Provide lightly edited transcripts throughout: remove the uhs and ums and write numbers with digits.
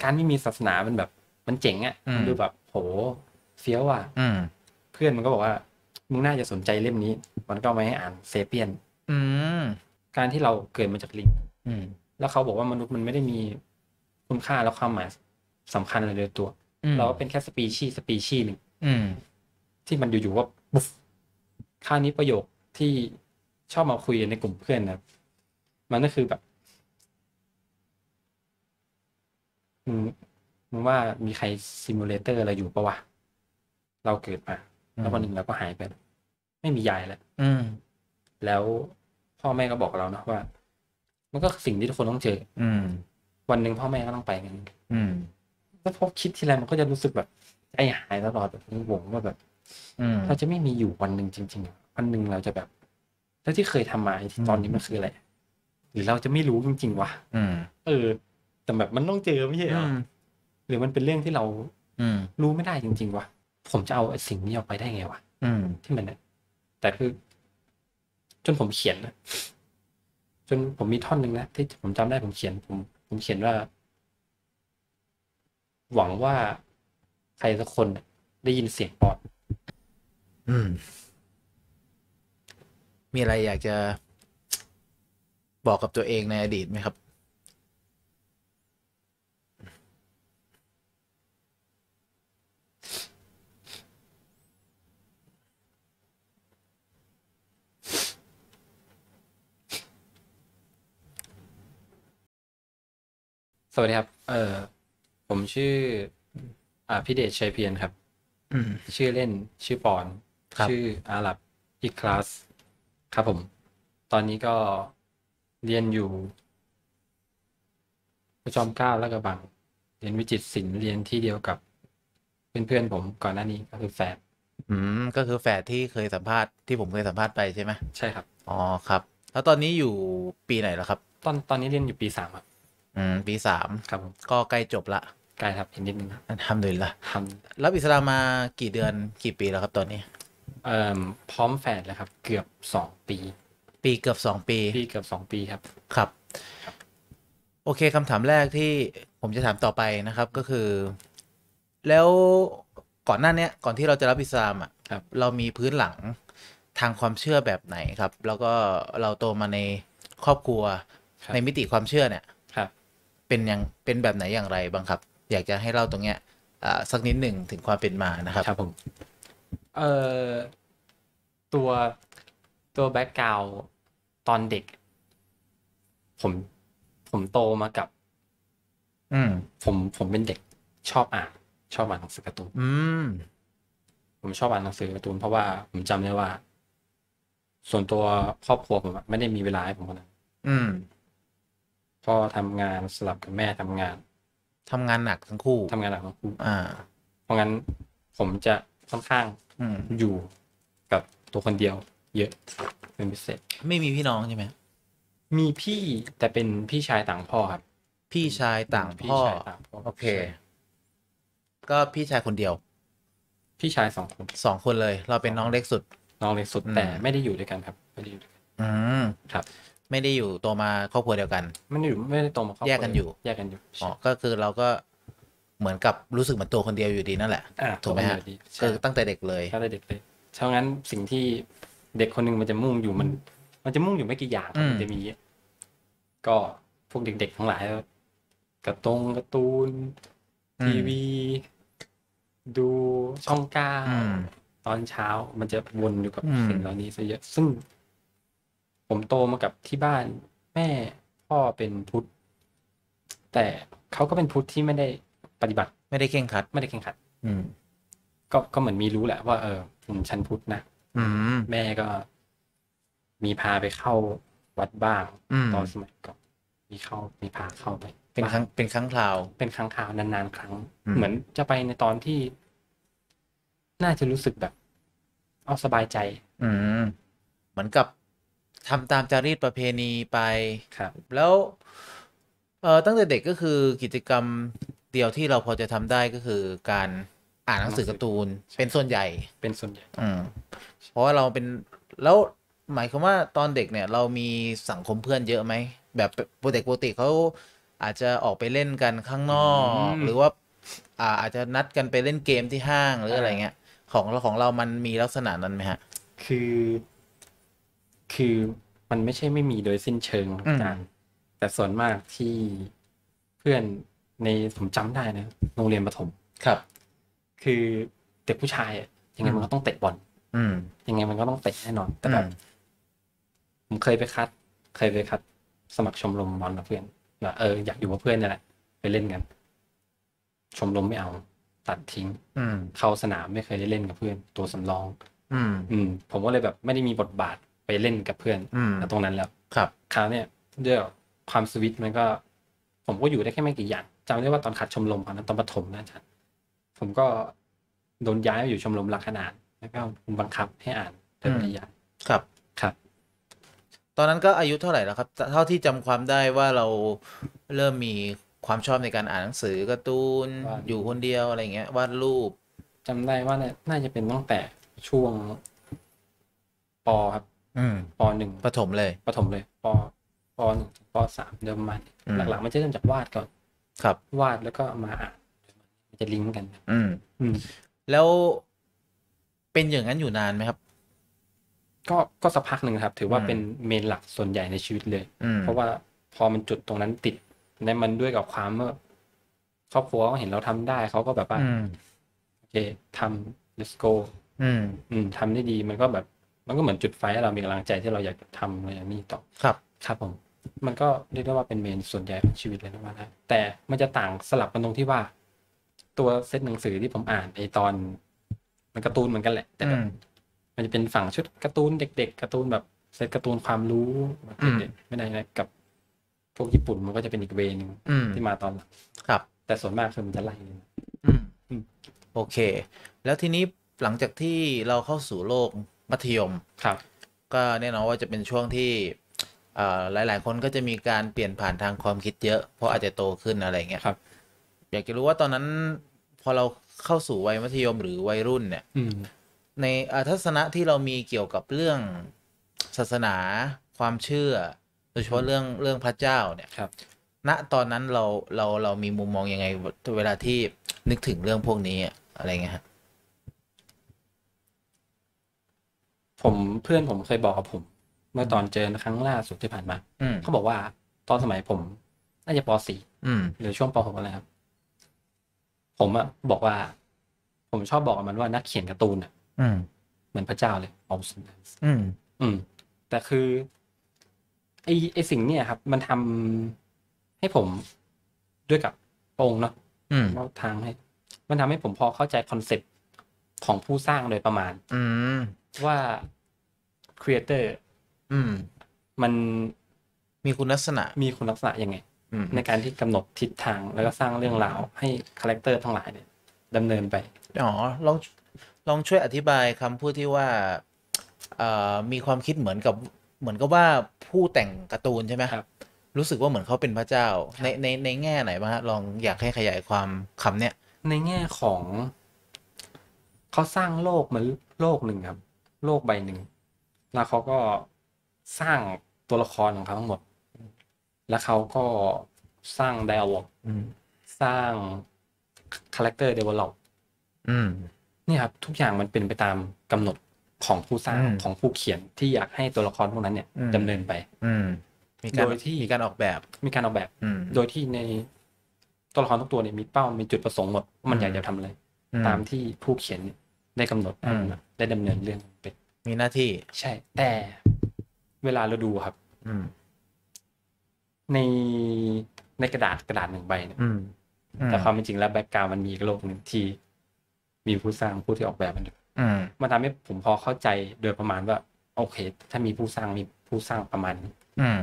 การไม่มีศาสนามันแบบมันเจ๋งอ่ะมันดูแบบโหเฟี้ยวอ่ะเพื่อนมันก็บอกว่ามึงน่าจะสนใจเล่มนี้มันก็มาให้อ่านเซเปียนการที่เราเกิดมาจากลิงแล้วเขาบอกว่ามนุษย์มันไม่ได้มีคุณค่าและความหมายสำคัญอะไรเลยตัวเราก็เป็นแค่สปีชีส์หนึ่งที่มันอยู่ๆว่าปุ๊บคราวนี้ประโยคที่ชอบมาคุยในกลุ่มเพื่อนนะมันก็คือแบบมึงว่ามีใครซิมูเลเตอร์อะไรอยู่ปะวะเราเกิดมาแล้ววันหนึ่งเราก็หายไปไม่มียายแล้วแล้วพ่อแม่ก็บอกเราเนาะว่ามันก็สิ่งที่ทุกคนต้องเจอวันหนึ่งพ่อแม่ก็ต้องไปกันแล้วพอคิดทีไรมันก็จะรู้สึกแบบใจหายตลอดแบบหวงว่าแบบเราจะไม่มีอยู่วันหนึ่งจริงๆวันหนึ่งเราจะแบบแล้วที่เคยทำมาที่ตอนนี้มันคืออะไรหรือเราจะไม่รู้จริงๆวะแต่แบบมันต้องเจอไม่ใช่หรอหรือมันเป็นเรื่องที่เรารู้ไม่ได้จริงๆวะผมจะเอาสิ่งนี้ออกไปได้ไงวะที่มันเนี่ยแต่คือจนผมเขียนนะจนผมมีท่อนหนึ่งนะที่ผมจำได้ผมเขียนว่าหวังว่าใครสักคนได้ยินเสียงปอดมีอะไรอยากจะบอกกับตัวเองในอดีตไหมครับสวัสดีครับผมชื่อพี่เดชชัยเพียรครับชื่อเล่นชื่อปอนชื่ออาหรับอีคลาสครับผมตอนนี้ก็เรียนอยู่พระจอมเกล้าลาดกระบังเรียนวิจิตรศิลป์เรียนที่เดียวกับเพื่อนผมก่อนหน้านี้ก็คือแฝดก็คือแฝดที่เคยสัมภาษณ์ที่ผมเคยสัมภาษณ์ไปใช่ไหมใช่ครับอ๋อครับแล้วตอนนี้อยู่ปีไหนแล้วครับตอนนี้เรียนอยู่ปี 3ครับปี 3 ครับผมก็ใกล้จบละใกล้ครับอีกนิดนึงอัลฮัมดุลิลละรับอิสลามมากี่เดือนกี่ปีแล้วครับตอนนี้พร้อมแฝดแล้วครับเกือบ2 ปีเกือบ2 ปีเกือบ2 ปีครับครับโอเคคำถามแรกที่ผมจะถามต่อไปนะครับก็คือแล้วก่อนหน้านี้ก่อนที่เราจะรับอิสลามอ่ะเรามีพื้นหลังทางความเชื่อแบบไหนครับแล้วก็เราโตมาในครอบครัวในมิติความเชื่อเนี่ยเป็นแบบไหนอย่างไรบ้างครับอยากจะให้เล่าตรงเนี้ยสักนิดหนึ่งถึงความเป็นมานะครับครับผมตัวแบ็คกราวด์ตอนเด็กผมโตมากับผมเป็นเด็กชอบอ่านหนังสือการ์ตูนผมชอบอ่านหนังสือการ์ตูนเพราะว่าผมจำได้ว่าส่วนตัวครอบครัวผมไม่ได้มีเวลาให้ผมขนาดนั้นพ่อทำงานสลับกับแม่ทำงานหนักทั้งคู่เพราะงั้นผมจะค่อนข้างอยู่กับตัวคนเดียวเยอะเป็นพิเศษไม่มีพี่น้องใช่ไหมมีพี่แต่เป็นพี่ชายต่างพ่อครับพี่ชายต่างพ่อโอเคก็พี่ชายคนเดียวพี่ชาย 2 คนเลยเราเป็นน้องเล็กสุดแต่ไม่ได้อยู่ด้วยกันครับไม่ได้อยู่ครับไม่ได้อยู่โตมาครอบครัวเดียวกันไม่ได้โตมาครอบครัวแยกกันอยู่อ๋อก็คือเราก็เหมือนกับรู้สึกเหมือนตัวคนเดียวอยู่ดีนั่นแหละถูกไหมฮะคือตั้งแต่เด็กเลยเพราะงั้นสิ่งที่เด็กคนหนึ่งมันจะมุ่งอยู่มันจะมุ่งอยู่ไม่กี่อย่างมันจะมีก็พวกเด็กๆทั้งหลายการ์ตูนทีวีดูช่อง9ตอนเช้ามันจะวนอยู่กับสิ่งเหล่านี้ซะเยอะซึ่งผมโตมากับที่บ้านแม่พ่อเป็นพุทธแต่เขาก็เป็นพุทธที่ไม่ได้ปฏิบัติไม่ได้เคร่งครัดก็เหมือนมีรู้แหละว่าฉันพุทธนะแม่ก็มีพาไปเข้าวัดบ้างตอนสมัยก่อนมีพาเข้าไปเป็นครั้งคราวนานๆครั้งเหมือนจะไปในตอนที่น่าจะรู้สึกแบบเอาสบายใจเหมือนกับทำตามจารีตประเพณีไปครับแล้วตั้งแต่เด็กก็คือกิจกรรมเดียวที่เราพอจะทำได้ก็คือการอ่านหนังสือการ์ตูนเป็นส่วนใหญ่เพราะว่าเราเป็นแล้วหมายความว่าตอนเด็กเนี่ยเรามีสังคมเพื่อนเยอะไหมแบบปกติเขาอาจจะออกไปเล่นกันข้างนอกหรือว่าอาจจะนัดกันไปเล่นเกมที่ห้างหรืออะไรเงี้ยของเรามันมีลักษณะนั้นไหมฮะคือมันไม่ใช่ไม่มีโดยสิ้นเชิงอาจารย์แต่ส่วนมากที่เพื่อนในผมจำได้นะโรงเรียนประถมครับคือเด็กผู้ชายยังไงมันก็ต้องเตะบอลยังไงมันก็ต้องเตะแน่นอนแต่แบบผมเคยไปคัดสมัครชมรมบอลกับเพื่อนว่าอยากอยู่กับเพื่อนนี่แหละไปเล่นกันชมรมไม่เอาตัดทิ้งเข้าสนามไม่เคยได้เล่นกับเพื่อนตัวสำรองผมก็เลยแบบไม่ได้มีบทบาทไปเล่นกับเพื่อนตรงนั้นแล้วครับคราวเนี้ยด้วยความสวิตมันก็ผมก็อยู่ได้แค่ไม่กี่อย่างจำได้ว่าตอนคัดชมรมตอนนั้นตอนประถมนะอาจารย์ผมก็โดนย้ายมาอยู่ชมรมรักขนานแล้วก็บังคับให้อ่านเดินปริญญาครับตอนนั้นก็อายุเท่าไหร่แล้วครับเท่าที่จำความได้ว่าเราเริ่มมีความชอบในการอ่านหนังสือการ์ตูนอยู่คนเดียวอะไรเงี้ยวาดรูปจำได้ว่าน่าจะเป็นตั้งแต่ช่วงป.ครับป.1 ประถมเลยป.1 ถึงป.3เดิมมันหลักๆมันจะเริ่มจากวาดก่อนครับวาดแล้วก็มาอ่านมันจะลิงก์กันแล้วเป็นอย่างนั้นอยู่นานไหมครับก็สักพักหนึ่งครับถือว่าเป็นเมนหลักส่วนใหญ่ในชีวิตเลยเพราะว่าพอมันจุดตรงนั้นติดในมันด้วยกับความว่าครอบครัวเขาเห็นเราทำได้เขาก็แบบว่าโอเคทำ let's go ทำได้ดีมันก็แบบมันก็เหมือนจุดไฟให้เรามีกำลังใจที่เราอยากทำอะไรอย่างนี้ต่อครับผมมันก็เรียกได้ว่าเป็นเมนส่วนใหญ่ของชีวิตเลยนะว่าได้แต่มันจะต่างสลับกันตรงที่ว่าตัวเซตหนังสือที่ผมอ่านไอตอนมันการ์ตูนเหมือนกันแหละแต่แบบมันจะเป็นฝั่งชุดการ์ตูนเด็กๆการ์ตูนแบบเซตการ์ตูนความรู้เด็กๆไม่ได้นะกับพวกญี่ปุ่นมันก็จะเป็นอีกเวนึงที่มาตอนหลังครับแต่ส่วนมากคือมันจะไล่โอเคแล้วทีนี้หลังจากที่เราเข้าสู่โลกมัธยมครับก็แน่นอนว่าจะเป็นช่วงที่หลายๆคนก็จะมีการเปลี่ยนผ่านทางความคิดเยอะเพราะอาจจะโตขึ้นอะไรเงี้ยครับอยากจะรู้ว่าตอนนั้นพอเราเข้าสู่วัยมัธยมหรือวัยรุ่นเนี่ยในทัศนะที่เรามีเกี่ยวกับเรื่องศาสนาความเชื่อโดยเฉพาะเรื่องพระเจ้าเนี่ยณตอนนั้นเรามีมุมมองยังไงเวลาที่นึกถึงเรื่องพวกนี้อะไรเงี้ยฮะเพื่อนผมเคยบอกกับผมเมื่อตอนเจอครั้งล่าสุดที่ผ่านมาเขาบอกว่าตอนสมัยผมน่าจะป.4หรือช่วงป.6อะไรครับผมบอกว่าผมชอบบอกกับมันว่านักเขียนการ์ตูนเหมือนพระเจ้าเลยเอาสิแต่คือไอสิ่งเนี้ยครับมันทำให้ผมด้วยกับองค์เนาะว่าทางให้มันทำให้ผมพอเข้าใจคอนเซ็ปต์ของผู้สร้างโดยประมาณว่าครีเอเตอร์มันมีคุณลักษณะยังไงในการที่กำหนดทิศทางแล้วก็สร้างเรื่องราวให้คาแรคเตอร์ทั้งหลายเนี่ยดำเนินไปลองช่วยอธิบายคำพูดที่ว่ามีความคิดเหมือนกับว่าผู้แต่งการ์ตูนใช่ไหมครับรู้สึกว่าเหมือนเขาเป็นพระเจ้าในแง่ไหนบ้างฮะลองอยากให้ขยายความคำเนี้ยในแง่ของเขาสร้างโลกเหมือนโลกหนึ่งครับโลกใบหนึ่งแล้วเขาก็สร้างตัวละครของเขาทั้งหมดแล้วเขาก็สร้าง dialogue สร้าง character develop นี่ครับทุกอย่างมันเป็นไปตามกำหนดของผู้สร้างของผู้เขียนที่อยากให้ตัวละครพวกนั้นเนี่ยดำเนินไปโดยที่มีการออกแบบโดยที่ในตัวละครทุกตัวเนี่ยมีเป้ามีจุดประสงค์หมดมันอยากจะทำอะไรตามที่ผู้เขียนได้กำหนดได้ดำเนินเรื่องเป็นมีหน้าที่ใช่แต่เวลาเราดูครับในกระดาษหนึ่งใบเนี่ยแต่ความเป็นจริงแล้วแบ็กกราวด์มันมีอีกโลกหนึ่งที่มีผู้สร้างผู้ที่ออกแบบมันอยู่มันทำให้ผมพอเข้าใจโดยประมาณว่าโอเคถ้ามีผู้สร้างประมาณนี้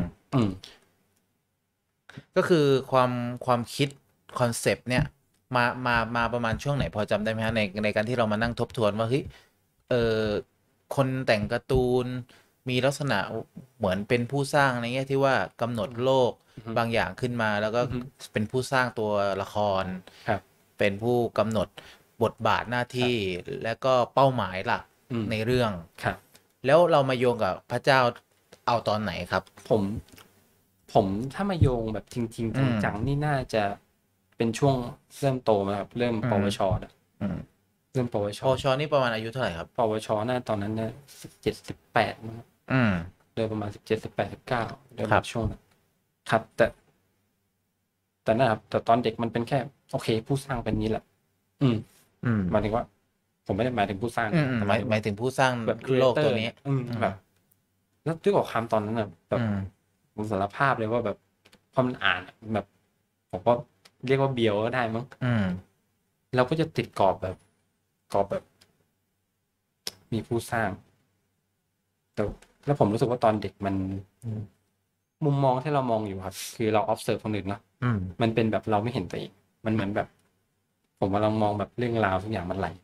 ก็คือความคิดคอนเซปต์เนี่ยมาประมาณช่วงไหนพอจำได้ไหมฮะในการที่เรามานั่งทบทวนว่าเฮ้ยคนแต่งการ์ตูนมีลักษณะเหมือนเป็นผู้สร้างในแง่ที่ว่ากำหนดโลกบางอย่างขึ้นมาแล้วก็เป็นผู้สร้างตัวละครเป็นผู้กำหนดบทบาทหน้าที่และก็เป้าหมายหลักในเรื่องแล้วเรามาโยงกับพระเจ้าเอาตอนไหนครับผมถ้ามาโยงแบบจริงๆจังๆนี่น่าจะเป็นช่วงเริ่มโตมาครับเริ่มปวชเริ่มปวชนี่ประมาณอายุเท่าไหร่ครับปวชน่าตอนนั้นเนี่ย17-18โดยประมาณ17-18-19โดยช่วงนั้นครับแต่นะครับแต่ตอนเด็กมันเป็นแค่โอเคผู้สร้างเป็นนี้แหละหมายถึงว่าผมไม่ได้หมายถึงผู้สร้างแต่หมายถึงผู้สร้างแบบโลกตัวนี้แบบแล้วด้วยกับความตอนนั้นแบบผมสารภาพเลยว่าแบบพอมันอ่านแบบผมก็เรียกว่าเบียวก็ได้มั้งเราก็จะติดกรอบแบบมีผู้สร้างแต่แล้วผมรู้สึกว่าตอนเด็กมันมุมมองที่เรามองอยู่ครับคือเรา observe คนอื่นเนาะมันเป็นแบบเราไม่เห็นตัวเองมันเหมือนแบบผมว่าเรามองแบบเรื่องราวทุกอย่างมันไหลไป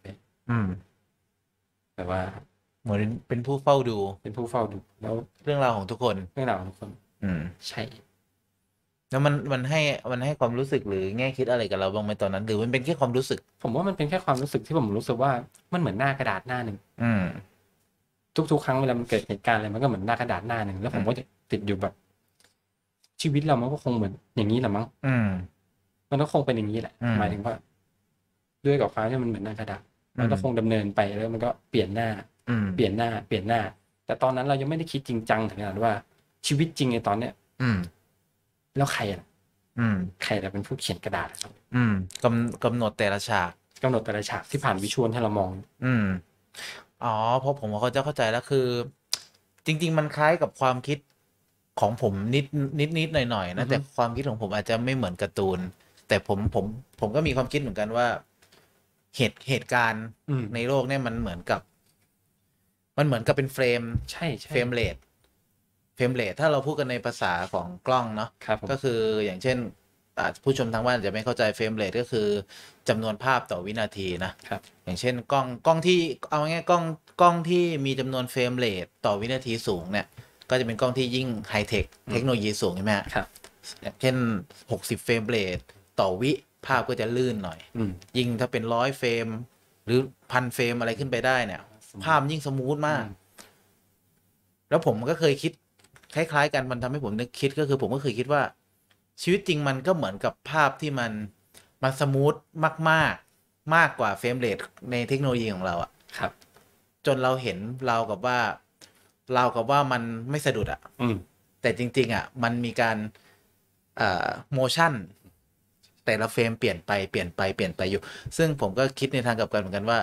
แบบว่าเหมือนเป็นผู้เฝ้าดูแล้วเรื่องราวของทุกคนใช่แล้วมันให้ความรู้สึกหรือแง่คิดอะไรกับเราบ้างไหมตอนนั้นหรือมันเป็นแค่ความรู้สึกผมว่ามันเป็นแค่ความรู้สึกที่ผมรู้สึกว่ามันเหมือนหน้ากระดาษหน้าหนึ่งทุกครั้งเวลามันเกิดเหตุการณ์อะไรมันก็เหมือนหน้ากระดาษหน้าหนึ่งแล้วผมก็จะติดอยู่แบบชีวิตเรามันก็คงเหมือนอย่างนี้แหละมั้งมันก็คงเป็นอย่างนี้แหละหมายถึงว่าด้วยกับความที่มันเหมือนหน้ากระดาษมันก็คงดำเนินไปแล้วมันก็เปลี่ยนหน้าแต่ตอนนั้นเรายังไม่ได้คิดจริงจังถึงขนาดว่าชีวิตจริงในตอนเนี้ยแล้วใครล่ะใครจะเป็นผู้เขียนกระดาษครับกำหนดแต่ละฉากที่ผ่านวิชวลให้เรามองอ๋อเพราะผมเขาจะเข้าใจแล้วคือจริงๆมันคล้ายกับความคิดของผมนิดหน่อยๆนะแต่ความคิดของผมอาจจะไม่เหมือนการ์ตูนแต่ผมก็มีความคิดเหมือนกันว่าเหตุการณ์ในโลกเนี่ยมันเหมือนกับเป็นเฟรมใช่เฟรมเรทถ้าเราพูดกันในภาษาของกล้องเนาะก็คืออย่างเช่นผู้ชมทางบ้านอาจจะไม่เข้าใจเฟรมเรทก็คือจำนวนภาพต่อวินาทีนะครับอย่างเช่นกล้องที่เอาง่ายกล้องที่มีจำนวนเฟรมเรทต่อวินาทีสูงเนี่ยก็จะเป็นกล้องที่ยิ่งไฮเทคโนโลยีสูงใช่ไหมครับเช่น60เฟรมเรทต่อวิภาพก็จะลื่นหน่อยยิ่งถ้าเป็น100เฟรมหรือ1000เฟรมอะไรขึ้นไปได้เนี่ยภาพยิ่งสมูทมากแล้วผมก็เคยคิดคล้ายๆกันมันทำให้ผมนึกคิดก็คือผมก็เคยคิดว่าชีวิตจริงมันก็เหมือนกับภาพที่มันสมูทมากกว่าเฟรมเรทในเทคโนโลยีของเราอะครับจนเราเห็นเรากับว่ามันไม่สะดุดอะแต่จริงๆอะมันมีการโมชั่นแต่ละเฟรมเปลี่ยนไปอยู่ซึ่งผมก็คิดในทางกลับกันเหมือนกันว่า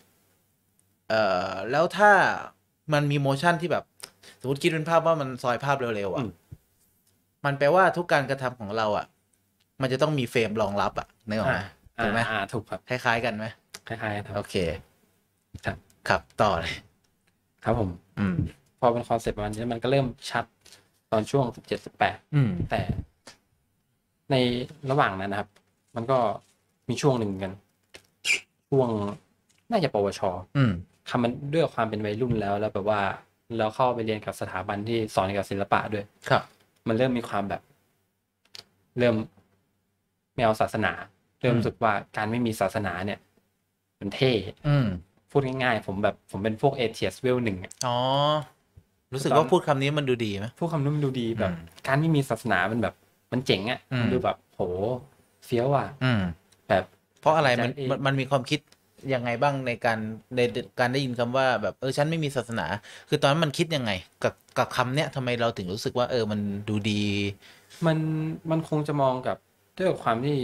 แล้วถ้ามันมีโมชั่นที่แบบสมมติคิดเป็นภาพว่ามันซอยภาพเร็วๆอ่ะมันแปลว่าทุกการกระทำของเราอ่ะมันจะต้องมีเฟรมรองรับอ่ะนึกออกไหมถูกไหมถูกครับคล้ายๆกันไหมคล้ายๆครับโอเคครับต่อเลยครับผมพอเป็นคอนเซ็ปต์มันนี้มันก็เริ่มชัดตอนช่วง17-18แต่ในระหว่างนั้นนะครับมันก็มีช่วงหนึ่งกันช่วงน่าจะปวชทำมันด้วยความเป็นวัยรุ่นแล้วแบบว่าเราเข้าไปเรียนกับสถาบันที่สอนเกี่ยวกับศิลปะด้วยครับมันเริ่มมีความแบบเริ่มไม่เอาศาสนาเริ่มรู้สึกว่าการไม่มีศาสนาเนี่ยมันเท่พูดง่ายๆผมเป็นพวกเอเทียสเวล1 อ๋อรู้สึกว่าพูดคำนี้มันดูดีไหมพูดคำนี้มันดูดีแบบการไม่มีศาสนามันแบบมันเจ๋งอ่ะมันดูแบบโหเฟี้ยวอ่ะแบบเพราะอะไรมันมีความคิดยังไงบ้างในการได้ยินคำว่าแบบฉันไม่มีศาสนาคือตอนนั้นมันคิดยังไงกับคำเนี้ยทำไมเราถึงรู้สึกว่ามันดูดีมันคงจะมองกับด้วยความที่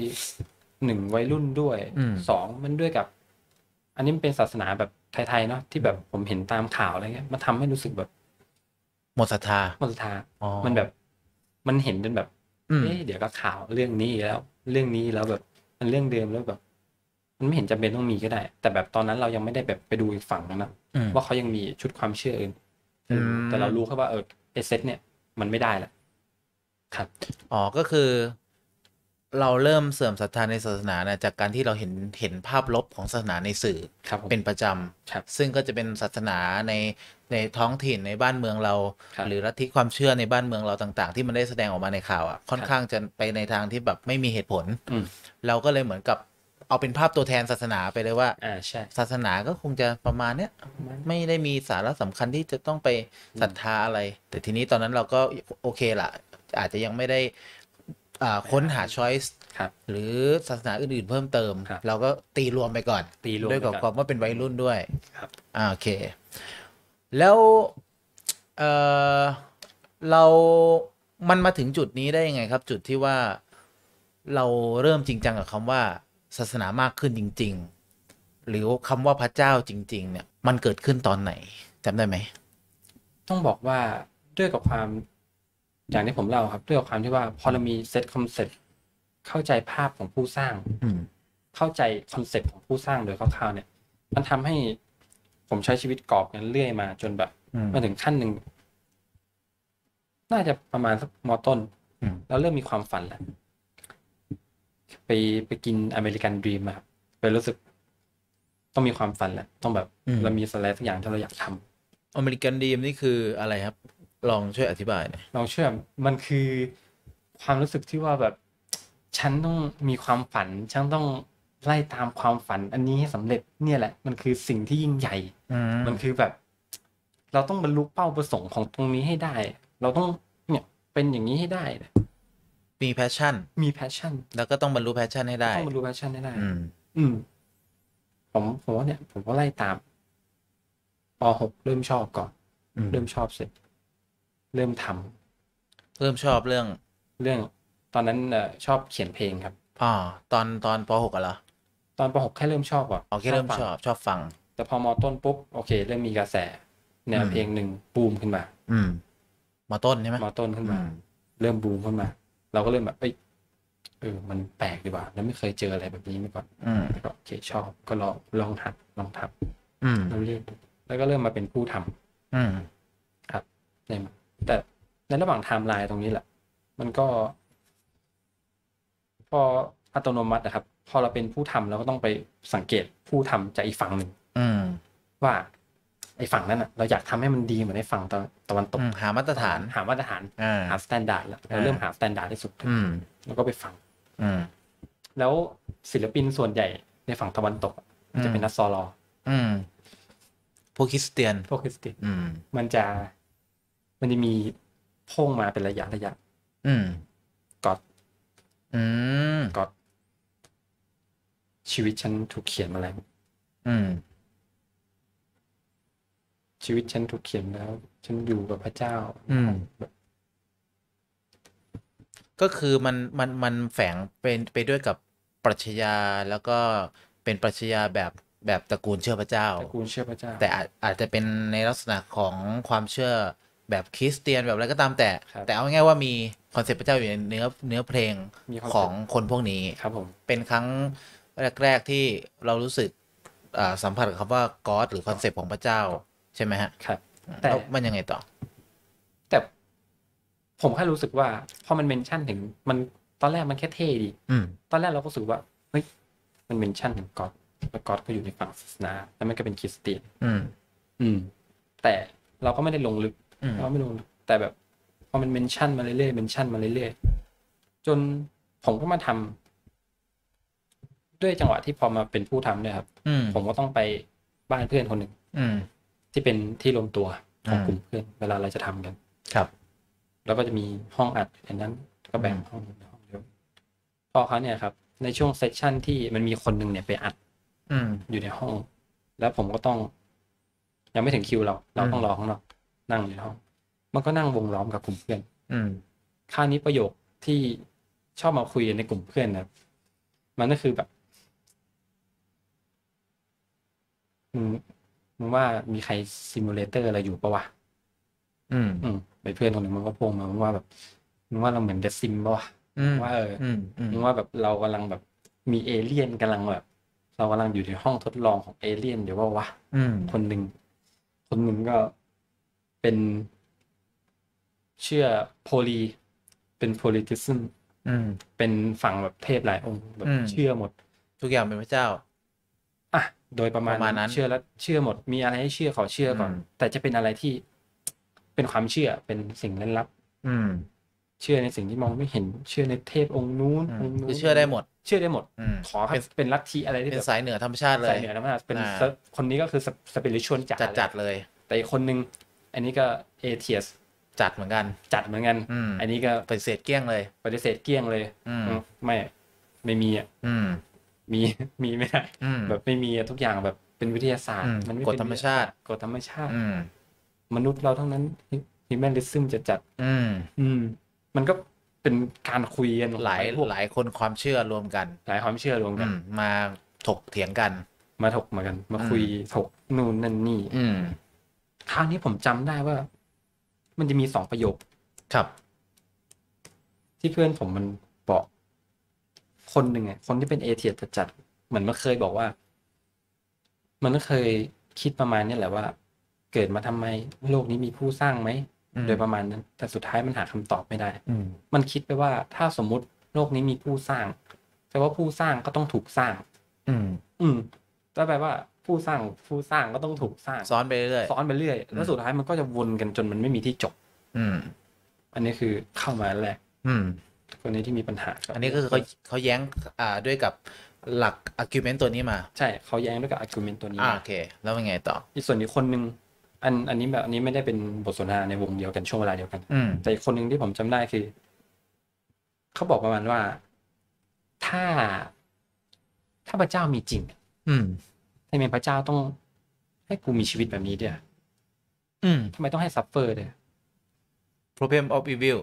1วัยรุ่นด้วย2มันด้วยกับอันนี้มันเป็นศาสนาแบบไทยๆเนาะที่แบบผมเห็นตามข่าวอะไรเงี้ยมันทำให้รู้สึกแบบหมดศรัทธามันแบบมันเห็นเป็นแบบเดี๋ยวก็ข่าวเรื่องนี้แล้วเรื่องนี้แล้วแบบมันเรื่องเดิมแล้วแบบมันไม่เห็นจำเป็นต้องมีก็ได้แต่แบบตอนนั้นเรายังไม่ได้แบบไปดูอีกฝั่งนะว่าเขายังมีชุดความเชื่ออื่นแต่เรารู้แค่ว่าเอเซตเนี่ยมันไม่ได้ละครับก็คือเราเริ่มเสื่อมศรัทธาในศาสนานะจากการที่เราเห็นภาพลบของศาสนาในสื่อเป็นประจำซึ่งก็จะเป็นศาสนาในท้องถิ่นในบ้านเมืองเราหรือลัทธิความเชื่อในบ้านเมืองเราต่างๆที่มันได้แสดงออกมาในข่าวอ่ะค่อนข้างจะไปในทางที่แบบไม่มีเหตุผลเราก็เลยเหมือนกับเอาเป็นภาพตัวแทนศาสนาไปเลยว่าศาสนาก็คงจะประมาณเนี้ยไม่ได้มีสาระสำคัญที่จะต้องไปศรัทธาอะไรแต่ทีนี้ตอนนั้นเราก็โอเคละอาจจะยังไม่ได้ค้นหา choice ครับหรือศาสนาอื่นๆเพิ่มเติมครับเราก็ตีรวมไปก่อนตีรวมด้วยกับไปก่อนความว่าเป็นวัยรุ่นด้วยครับโอเค แล้วเออเรามันมาถึงจุดนี้ได้ยังไงครับ จุดที่ว่าเราเริ่มจริงจังกับคำว่าศาสนามากขึ้นจริง ๆ หรือคำว่าพระเจ้าจริง ๆ เนี่ย มันเกิดขึ้นตอนไหนจำได้ไหมต้องบอกว่าด้วยกับความอย่างที่ผมเล่าครับด้วยกับความที่ว่าพอเรามีเซตคอนเซ็ปต์เข้าใจภาพของผู้สร้างเข้าใจคอนเซ็ปต์ของผู้สร้างโดยคร่าวๆเนี่ยมันทำให้ผมใช้ชีวิตกรอบกันเรื่อยมาจนแบบมาถึงขั้นหนึ่งน่าจะประมาณสักม.ต้นแล้วเริ่มมีความฝันแล้วไปกินอเมริกันดรีมมาครับไปรู้สึกต้องมีความฝันแหละต้องแบบเรามีอะไรสักอย่างที่เราอยากทำอเมริกันดรีมนี่คืออะไรครับลองช่วยอธิบายหน่อยลองเชื่อมันคือความรู้สึกที่ว่าแบบฉันต้องมีความฝันฉันต้องไล่ตามความฝันอันนี้ให้สำเร็จเนี่ยแหละมันคือสิ่งที่ยิ่งใหญ่มันคือแบบเราต้องบรรลุเป้าประสงค์ของตรงนี้ให้ได้เราต้องเนี่ยเป็นอย่างนี้ให้ได้มีแพชชั่นแล้วก็ต้องบรรลุแพชชั่นให้ได้ต้องบรรลุแพชชั่นให้ได้ผมว่าเนี่ยผมก็ไล่ตามป.6 เริ่มชอบก่อนเริ่มชอบเสร็จเริ่มทำเริ่มชอบเรื่องตอนนั้นชอบเขียนเพลงครับตอนป.6 เหรอตอนป.6 แค่เริ่มชอบก่อนแค่เริ่มชอบฟังแต่พอม.ต้นปุ๊บโอเคเริ่มมีกระแสแนวเพลงหนึ่งบูมขึ้นมาม .ต้นใช่ไหมม.ต้นขึ้นมาเริ่มบูมขึ้นมาเราก็เริ่มแบบมันแปลกดีกว่าแล้วไม่เคยเจออะไรแบบนี้มาก่อนแล้วก็โอเคชอบก็ลองหัดลองทำเราเรียนแล้วก็เริ่มมาเป็นผู้ทำครับแต่ในระหว่างไทม์ไลน์ตรงนี้แหละมันก็พออัตโนมัตินะครับพอเราเป็นผู้ทำเราก็ต้องไปสังเกตผู้ทำจากอีกฝั่งหนึ่งว่าไอ้ฝั่งนั้นเราอยากทำให้มันดีเหมือนไอ้ฝั่งตะวันตกหามาตรฐานหาสแตนดาร์ดแล้วเราเริ่มหาสแตนดาร์ดที่สุดแล้วก็ไปฟังแล้วศิลปินส่วนใหญ่ในฝั่งตะวันตกจะเป็นนัสซอรอพวกคริสเตียนมันจะมีโพ่งมาเป็นระยะกอดชีวิตฉันถูกเขียนมาแล้วชีวิตฉันถูกเขียนแล้วฉันอยู่กับพระเจ้าก็คือมันแฝงเป็นไปด้วยกับปรัชญาแล้วก็เป็นปรัชญาแบบตระกูลเชื่อพระเจ้าแต่อาจจะเป็นในลักษณะของความเชื่อแบบคริสเตียนแบบอะไรก็ตามแต่เอาง่ายๆว่ามีคอนเซ็ปต์พระเจ้าอยู่ในเนื้อเพลงของคนพวกนี้ครับผมเป็นครั้งแรกๆที่เรารู้สึกสัมผัสกับคำว่า God หรือคอนเซ็ปต์ของพระเจ้าใช่ไหมฮะครับแต่มันยังไงต่อแต่ผมแค่รู้สึกว่าพอมันเมนชั่นถึงมันตอนแรกมันแค่เท่ดีตอนแรกเราก็รู้สึกว่าเฮ้ยมันเมนชั่นถึงGodแล้วก็อยู่ในฝั่งศาสนาแล้วมันก็เป็นคริสเตียนแต่เราก็ไม่ได้ลงลึกแต่แบบพอมันเมนชั่นมาเรื่อยๆจนผมก็มาทำด้วยจังหวะที่พอมาเป็นผู้ทำเนี่ยครับผมก็ต้องไปบ้านเพื่อนคนหนึ่งที่เป็นที่รวมตัวของกลุ่มเพื่อนเวลาเราจะทำกันครับแล้วก็จะมีห้องอัดอย่างนั้นก็แบ่งห้องเดียวพอเขาเนี่ยครับในช่วงเซสชั่นที่มันมีคนหนึ่งเนี่ยไปอัดอยู่ในห้องแล้วผมก็ต้องยังไม่ถึงคิวเราต้องรอข้างนอกนั่งในห้องมันก็นั่งวงล้อมกับกลุ่มเพื่อนคราวนี้ประโยคที่ชอบมาคุยในกลุ่มเพื่อนนะมันก็คือแบบมึงว่ามีใครซิมูเลเตอร์อะไรอยู่ปะวะไปเพื่อนคนหนึ่งมันก็โผล่มามึงว่าแบบมึงว่าเราเหมือนเดซิมปะวะว่ามึงว่าแบบเรากำลังแบบมีเอเลี่ยนกำลังแบบเรากำลังอยู่ในห้องทดลองของเอเลี่ยนเดี๋ยวว่าวะคนหนึ่งก็เป็นเชื่อเป็นโพลิทิซึมเป็นฝั่งแบบเทพหลายองค์แบบเชื่อหมดทุกอย่างเป็นพระเจ้าโดยประมาณนั้นเชื่อแล้วเชื่อหมดมีอะไรให้เชื่อขอเชื่อก่อนแต่จะเป็นอะไรที่เป็นความเชื่อเป็นสิ่งลึกลับเชื่อในสิ่งที่มองไม่เห็นเชื่อในเทพองค์นู้นคือเชื่อได้หมดขอเป็นลัทธิอะไรที่เป็นสายเหนือธรรมชาติเลยสายเหนือธรรมชาติเป็นคนนี้ก็คือสปิริตชวลจัดเลยแต่อีกคนนึงอันนี้ก็เอเทียสจัดเหมือนกันอันนี้ก็ปฏิเสธเกลี้ยงเลยไม่มีอ่ะมีไม่ได้แบบไม่มีทุกอย่างแบบเป็นวิทยาศาสตร์มันไม่เป็นกฎธรรมชาติมนุษย์เราทั้งนั้นhumanism จะจัดมันก็เป็นการคุยกันหลายคนความเชื่อรวมกันมาถกเถียงกันมาคุยถกนู่นนั่นนี่คราวนี้ผมจำได้ว่ามันจะมี2 ประโยคครับที่เพื่อนผมมันบอกคนหนึ่งอ่ะคนที่เป็นเอเทียสจัดเหมือนมันเคยบอกว่ามันก็เคยคิดประมาณนี้แหละว่าเกิดมาทำไมโลกนี้มีผู้สร้างไหมโดยประมาณนั้นแต่สุดท้ายมันหาคำตอบไม่ได้มันคิดไปว่าถ้าสมมุติโลกนี้มีผู้สร้างแปลว่าผู้สร้างก็ต้องถูกสร้างก็แปลว่าผู้สร้างก็ต้องถูกสร้างซ้อนไปเรื่อยแล้วสุดท้ายมันก็จะวนกันจนมันไม่มีที่จบอันนี้คือเข้ามาแรกคนนี้ที่มีปัญหาอันนี้ก็คือเขาแย้งด้วยกับหลัก argument ตัวนี้มาใช่เขาแย้งด้วยกับ argument ตัวนี้โอเคแล้วเป็นไงต่ออีกส่วนอีกคนนึงอันนี้แบบอันนี้ไม่ได้เป็นบทสนทนาในวงเดียวกันช่วงเวลาเดียวกันแต่อีกคนนึงที่ผมจำได้คือเขาบอกประมาณว่าถ้าพระเจ้ามีจริงทำไมพระเจ้าต้องให้กูมีชีวิตแบบนี้ด้วยทำไมต้องให้ซัฟเฟอร์ด้วย problem of evil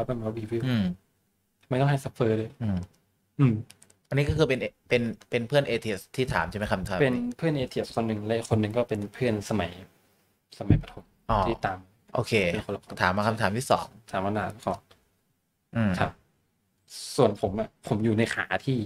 ทำไมต้องให้ซัฟเฟอร์ด้วยอันนี้ก็คือเป็นเพื่อนเอเทียสที่ถามใช่ไหมคำถามเป็นเพื่อนเอเทียสคนหนึ่งและคนหนึ่งก็เป็นเพื่อนสมัยประถมที่ตามโอเคถามมาคำถามที่2 ถามมาหนาขอครับส่วนผมอยู่ในขาที่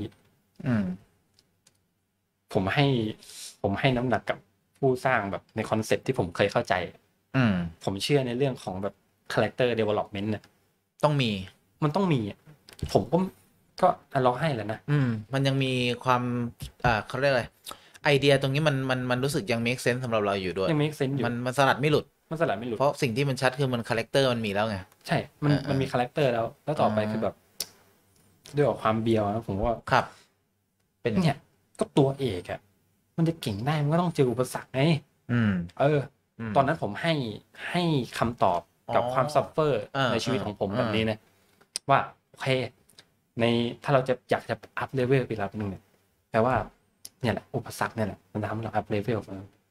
ผมให้น้ำหนักกับผู้สร้างแบบในคอนเซ็ปต์ที่ผมเคยเข้าใจผมเชื่อในเรื่องของแบบ character development เนี่ยมันต้องมีผมก็เราให้แล้วนะมันยังมีความเขาเรียกอะไรไอเดียตรงนี้มันรู้สึกยัง make sense สำหรับเราอยู่ด้วยยัง make sense อยู่มันสลัดไม่หลุดเพราะสิ่งที่มันชัดคือมันคาแรคเตอร์มันมีแล้วไงใช่มันมีคาแรคเตอร์แล้วต่อไปคือแบบด้วยความเบียวนะผมว่าครับเป็นเนี่ยก็ตัวเอกอ่ะมันจะเก่งได้มันก็ต้องเจออุปสรรคไงตอนนั้นผมให้คำตอบกับความซัฟเฟอร์ในชีวิตของผมแบบนี้นะว่าโอเคในถ้าเราจะอยากจะอัพเลเวลไประดับนึงเนี่ยแปลว่าเนี่ยแหละอุปสรรคเนี่ยแหละมันทำให้เราอัพเลเวล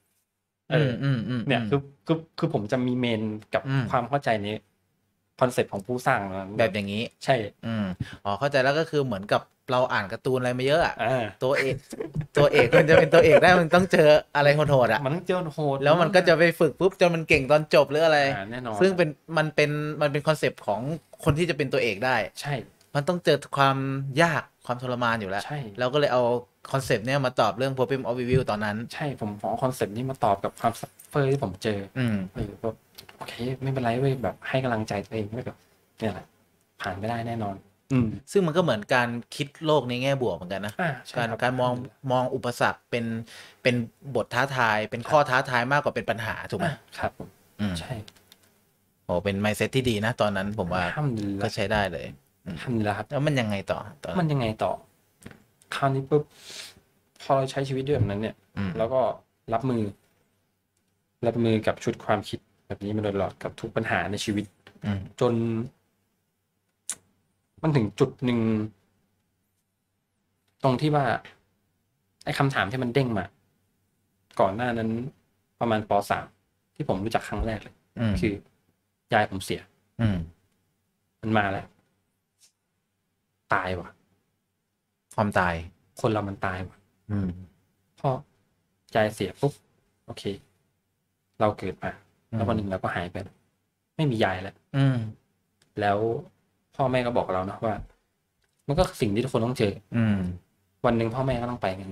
เนี่ยคือผมจะมีเมนกับความเข้าใจนี้คอนเซ็ปต์ของผู้สร้างแบบอย่างนี้ใช่เข้าใจแล้วก็คือเหมือนกับเราอ่านการ์ตูนอะไรมาเยอะอ่ะตัวเอกมันจะเป็นตัวเอกได้มันต้องเจออะไรโหดๆอ่ะมันต้องเจอโหดแล้วมันก็จะไปฝึกปุ๊บจนมันเก่งตอนจบหรืออะไรแน่นอนซึ่งมันเป็นคอนเซ็ปต์ของคนที่จะเป็นตัวเอกได้ใช่มันต้องเจอความยากความทรมานอยู่แล้วใช่เราก็เลยเอาคอนเซปต์เนี้ยมาตอบเรื่อง problem of evil ตอนนั้นใช่ผมเอาคอนเซปต์นี้มาตอบกับความซัฟเฟอร์ที่ผมเจอแบบโอเคไม่เป็นไรเว้ยแบบให้กำลังใจตัวเองไม่แบบเนี่ยแหละผ่านไม่ได้แน่นอนซึ่งมันก็เหมือนการคิดโลกในแง่บวกเหมือนกันนะการมองอุปสรรคเป็นบทท้าทายเป็นข้อท้าทายมากกว่าเป็นปัญหาถูกไหมครับใช่โอ้เป็น mindset ที่ดีนะตอนนั้นผมว่าก็ใช้ได้เลยทำแล้วครับแล้วมันยังไงต่อมันยังไงต่อคราวนี้ปุ๊บพอเราใช้ชีวิตด้วยแบบนั้นเนี่ยแล้วก็รับมือกับชุดความคิดแบบนี้มาโดยตลอดกับทุกปัญหาในชีวิตจนมันถึงจุดหนึ่งตรงที่ว่าไอ้คำถามที่มันเด้งมาก่อนหน้านั้นประมาณป.3 ที่ผมรู้จักครั้งแรกเลยคือยายผมเสียมันมาแล้วตายว่ะความตายคนเรามันตายว่ะพอยายเสียปุ๊บโอเคเราเกิดมาแล้ววันหนึ่งเราก็หายไปไม่มียายแล้วแล้วพ่อแม่ก็บอกเราเนาะว่ามันก็สิ่งที่ทุกคนต้องเจอวันหนึ่งพ่อแม่ก็ต้องไปกัน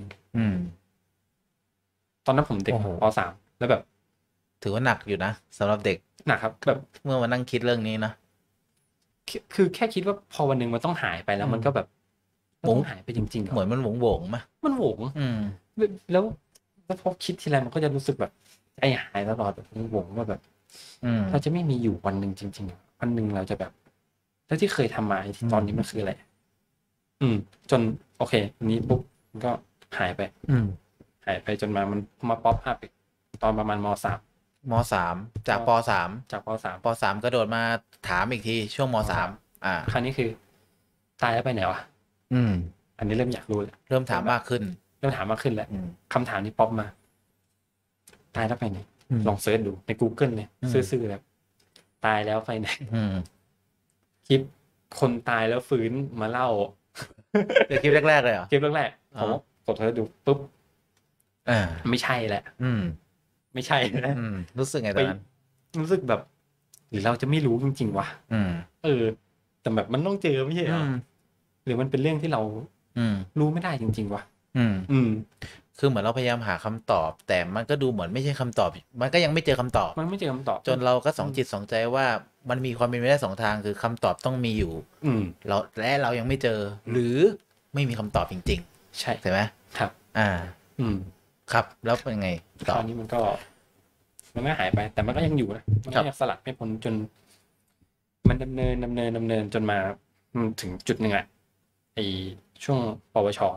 ตอนนั้นผมเด็กป.3 แล้วแบบถือว่าหนักอยู่นะสำหรับเด็กหนักครับแบบเมื่อมานั่งคิดเรื่องนี้นะคือแค่คิดว่าพอวันหนึ่งมันต้องหายไปแล้วมันก็แบบต้องหายไปจริงๆเหมือนมันหวงๆมั้ยมันหวงแล้วพอคิดทีไรมันก็จะรู้สึกแบบใจหายตลอดแบบหวงว่าแบบเราจะไม่มีอยู่วันหนึ่งจริงๆวันหนึ่งเราจะแบบแล้วที่เคยทำมาที่ตอนนี้มันคืออะไรจนโอเคอันนี้ปุ๊บก็หายไปจนมันมาป๊อปอัพอีกตอนประมาณม.3 ม.3จากป.3 จากป.3 ป.3กระโดดมาถามอีกทีช่วงม.3 คราวนี้คือตายแล้วไปไหนวะอันนี้เริ่มอยากรู้แล้วเริ่มถามมากขึ้นแล้วคำถามนี้ป๊อปมาตายแล้วไปไหนลองเสิร์ชดูใน Google เนี่ยซื่อๆแล้วตายแล้วไปไหนคลิปคนตายแล้วฟื้นมาเล่าคลิปแรกๆเลยเหรอคลิปแรกๆผมกดเสิร์ชดูปุ๊บไม่ใช่แหละไม่ใช่นะรู้สึกไงตอนนั้นรู้สึกแบบหรือเราจะไม่รู้จริงๆวะแต่แบบมันต้องเจอไม่ใช่เหรอหรือมันเป็นเรื่องที่เรารู้ไม่ได้จริงๆวะคือเหมือนเราพยายามหาคำตอบแต่มันก็ดูเหมือนไม่ใช่คำตอบมันก็ยังไม่เจอคำตอบจนเราก็สองจิตสองใจว่ามันมีความเป็นไปได้2 ทางคือคำตอบต้องมีอยู่เรายังไม่เจอหรือไม่มีคำตอบจริงๆใช่ไหมครับครับแล้วเป็นไงตอนนี้มันไม่หายไปแต่มันก็ยังอยู่นะมันก็ยังสลัดไม่พ้นจนมันดำเนินจนมาถึงจุดหนึ่งแหละไอช่วงปวช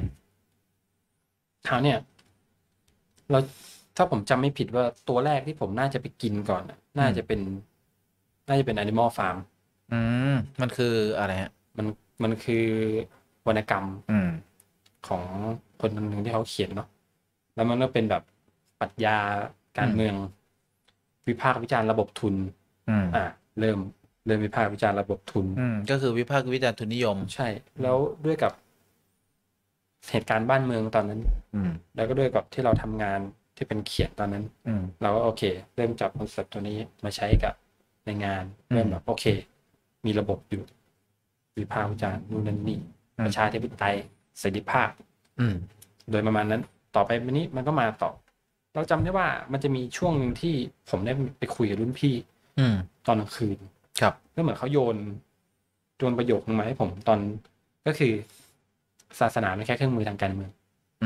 คราวเนี่ยเราถ้าผมจำไม่ผิดว่าตัวแรกที่ผมน่าจะไปกินก่อนน่าจะเป็นAnimal Farm มันคืออะไรฮะมันคือวรรณกรรมของคนหนึ่งที่เขาเขียนเนาะแล้วมันก็เป็นแบบปรัชญาการเมืองวิพากษ์วิจารณ์ระบบทุนเริ่มวิพากษ์วิจารณ์ระบบทุนก็คือวิพากษ์วิจารณ์ทุนนิยมใช่แล้วด้วยกับเหตุการณ์บ้านเมืองตอนนั้นแล้วก็ด้วยกับที่เราทำงานที่เป็นเขียนตอนนั้นเราก็โอเคเริ่มจับคอนเซ็ปต์ตัวนี้มาใช้กับในงานเริ่มแบบโอเคมีระบบอยู่วิพากษ์วิจารณ์นู่นนั่นนี่ประชาธิปไตยเสรีภาพโดยประมาณนั้นต่อไปวันนี้มันก็มาต่อเราจำได้ว่ามันจะมีช่วงนึงที่ผมได้ไปคุยกับรุ่นพี่ตอนกลางคืนครับก็เหมือนเขาโยนประโยคนึงมาให้ผมตอนก็คือศาสนาเป็นแค่เครื่องมือทางการเมือง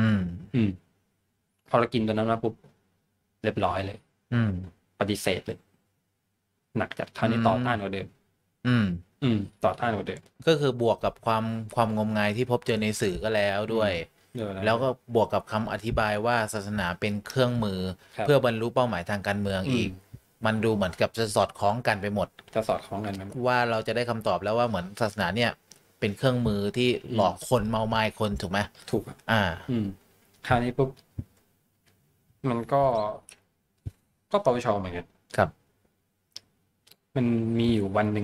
พอเรากินตัวนั้นมาปุ๊บเรียบร้อยเลยปฏิเสธเลยหนักจัดคราวนี้ต่อต้านกว่าเดิมต่อต้านกว่าเดิมก็คือบวกกับความงมงายที่พบเจอในสื่อก็แล้วด้วยแล้วก็บวกกับคำอธิบายว่าศาสนาเป็นเครื่องมือเพื่อบรรลุเป้าหมายทางการเมืองอีกมันดูเหมือนกับจะสอดคล้องกันไปหมดว่าเราจะได้คำตอบแล้วว่าเหมือนศาสนาเนี่ยเป็นเครื่องมือที่หลอกคนเมามายคนถูกไหมถูกคราวนี้ปุ๊บมันก็ปวชเหมือนกันครับมันมีอยู่วันหนึ่ง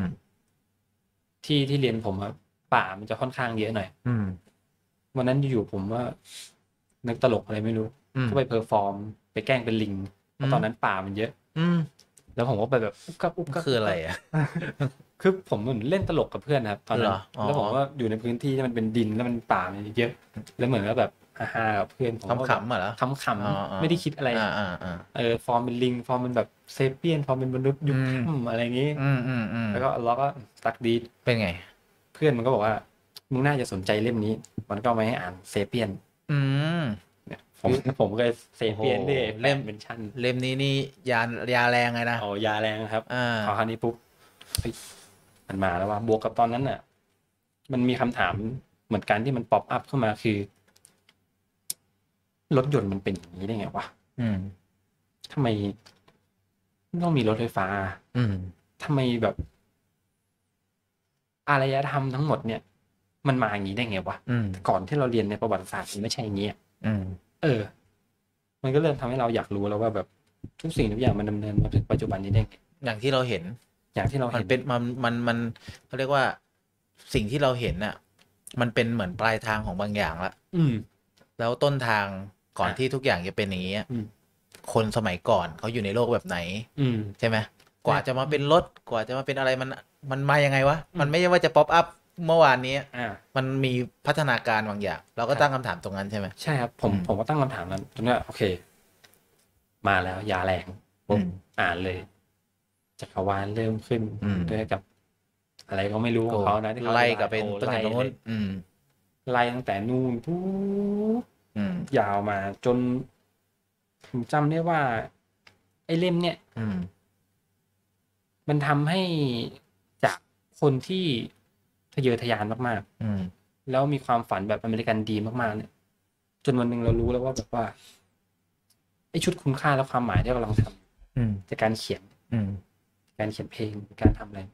ที่เรียนผมอะป่ามันจะค่อนข้างเยอะหน่อยวันนั้นอยู่ผมว่านึกตลกอะไรไม่รู้ก็ไปเพอร์ฟอร์มไปแกล้งเป็นลิงเพราะตอนนั้นป่ามันเยอะแล้วผมก็ไปแบบอุ๊บกับคืออะไรอ่ะคือผมเหมือนเล่นตลกกับเพื่อนนะครับตอนนั้นแล้วผมก็อยู่ในพื้นที่ที่มันเป็นดินแล้วมันป่ามันเยอะแล้วเหมือนกับแบบฮากับเพื่อนผมขำๆเหรอขำๆไม่ได้คิดอะไรฟอร์มเป็นลิงฟอร์มเป็นแบบเซเปียนฟอร์มเป็นมนุษย์ยุคอะไรอย่างนี้แล้วก็เราก็ตักดีเป็นไงเพื่อนมันก็บอกว่ามึงน่าจะสนใจเล่มนี้มันก็มาให้อ่านเซเปียนเนี่ยผมเคยเซเปียนได้เล่มเป็นชั้นเล่มนี้นี่ยาแรงเลยนะยาแรงครับพอคราวนี้ปุ๊บมันมาแล้วว่าบวกกับตอนนั้นน่ะมันมีคำถามเหมือนกันที่มันป๊อปอัพเข้ามาคือรถยนต์มันเป็นอย่างนี้ได้ไงวะทำไมต้องมีรถไฟฟ้าทำไมแบบอารยธรรมทั้งหมดเนี่ยมันมาอย่างนี้ได้ไงวะก่อนที่เราเรียนในประวัติศาสตร์มันไม่ใช่อย่างนี้มันก็เริ่มทำให้เราอยากรู้แล้วว่าแบบทุกสิ่งทุกอย่างมันดำเนินมาถึงปัจจุบันนี้ได้ไงอย่างที่เราเห็นมันเป็นมันเขาเรียกว่าสิ่งที่เราเห็นน่ะมันเป็นเหมือนปลายทางของบางอย่างละแล้วต้นทางก่อนที่ทุกอย่างจะเป็นอย่างนี้คนสมัยก่อนเขาอยู่ในโลกแบบไหนใช่ไหมกว่าจะมาเป็นรถกว่าจะมาเป็นอะไรมันมายังไงวะมันไม่ใช่ว่าจะป๊อปอัพเมื่อวานนี้มันมีพัฒนาการบางอย่างเราก็ตั้งคำถามตรงนั้นใช่ไหมใช่ครับผมก็ตั้งคำถามนั้นจนว่าโอเคมาแล้วยาแรงผมอ่านเลยจักรวาลเริ่มขึ้นด้วยกับอะไรก็ไม่รู้ของเขานะที่เขาไล่กับเป็นตั้งแต่นู้นไล่ตั้งแต่นู่นปุ๊บยาวมาจนผมจำได้ว่าไอ้เล่มเนี่ยมันทำให้จากคนที่ทะเยอทะยานมากๆแล้วมีความฝันแบบอเมริกันดีมากๆเนี่ยจนวันหนึ่งเรารู้แล้วว่าแบบว่าไอ้ชุดคุณค่าและความหมายที่เรากำลังทำจากการเขียนการเขียนเพลงการทำอะไร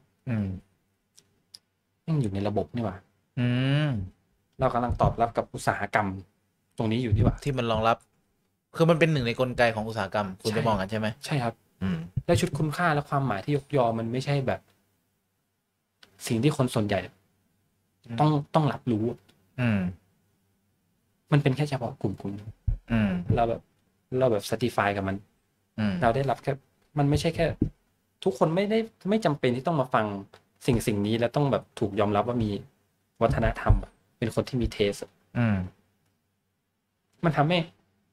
ยังอยู่ในระบบนี่หว่าเรากำลังตอบรับกับอุตสาหกรรมตรงนี้อยู่นี่หว่าที่มันรองรับคือมันเป็นหนึ่งในกลไกของอุตสาหกรรมคุณจะมองกันใช่ไหมใช่ครับแล้วชุดคุณค่าและความหมายที่ยกยอมันไม่ใช่แบบ สิ่งที่คนส่วนใหญ่ต้องรับรู้มันเป็นแค่เฉพาะกลุ่มเราแบบsatisfyกับมันเราได้รับแค่มันไม่ใช่แค่ทุกคนไม่จำเป็นที่ต้องมาฟังสิ่งนี้แล้วต้องแบบถูกยอมรับว่ามีวัฒนธรรมเป็นคนที่มีเทสมันทำให้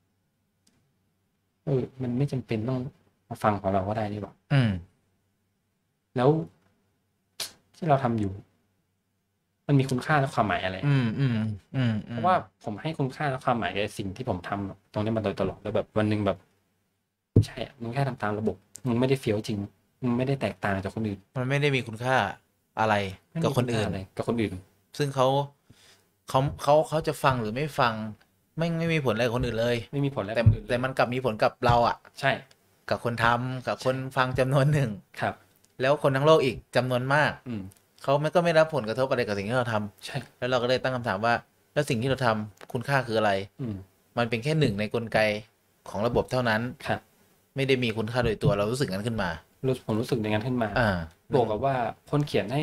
มันไม่จำเป็นต้องมาฟังของเราก็ได้นี่หว่าแล้วที่เราทำอยู่มันมีคุณค่าและความหมายอะไรเพราะว่าผมให้คุณค่าและความหมายกับสิ่งที่ผมทำตรงนี้มาโดยตลอดแล้วแบบวันนึงแบบใช่มึงแค่ทำตามระบบมึงไม่ได้เฟี้ยวจริงมึงไม่ได้แตกต่างจากคนอื่นมันไม่ได้มีคุณค่าอะไรกับคนอื่นซึ่งเขาจะฟังหรือไม่ฟังไม่มีผลอะไรกับคนอื่นเลยไม่มีผลแล้วแต่มันกลับมีผลกับเราอ่ะใช่กับคนทำกับคนฟังจำนวนหนึ่งครับแล้วคนทั้งโลกอีกจำนวนมากเขาก็ไม่รับผลกระทบอะไรกับสิ่งที่เราทำใช่แล้วเราก็เลยตั้งคำถามว่าแล้วสิ่งที่เราทำคุณค่าคืออะไรมันเป็นแค่หนึ่งในกลไกของระบบเท่านั้นไม่ได้มีคุณค่าโดยตัวเรารู้สึกงั้นขึ้นมาผมรู้สึกอย่างนั้นขึ้นมาบวกกับว่าคนเขียน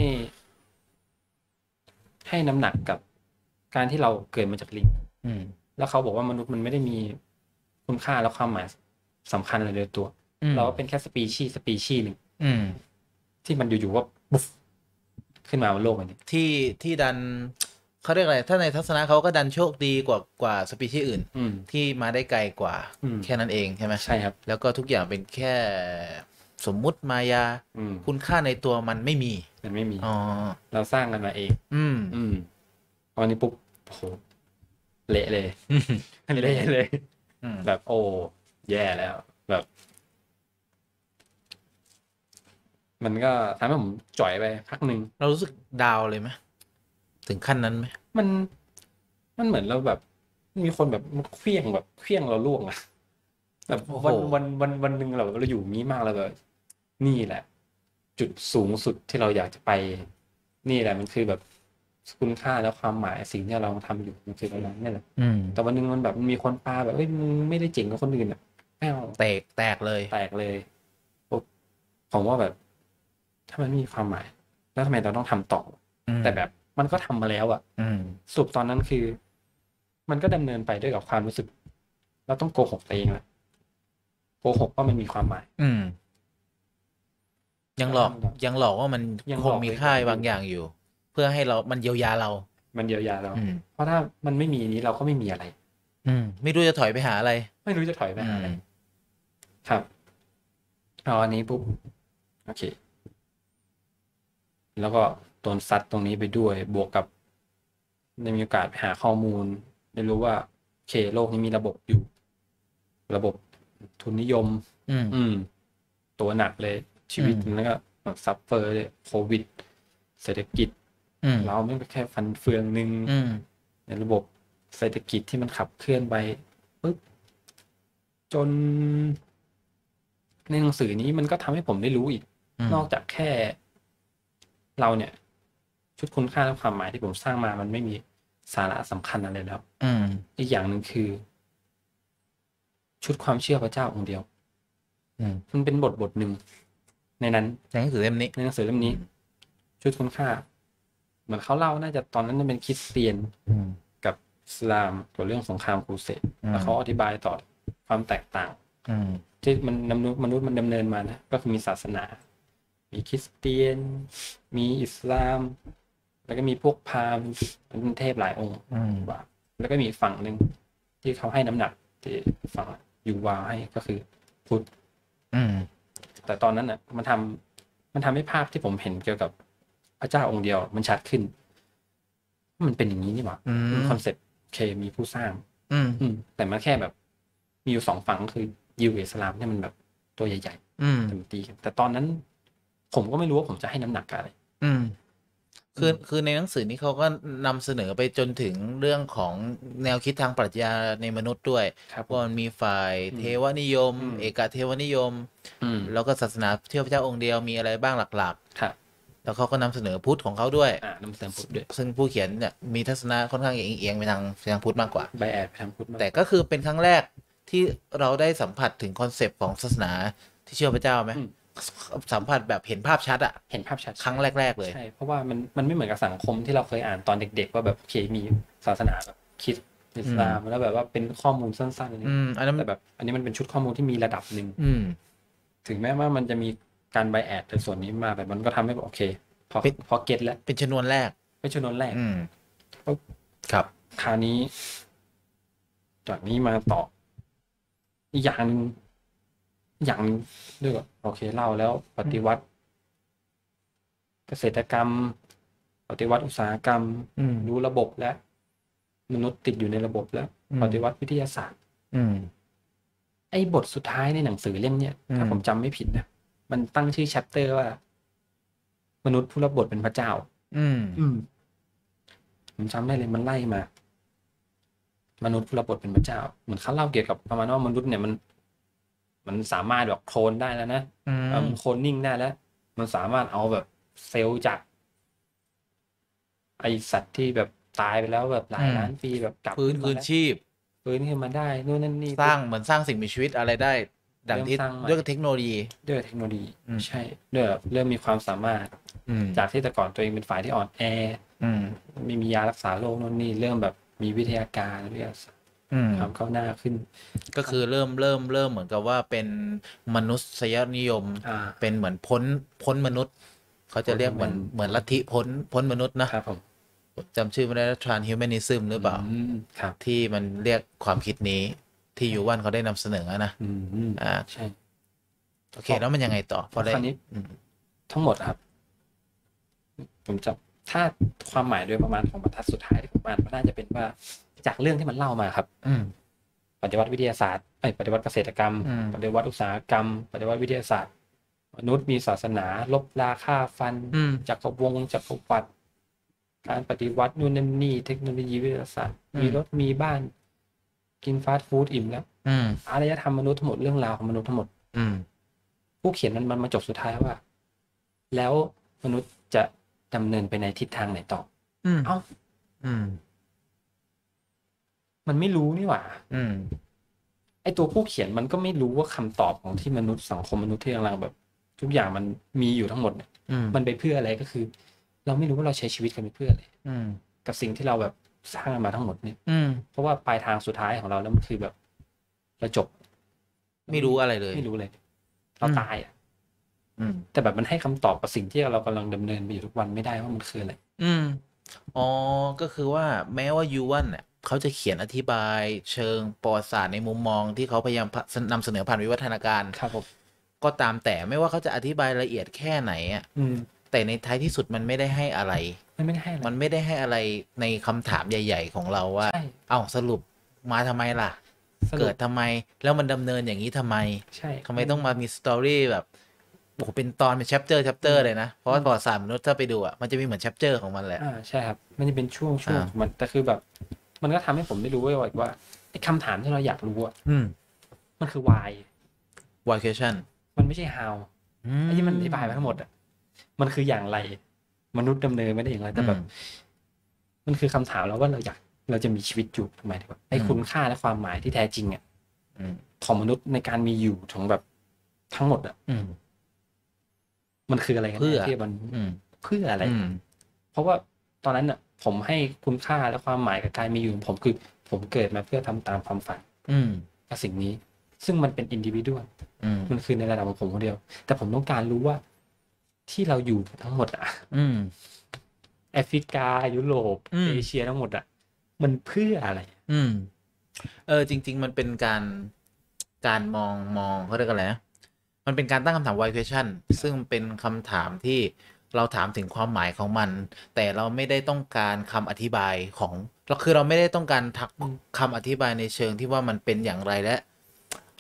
ให้น้ำหนักกับการที่เราเกิดมาจากลิงแล้วเขาบอกว่ามนุษย์มันไม่ได้มีคุณค่าและความหมายสำคัญอะไรโดยตัวเราเป็นแค่สปีชีส์หนึ่งที่มันอยู่ๆว่าบุ๊บขึ้นมาบนโลกอันนี้ที่ดันเขาเรียกอะไรถ้าในทัศนะเขาก็ดันโชคดีกว่าสปีชีส์อื่นที่มาได้ไกลกว่าแค่นั้นเองใช่ไหมใช่ครับแล้วก็ทุกอย่างเป็นแค่สมมุติมายาคุณค่าในตัวมันไม่มีเราสร้างกันมาเองตอนนี้ปุ๊บโหเละเลยเละเลยแบบโอ้แย่แล้วแบบมันก็ทำให้ผมจ่อยไปพักหนึ่งเรารู้สึกดาวเลยไหมถึงขั้นนั้นไหมมันเหมือนเราแบบมีคนแบบเคลี้ยงเราล่วงอะแบบวันหนึ่งเราอยู่นี้มากแล้วแบบนี่แหละ จุดสูงสุดที่เราอยากจะไปนี่แหละมันคือแบบคุณค่าและความหมายสิ่งที่เราทำอยู่มันคืออะไรนี่แหละแต่วันนึงมันแบบมีคนปาแบบมึงไม่ได้เจ๋งกับคนอื่นอ่ะแตกเลยผมว่าแบบถ้ามันมีความหมายแล้วทำไมเราต้องทำต่อแต่แบบมันก็ทำมาแล้วอ่ะสรุปตอนนั้นคือมันก็ดำเนินไปด้วยกับความรู้สึกเราต้องโกหกตัวเองละโกหกว่ามันมีความหมายยังหลอกว่ามันคงมีค่าบางอย่างอยู่เพื่อให้มันเยียวยาเราเพราะถ้ามันไม่มีนี้เราก็ไม่มีอะไรไม่รู้จะถอยไปหาอะไรครับเอาอันนี้ปุ๊บโอเคแล้วก็โดนซัดตรงนี้ไปด้วยบวกกับได้มีโอกาสไปหาข้อมูลได้รู้ว่าโอเคโลกนี้มีระบบอยู่ระบบทุนนิยมตัวหนักเลยชีวิตแล้วก็ซัฟเฟอร์เลยโควิดเศรษฐกิจเราไม่แค่ฟันเฟืองนึงในระบบเศรษฐกิจที่มันขับเคลื่อนไปปึ๊บจนในหนังสือนี้มันก็ทำให้ผมได้รู้อีกนอกจากแค่เราเนี่ยชุดคุณค่าและความหมายที่ผมสร้างมามันไม่มีสาระสำคัญอะไรแล้วอีกอย่างหนึ่งคือชุดความเชื่อพระเจ้าองค์เดียวมันเป็นบทหนึ่งในนั้นในหนังสือเล่มนี้ชุดคุณค่าเหมือนเขาเล่าน่าจะตอนนั้นมันเป็นคริสเตียนกับอิสลามกับเรื่องสงครามครูเสดแล้วเขาอธิบายต่อความแตกต่างที่มนุษย์มันดำเนินมานะก็คือมีศาสนามีคริสเตียนมีอิสลามแล้วก็มีพวกพราหมณ์เป็นเทพหลายองค์แล้วก็มีฝั่งหนึ่งที่เขาให้น้ำหนักที่ฝั่งยูวาให้ก็คือพุทธแต่ตอนนั้นน่ะมันทำให้ภาพที่ผมเห็นเกี่ยวกับพระเจ้าองค์เดียวมันชัดขึ้นมันเป็นอย่างนี้นี่หว่าคอนเซ็ปต์เคมีผู้สร้างแต่มันแค่แบบมีอยู่2ฝั่งคือยิวกับอิสลามที่มันแบบตัวใหญ่ๆตีกันแต่ตอนนั้นผมก็ไม่รู้ว่าผมจะให้น้ำหนักอะไรคคือในหนังสือนี้เขาก็นำเสนอไปจนถึงเรื่องของแนวคิดทางปรัชญาในมนุษย์ด้วยว่ามันมีฝ่ายเทวนิยม เอกเทวนิยมแล้วก็ศาสนาเชื่อพระเจ้าองค์เดียวมีอะไรบ้างหลักๆแล้วเขาก็นำเสนอพุทธของเขาด้วยนำเสนอพุทธด้วยซึ่งผู้เขียนเนี่ยมีทัศนะค่อนข้างเอียงไปทางพุทธมากกว่าไบแอดไปทางพุทธแต่ก็คือเป็นครั้งแรกที่เราได้สัมผัสถึงคอนเซปต์ของศาสนาที่เชื่อพระเจ้าไหมสัมผัสแบบเห็นภาพชัดอะเห็นภาพชัดครั้งแรกๆเลยใช่เพราะว่ามันไม่เหมือนกับสังคมที่เราเคยอ่านตอนเด็กๆว่าแบบโอเคมีศาสนาแบบคริสต์อิสลามแล้วแบบว่าเป็นข้อมูลสั้นๆแต่แบบอันนี้มันเป็นชุดข้อมูลที่มีระดับหนึ่งถึงแม้ว่ามันจะมีการไบแอดในส่วนนี้มาแบบมันก็ทำให้แบบโอเคพอเก็ตแล้วเป็นชนวนแรกครับคราวนี้จากนี้มาต่ออีกอย่างด้วยโอเคเล่าแล้วปฏิวัติเกษตรกรรมปฏิวัติอุตสาหกรรมรู้ระบบแล้วมนุษย์ติดอยู่ในระบบแล้วปฏิวัติวิทยาศาสตร์ไอ้บทสุดท้ายในหนังสือเล่มเนี้ยถ้าผมจำไม่ผิดนะมันตั้งชื่อแชปเตอร์ว่ามนุษย์ผู้รับบทเป็นพระเจ้าผมจำได้เลยมันไล่มามนุษย์ผู้รับบทเป็นพระเจ้าเหมือนเขาเล่าเกี่ยวกับประมาณว่ามนุษย์เนี่ยมันสามารถแบบโคลนได้แล้วนะมันโคลนนิ่งได้แล้วมันสามารถเอาแบบเซลล์จากไอสัตว์ที่แบบตายไปแล้วแบบหลายล้านปีแบบกลับฟื้นคืนชีพฟื้นขึ้นมาได้นู่นนั่นนี่สร้างเหมือนสร้างสิ่งมีชีวิตอะไรได้ดังที่ด้วยเทคโนโลยีใช่ด้วยเริ่มมีความสามารถจากที่แต่ก่อนตัวเองเป็นฝ่ายที่อ่อนแอไม่มียารักษาโรคนู่นนี่เริ่มแบบมีวิทยาการวิทยาศาสตร์ความก้าวหน้าขึ้นก็คือเริ่มเหมือนกับว่าเป็นมนุษยนิยมเป็นเหมือนพ้นมนุษย์เขาจะเรียกเหมือนลัทธิพ้นมนุษย์นะครับผมจำชื่อไม่ได้ transhumanism หรือเปล่าที่มันเรียกความคิดนี้ที่ยูวันเขาได้นำเสนอนะใช่โอเคแล้วมันยังไงต่อพอได้ทั้งหมดครับผมจะถ้าความหมายโดยประมาณของบรรทัดสุดท้ายที่ผมอ่านมันน่าจะเป็นว่าจากเรื่องที่มันเล่ามาครับปฏิวัติวิทยาศาสตร์ปฏิวัติเกษตรกรรมปฏิวัติอุตสาหกรรมปฏิวัติวิทยาศาสตร์มนุษย์มีศาสนาลบราฆ่าฟันจักรวรรดิการปฏิวัตินู่นนั่นนี่เทคโนโลยีวิทยาศาสตร์มีรถมีบ้านกินฟาสต์ฟู้ดอิ่มแล้วอารยธรรมมนุษย์ทั้งหมดเรื่องราวของมนุษย์ทั้งหมดผู้เขียนมันมาจบสุดท้ายว่าแล้วมนุษย์จะดำเนินไปในทิศทางไหนต่อมันไม่รู้นี่หว่าไอตัวผู้เขียนมันก็ไม่รู้ว่าคำตอบของที่มนุษย์สังคมมนุษย์ที่กำลังแบบทุกอย่างมันมีอยู่ทั้งหมดเนี่ยมันไปเพื่ออะไรก็คือเราไม่รู้ว่าเราใช้ชีวิตกันไปเพื่ออะไรกับสิ่งที่เราแบบสร้างมาทั้งหมดเนี่ยเพราะว่าปลายทางสุดท้ายของเราแล้วมันคือแบบเราจบไม่รู้อะไรเลยไม่รู้เลยเราตายแต่แบบมันให้คำตอบกับสิ่งที่เรากำลังดำเนินไปอยู่ทุกวันไม่ได้ว่ามันคืออะไรอ๋อก็คือว่าแม้ว่ายูวันเนี่ยเขาจะเขียนอธิบายเชิงประวัติศาสตร์ในมุมมองที่เขาพยายามนำเสนอผ่านวิวัฒนาการครับผมก็ตามแต่ไม่ว่าเขาจะอธิบายละเอียดแค่ไหนอ่ะแต่ในท้ายที่สุดมันไม่ได้ให้อะไรมันไม่ได้ให้อะไรในคำถามใหญ่ๆของเราว่าเอ้าสรุปมาทำไมล่ะเกิดทำไมแล้วมันดำเนินอย่างนี้ทำไมทำไมต้องมามีสตอรี่แบบโอ้โหเป็นตอนเป็นแชปเตอร์เลยนะเพราะว่าประวัติศาสตร์มนุษย์ถ้าไปดูอ่ะมันจะมีเหมือนแชปเตอร์ของมันแหละใช่ครับมันจะเป็นช่วงมันแต่คือแบบมันก็ทำให้ผมได้รู้ว่าไอ้คำถามที่เราอยากรู้อ่ะมันคือ why question มันไม่ใช่ how ไอ้ที่มันอธิบายไปทั้งหมดอ่ะมันคืออย่างไรมนุษย์ดำเนินไม่ได้อย่างไรแต่แบบมันคือคำถามแล้วว่าเราจะมีชีวิตอยู่ทำไมดีกว่าไอ้คุณค่าและความหมายที่แท้จริงอ่ะของมนุษย์ในการมีอยู่ของแบบทั้งหมดอ่ะมันคืออะไรกันที่มันเพื่ออะไรเพราะว่าตอนนั้นน่ะผมให้คุณค่าและความหมายกับการมีอยู่ของผมคือผมเกิดมาเพื่อทำตามความฝันกับสิ่งนี้ซึ่งมันเป็นอินดิวิวดมันคือในระดับของผมคนเดียวแต่ผมต้องการรู้ว่าที่เราอยู่ทั้งหมดอ่ะแอฟริกายุโรปเอเชียทั้งหมดอ่ะมันเพื่ออะไรจริงๆมันเป็นการมองเขาเรียกอะไรนะมันเป็นการตั้งคำถาม why question ซึ่งเป็นคำถามที่เราถามถึงความหมายของมันแต่เราไม่ได้ต้องการคำอธิบายของเราไม่ได้ต้องการคำอธิบายในเชิงที่ว่ามันเป็นอย่างไร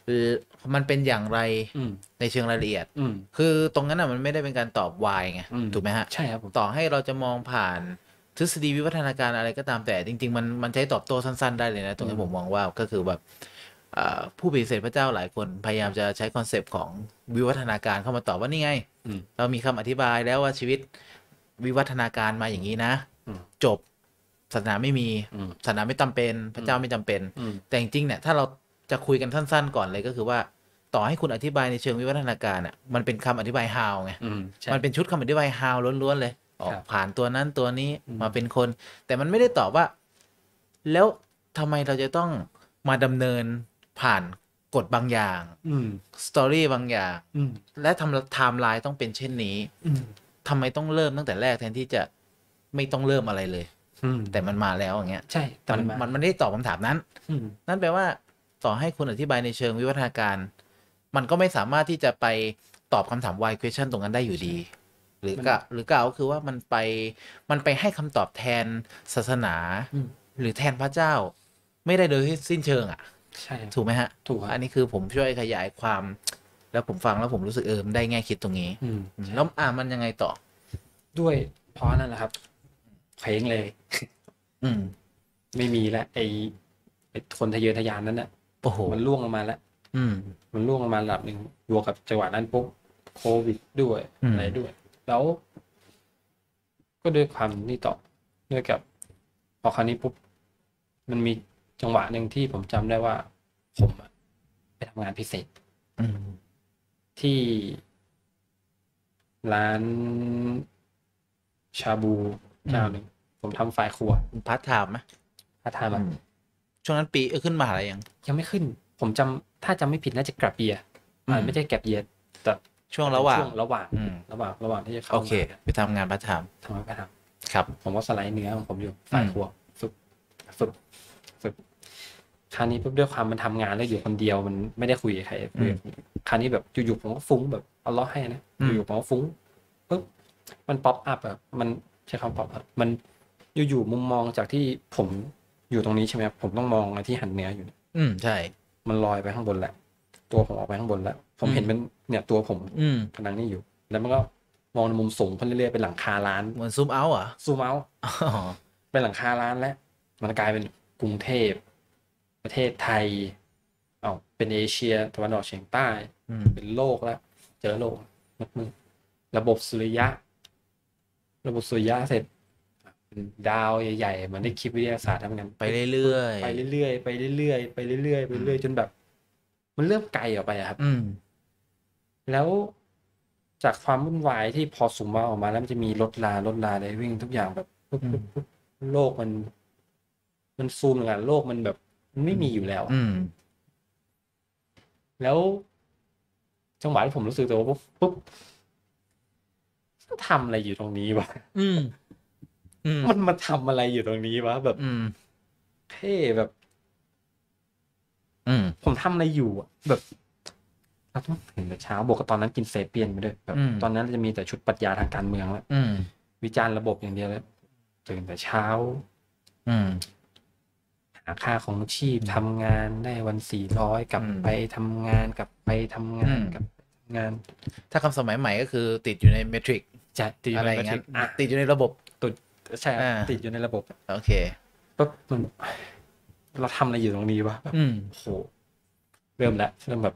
มันเป็นอย่างไรในเชิงรายละเอียดคือตรงนั้นมันไม่ได้เป็นการตอบ why ไงถูกไหมฮะใช่ครับต่อให้เราจะมองผ่านทฤษฎีวิวัฒนาการอะไรก็ตามแต่จริงๆมันใช้ตอบโต้สั้นๆได้เลยนะตรงนี้ผมมองว่าก็คือแบบผู้ปฏิเสธพระเจ้าหลายคนพยายามจะใช้คอนเซปต์ของวิวัฒนาการเข้ามาตอบว่านี่ไงเรามีคำอธิบายแล้วว่าชีวิตวิวัฒนาการมาอย่างนี้นะจบศาสนาไม่มีศาสนาไม่จำเป็นพระเจ้าไม่จำเป็นแต่จริงๆเนี่ยถ้าเราจะคุยกันสั้นๆก่อนเลยก็คือว่าต่อให้คุณอธิบายในเชิงวิวัฒนาการอ่ะมันเป็นคำอธิบาย how ไงมันเป็นชุดคำอธิบาย how ล้วนๆเลยออกผ่านตัวนั้นตัวนี้มาเป็นคนแต่มันไม่ได้ตอบว่าแล้วทำไมเราจะต้องมาดำเนินผ่านกฎบางอย่างสตอรี่บางอย่างและทำไทม์ไลน์ต้องเป็นเช่นนี้ทำไมต้องเริ่มตั้งแต่แรกแทนที่จะไม่ต้องเริ่มอะไรเลยแต่มันมาแล้วอย่างเงี้ยใช่มันไม่ได้ตอบคำถามนั้นนั่นแปลว่าต่อให้คุณอธิบายในเชิงวิวัฒนาการมันก็ไม่สามารถที่จะไปตอบคำถาม why question ตรงนั้นได้อยู่ดีหรือกล่าวคือว่ามันไปให้คำตอบแทนศาสนาหรือแทนพระเจ้าไม่ได้โดยสิ้นเชิงอ่ะใช่ถูกไหมฮะถูกอันนี้คือผมช่วยขยายความแล้วผมฟังแล้วผมรู้สึกได้แง่คิดตรงนี้แล้วมันยังไงต่อด้วยเพราะนั่นแหละครับเพลงเลยไม่มีแล้วไอ้คนทะเยอทะยานนั้นน่ะโอ้โหมันล่วงลงมาแล้วมันล่วงลงมาระดับหนึ่งบวกกับจังหวะนั้นปุ๊บโควิดด้วยอะไรด้วยแล้วก็ด้วยความนี่ต่อด้วยกับพอคราวนี้ปุ๊บมันมีจังหวะหนึ่งที่ผมจำได้ว่าผมไปทำงานพิเศษที่ร้านชาบูเจ้าหนึ่งผมทำฝ่ายครัวพาร์ทไทม์ไหมพาร์ทไทม์ช่วงนั้นปีขึ้นมาอะไรยังไม่ขึ้นผมถ้าจำไม่ผิดน่าจะกลับเยียร์ไม่ใช่แกบเยียร์แต่ช่วงระหว่างที่จะเข้าโอเคไปทำงานพาร์ทไทม์ครับผมก็สไลด์เนื้อของผมอยู่ฝ่ายครัวฝึกคราวนี้ปุ๊บด้วยความมันทำงานแล้วอยู่คนเดียวมันไม่ได้คุยกับใครคราวนี้แบบอยู่ๆผมก็ฟุ้งแบบเอาล้อให้นะอยู่ๆผมก็ฟุ้งปุ๊บมันป๊อปอัพมันใช้คำป๊อปอัพมันอยู่ๆมุมมองจากที่ผมอยู่ตรงนี้ใช่ไหมครับผมต้องมองที่หันเหนืออยู่ใช่มันลอยไปข้างบนแหละตัวผมออกไปข้างบนแล้วผมเห็นเป็นเนี่ยตัวผมกำลังนี่อยู่แล้วมันก็มองในมุมสูงขึ้นเรื่อยๆเป็นหลังคาร้านเหมือนซูมเอาท์อ่ะซูมเอาท์เป็นหลังคาร้านแล้วมันกลายเป็นกรุงเทพประเทศไทยเป็นเอเชียตะวันออกเฉียงใต้เป็นโลกแล้วเจอโลกมืดระบบสุริยะเสร็จดาวใหญ่ๆมันได้คิดวิทยาศาสตร์ทำงานไปเรื่อยๆไปเรื่อยๆจนแบบมันเริ่มไกลออกไปครับแล้วจากความวุ่นวายที่พอสูงมาออกมาแล้วมันจะมีรถลาอะไรวิ่งทุกอย่างแบบโลกมันซูมเหมือนกันโลกมันแบบมันไม่มีอยู่แล้วแล้วจังหวะที่ผมรู้สึกตัวปุ๊บทำอะไรอยู่ตรงนี้วะมันมาทำอะไรอยู่ตรงนี้วะแบบเท่แบบผมทำอะไรอยู่แบบเราต้องตื่นแต่เช้าบวกกับตอนนั้นกินเซเปียนไปด้วยแบบตอนนั้นจะมีแต่ชุดปรัชญาทางการเมืองแล้ววิจารณ์ระบบอย่างเดียวแล้วตื่นแต่เช้าหาค่าของชีพทำงานได้วัน400กลับไปทำงานกลับไปทำงานกับงานถ้าคำสมัยใหม่ก็คือติดอยู่ในเมทริกจะติดอยู่ในเมทริกติดอยู่ในระบบใช่ติดอยู่ในระบบโอเคปุ๊บมันเราทำอะไรอยู่ตรงนี้วะโอ้โหเริ่มแบบ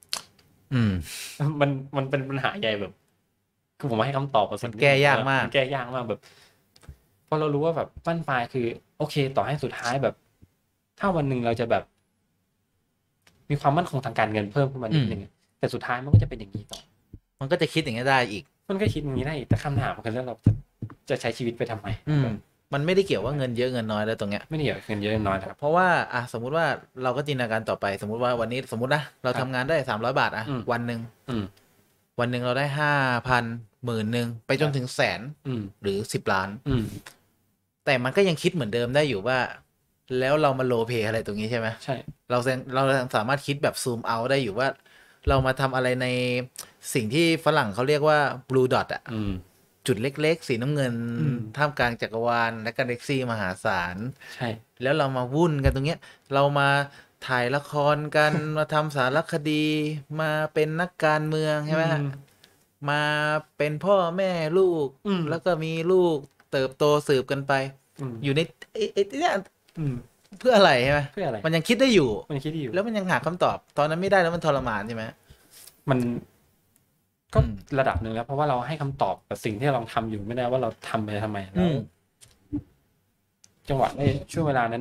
มันเป็นปัญหาใหญ่แบบคือผมให้คำตอบมันแก้ยากมากแบบพอเรารู้ว่าแบบบั้นปลายคือโอเคต่อให้สุดท้ายแบบถ้าวันหนึ่งเราจะแบบมีความมั่นคงทางการเงินเพิ่มขึ้นมานิดนึงแต่สุดท้ายมันก็จะเป็นอย่างนี้ต่อมันก็จะคิดอย่างนี้ได้อีกมันก็คิดอย่างนี้ได้แต่คำถามคือแล้วเราจะใช้ชีวิตไปทำไมมันไม่ได้เกี่ยวว่าเงินเยอะเงินน้อยแล้วตรงเนี้ยไม่ได้เกี่ยวเงินเยอะเงินน้อยครับเพราะว่าสมมุติว่าเราก็จินตนาการต่อไปสมมุติว่าวันนี้สมมุตินะเราทำงานได้300 บาทวันหนึ่งเราได้5,000 10,000ไปจนถึงแสนหรือ10 ล้านแต่มันก็ยังคิดเหมือนเดิมได้อยู่ว่าแล้วเรามาโลเพอะไรตรงนี้ใช่ไหมใช่เราสามารถคิดแบบซูมเอาได้อยู่ว่าเรามาทำอะไรในสิ่งที่ฝรั่งเขาเรียกว่า blue dot จุดเล็กๆสีน้ำเงินท่ามกลางจักรวาลและกาแล็กซี่มหาศาลใช่แล้วเรามาวุ่นกันตรงเนี้ยเรามาทถ่ายละครกัน มาทำสารคดีมาเป็นนักการเมืองใช่ไหมฮะมาเป็นพ่อแม่ลูกแล้วก็มีลูกเติบโตสืบกันไปอยู่ในเนี่ยเพื่ออะไรใช่ไหมเพื่ออะไรมันยังคิดได้อยู่แล้วมันยังหาคำตอบตอนนั้นไม่ได้แล้วมันทรมานใช่ไหมมันก็ระดับหนึ่งแล้วเพราะว่าเราให้คำตอบกับสิ่งที่เราทำอยู่ไม่ได้ว่าเราทำไปทำไมแล้วจังหวะในช่วงเวลานั้น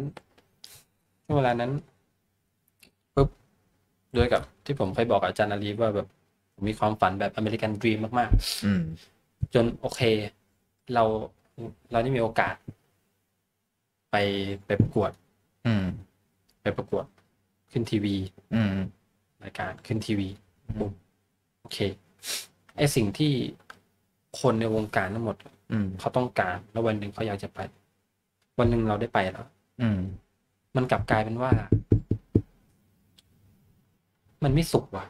ปุ๊บด้วยกับที่ผมเคยบอกอาจารย์อาลีว่าแบบผมมีความฝันแบบอเมริกันดรีมมากๆจนโอเคเราได้มีโอกาสไปประกวดขึ้นทีวีรายการขึ้นทีวีปุ๊บโอเคไอสิ่งที่คนในวงการทั้งหมดเขาต้องการแล้ววันหนึ่งเขาอยากจะไปวันหนึ่งเราได้ไปแล้วมันกลับกลายเป็นว่ามันไม่สุขว่ะ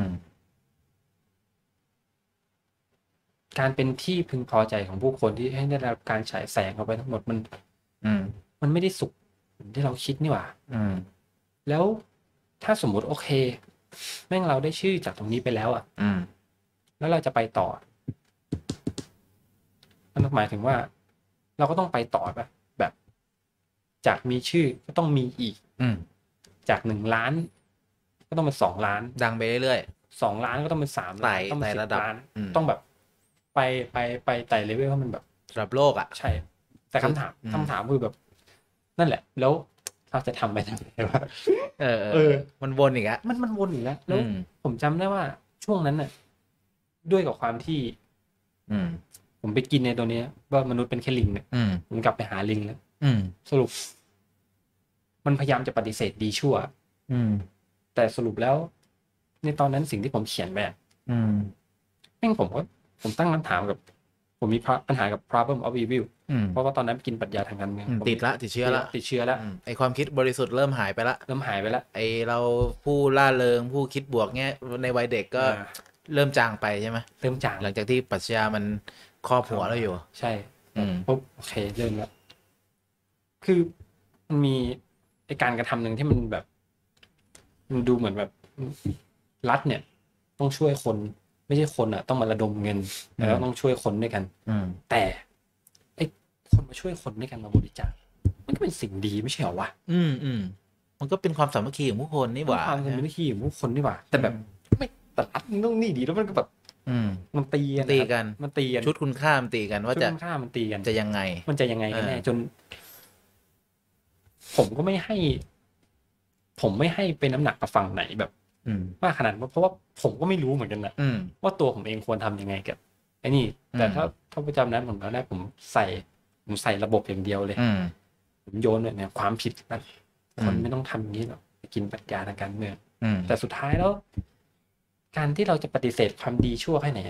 การเป็นที่พึงพอใจของผู้คนที่ให้ได้รับการฉายแสงเข้าไปทั้งหมดมันไม่ได้สุขที่เราคิดนี่หว่าแล้วถ้าสมมุติโอเคแม่งเราได้ชื่อจากตรงนี้ไปแล้วอ่ะแล้วเราจะไปต่อมันหมายถึงว่าเราก็ต้องไปต่อแบบจากมีชื่อก็ต้องมีอีกจาก1 ล้านก็ต้องเป็น2 ล้านดังไปเรื่อยๆ2 ล้านก็ต้องเป็น3 ล้านต้องเป็น10 ล้านต้องแบบไปไต่เลเวลให้มันแบบระดับโลกอ่ะใช่แต่คำถามคือแบบนั่นแหละแล้วเราจะทำไปทำไมวะมันวนอีกแล้วมันวนอีกแล้วแล้วผมจำได้ว่าช่วงนั้นน่ะด้วยกับความที่ผมไปกินในตัวนี้ว่ามนุษย์เป็นแค่ลิงเนี่ยผมกลับไปหาลิงแล้วสรุปมันพยายามจะปฏิเสธดีชั่วแต่สรุปแล้วในตอนนั้นสิ่งที่ผมเขียนไปแม่งผมตั้งคำถามกับผมมีปัญหากับ problem of evil เพราะว่าตอนนั้นกินปรัชญาทางการเมืองติดเชื้อแล้วไอความคิดบริสุทธิ์เริ่มหายไปละไอเราผู้ล่าเริงผู้คิดบวกเงี้ยในวัยเด็กก็เริ่มจางไปใช่ไหมเริ่มจางหลังจากที่ปรัชญามันครอบหัวเราอยู่ใช่ปุ๊บโอเคเริ่มแล้วคือมันมีไอการกระทำหนึ่งที่มันแบบมันดูเหมือนแบบรัฐเนี่ยต้องช่วยคนไม่ใช่คนอ่ะต้องมาระดมเงินแล้วต้องช่วยคนด้วยกันแต่ไอ้คนมาช่วยคนด้วยกันมาบริจาคมันก็เป็นสิ่งดีไม่ใช่เหรอวะมันก็เป็นความสามัคคีของผู้คนนี่หว่าความสามัคคีของผู้คนนี่หว่าแต่แบบไม่แต่รัฐมันต้องนี่ดีแล้วมันก็แบบมันตีกันชุดคุณค่ามันตีกันว่าจะมันตีกันจะยังไงมันจะยังไงกันแน่จนผมก็ไม่ให้เป็นน้ำหนักกับฝั่งไหนแบบมากขนาดเพราะว่าผมก็ไม่รู้เหมือนกันนะว่าตัวผมเองควรทำยังไงกับไอ้นี่แต่ถ้าประจำนั้นผมแล้วได้ผมใส่ระบบอย่างเดียวเลยผมโยนเนี่ยความผิดนะคนไม่ต้องทำอย่างนี้หรอกกินปรัชญาทางการเมืองแต่สุดท้ายแล้วการที่เราจะปฏิเสธความดีชั่วแค่ไหน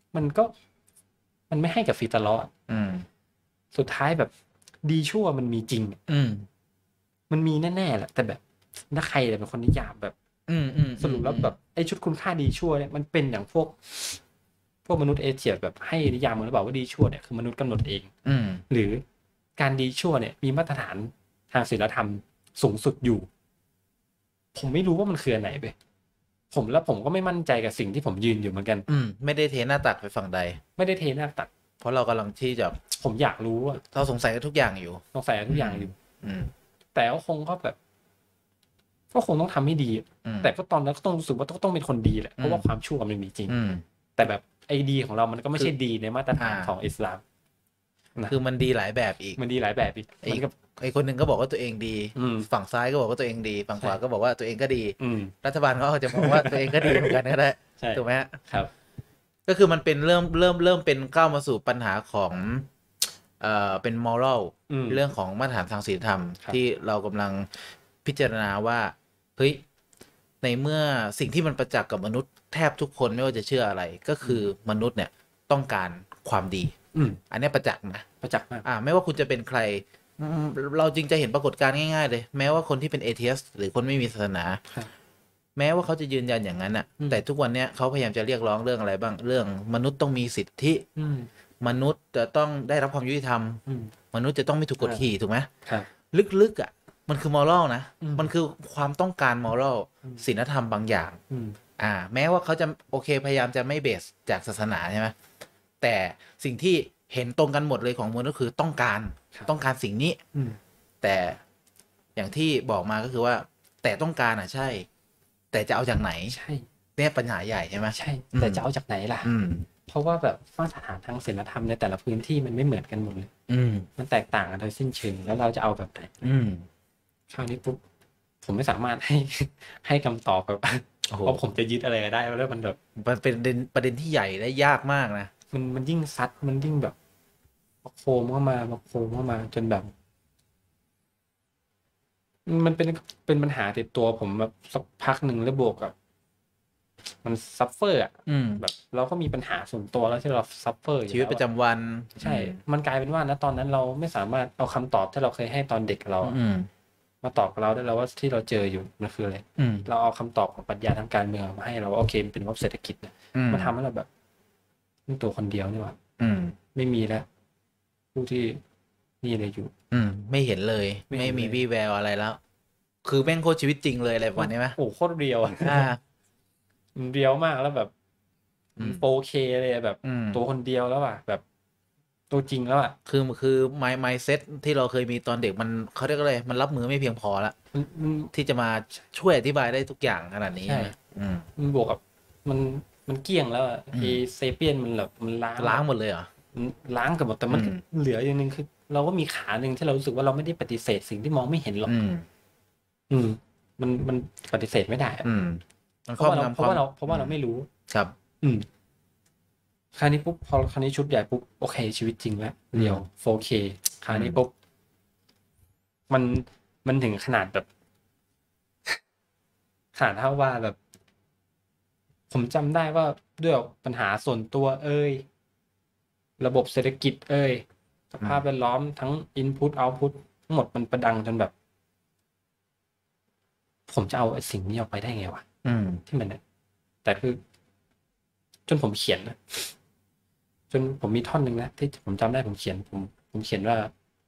มันไม่ให้กับฟรีตลอดสุดท้ายแบบดีชั่วมันมีจริงมันมีแน่ๆแหละแต่แบบถ้าใครเป็นคนนิยามแบบสรุปแล้วแบบไอ้ชุดคุณค่าดีชั่วเนี่ยมันเป็นอย่างพวกมนุษย์เอเชียแบบให้นิยามมันหรือเปล่าว่าดีชั่วเนี่ยคือมนุษย์กำหนดเองหรือการดีชั่วเนี่ยมีมาตรฐานทางศีลธรรมสูงสุดอยู่ผมไม่รู้ว่ามันคืออันไหนไปผมก็ไม่มั่นใจกับสิ่งที่ผมยืนอยู่เหมือนกันไม่ได้เทหน้าตักไปฝั่งใดไม่ได้เทหน้าตักเพราะเรากำลังที่จะผมอยากรู้ว่าเราสงสัยทุกอย่างอยู่แต่ก็คงต้องทำให้ดีแต่ก็ตอนนั้นก็ต้องรู้สึกว่าต้องเป็นคนดีแหละเพราะว่าความชั่วมันมีจริงแต่แบบไอ้ดีของเรามันก็ไม่ใช่ดีในมาตรฐานของอิสลามคือมันดีหลายแบบอีกไอ้คนหนึ่งก็บอกว่าตัวเองดีฝั่งซ้ายก็บอกว่าตัวเองดีฝั่งขวาก็บอกว่าตัวเองก็ดีรัฐบาลเขาอาจจะมองว่าตัวเองก็ดีเหมือนกันก็ได้ถูกไหมครับก็คือมันเป็นเริ่มเป็นก้าวมาสู่ปัญหาของเป็นมอรัลเรื่องของมาตรฐานทางศีลธรรมที่เรากำลังพิจารณาว่าเฮ้ยในเมื่อสิ่งที่มันประจักษ์กับมนุษย์แทบทุกคนไม่ว่าจะเชื่ออะไรก็คือมนุษย์เนี่ยต้องการความดีอันนี้ประจักษ์นะประจักษ์มากไม่ว่าคุณจะเป็นใครเราจริงจะเห็นปรากฏการณ์ง่ายๆเลยแม้ว่าคนที่เป็นเอเทียสหรือคนไม่มีศาสนาแม้ว่าเขาจะยืนยันอย่างนั้นแต่ทุกวันนี้เขาพยายามจะเรียกร้องเรื่องอะไรบ้างเรื่องมนุษย์ต้องมีสิทธิมนุษย์จะต้องได้รับความยุติธรรมมนุษย์จะต้องไม่ถูกกดขี่ถูกไหมลึกมันคือมอรัลนะมันคือความต้องการมอรัลศีลธรรมบางอย่างแม้ว่าเขาจะโอเคพยายามจะไม่เบสจากศาสนาใช่ไหมแต่สิ่งที่เห็นตรงกันหมดเลยของมนุษย์ก็คือต้องการสิ่งนี้แต่อย่างที่บอกมาก็คือว่าแต่ต้องการใช่ แต่จะเอาจากไหนใช่เนี่ยปัญหาใหญ่ใช่ไหมใช่แต่จะเอาจากไหนล่ะเพราะว่าแบบมาตรฐานทางศีลธรรมในแต่ละพื้นที่มันไม่เหมือนกันหมดเลยมันแตกต่างกันโดยสิ้นเชิงแล้วเราจะเอาแบบไหนคราวนี้ปุ๊บผมไม่สามารถให้คำตอบแบบว่าผมจะยึดอะไรได้แล้วมันแบบมันเป็นประเด็นที่ใหญ่และยากมากนะมันยิ่งซัดมันยิ่งแบบโคมเข้ามาจนแบบมันเป็นปัญหาติดตัวผมแบบสักพักหนึ่งแล้วบวกกับมันซัฟเฟอร์แบบเราก็มีปัญหาส่วนตัวแล้วที่เราซัฟเฟอร์ชีวิตประจำวันใช่มันกลายเป็นว่านะตอนนั้นเราไม่สามารถเอาคำตอบที่เราเคยให้ตอนเด็กเรามาตอบกับเราได้แล้วว่าที่เราเจออยู่มันคืออะไรเราเอาคำตอบของปรัชญาทางการเมืองมาให้เราโอเคเป็นว่าเศรษฐกิจเนี่ยมันทำให้เราแบบนี่ตัวคนเดียวนี่หว่าไม่มีแล้วผู้ที่นี่เลยอยู่ไม่เห็นเลยไม่มีวี่แววอะไรแล้วคือแม่งโคตรชีวิตจริงเลยอะไรประมาณนี้ไหมโอ้โคตรเรียวเรียวมากแล้วแบบ4K เลยแบบตัวคนเดียวแล้วอ่ะแบบตัวจริงแล้วอ่ะคือ mindset ที่เราเคยมีตอนเด็กมันเขาเรียกอะไรมันรับมือไม่เพียงพอละที่จะมาช่วยอธิบายได้ทุกอย่างขนาดนี้ใช่มันบวกกับมันเกลี้ยงแล้วอ่ะเซเปียนมันแบบมันล้างหมดเลยเหรอล้างกันหมดแต่มันเหลืออย่างนึงคือเราก็มีขาหนึ่งที่เรารู้สึกว่าเราไม่ได้ปฏิเสธสิ่งที่มองไม่เห็นหรอกมันปฏิเสธไม่ได้เพราะว่าเราไม่รู้ครับคราวนี้ปุ๊บพอคราวนี้ชุดใหญ่ปุ๊บโอเคชีวิตจริงแล้วเรียว 4K คราวนี้ปุ๊บมันถึงขนาดแบบขนาดเท่าว่าแบบผมจำได้ว่าด้วยปัญหาส่วนตัวระบบเศรษฐกิจสภาพแวดล้อมทั้ง input output ทั้งหมดมันประดังจนแบบผมจะเอาสิ่งนี้ออกไปได้ไงวะที่มันเนี่ยแต่คือจนผมเขียนนะจนผมมีท่อนหนึ่งนะที่ผมจำได้ผมเขียนว่า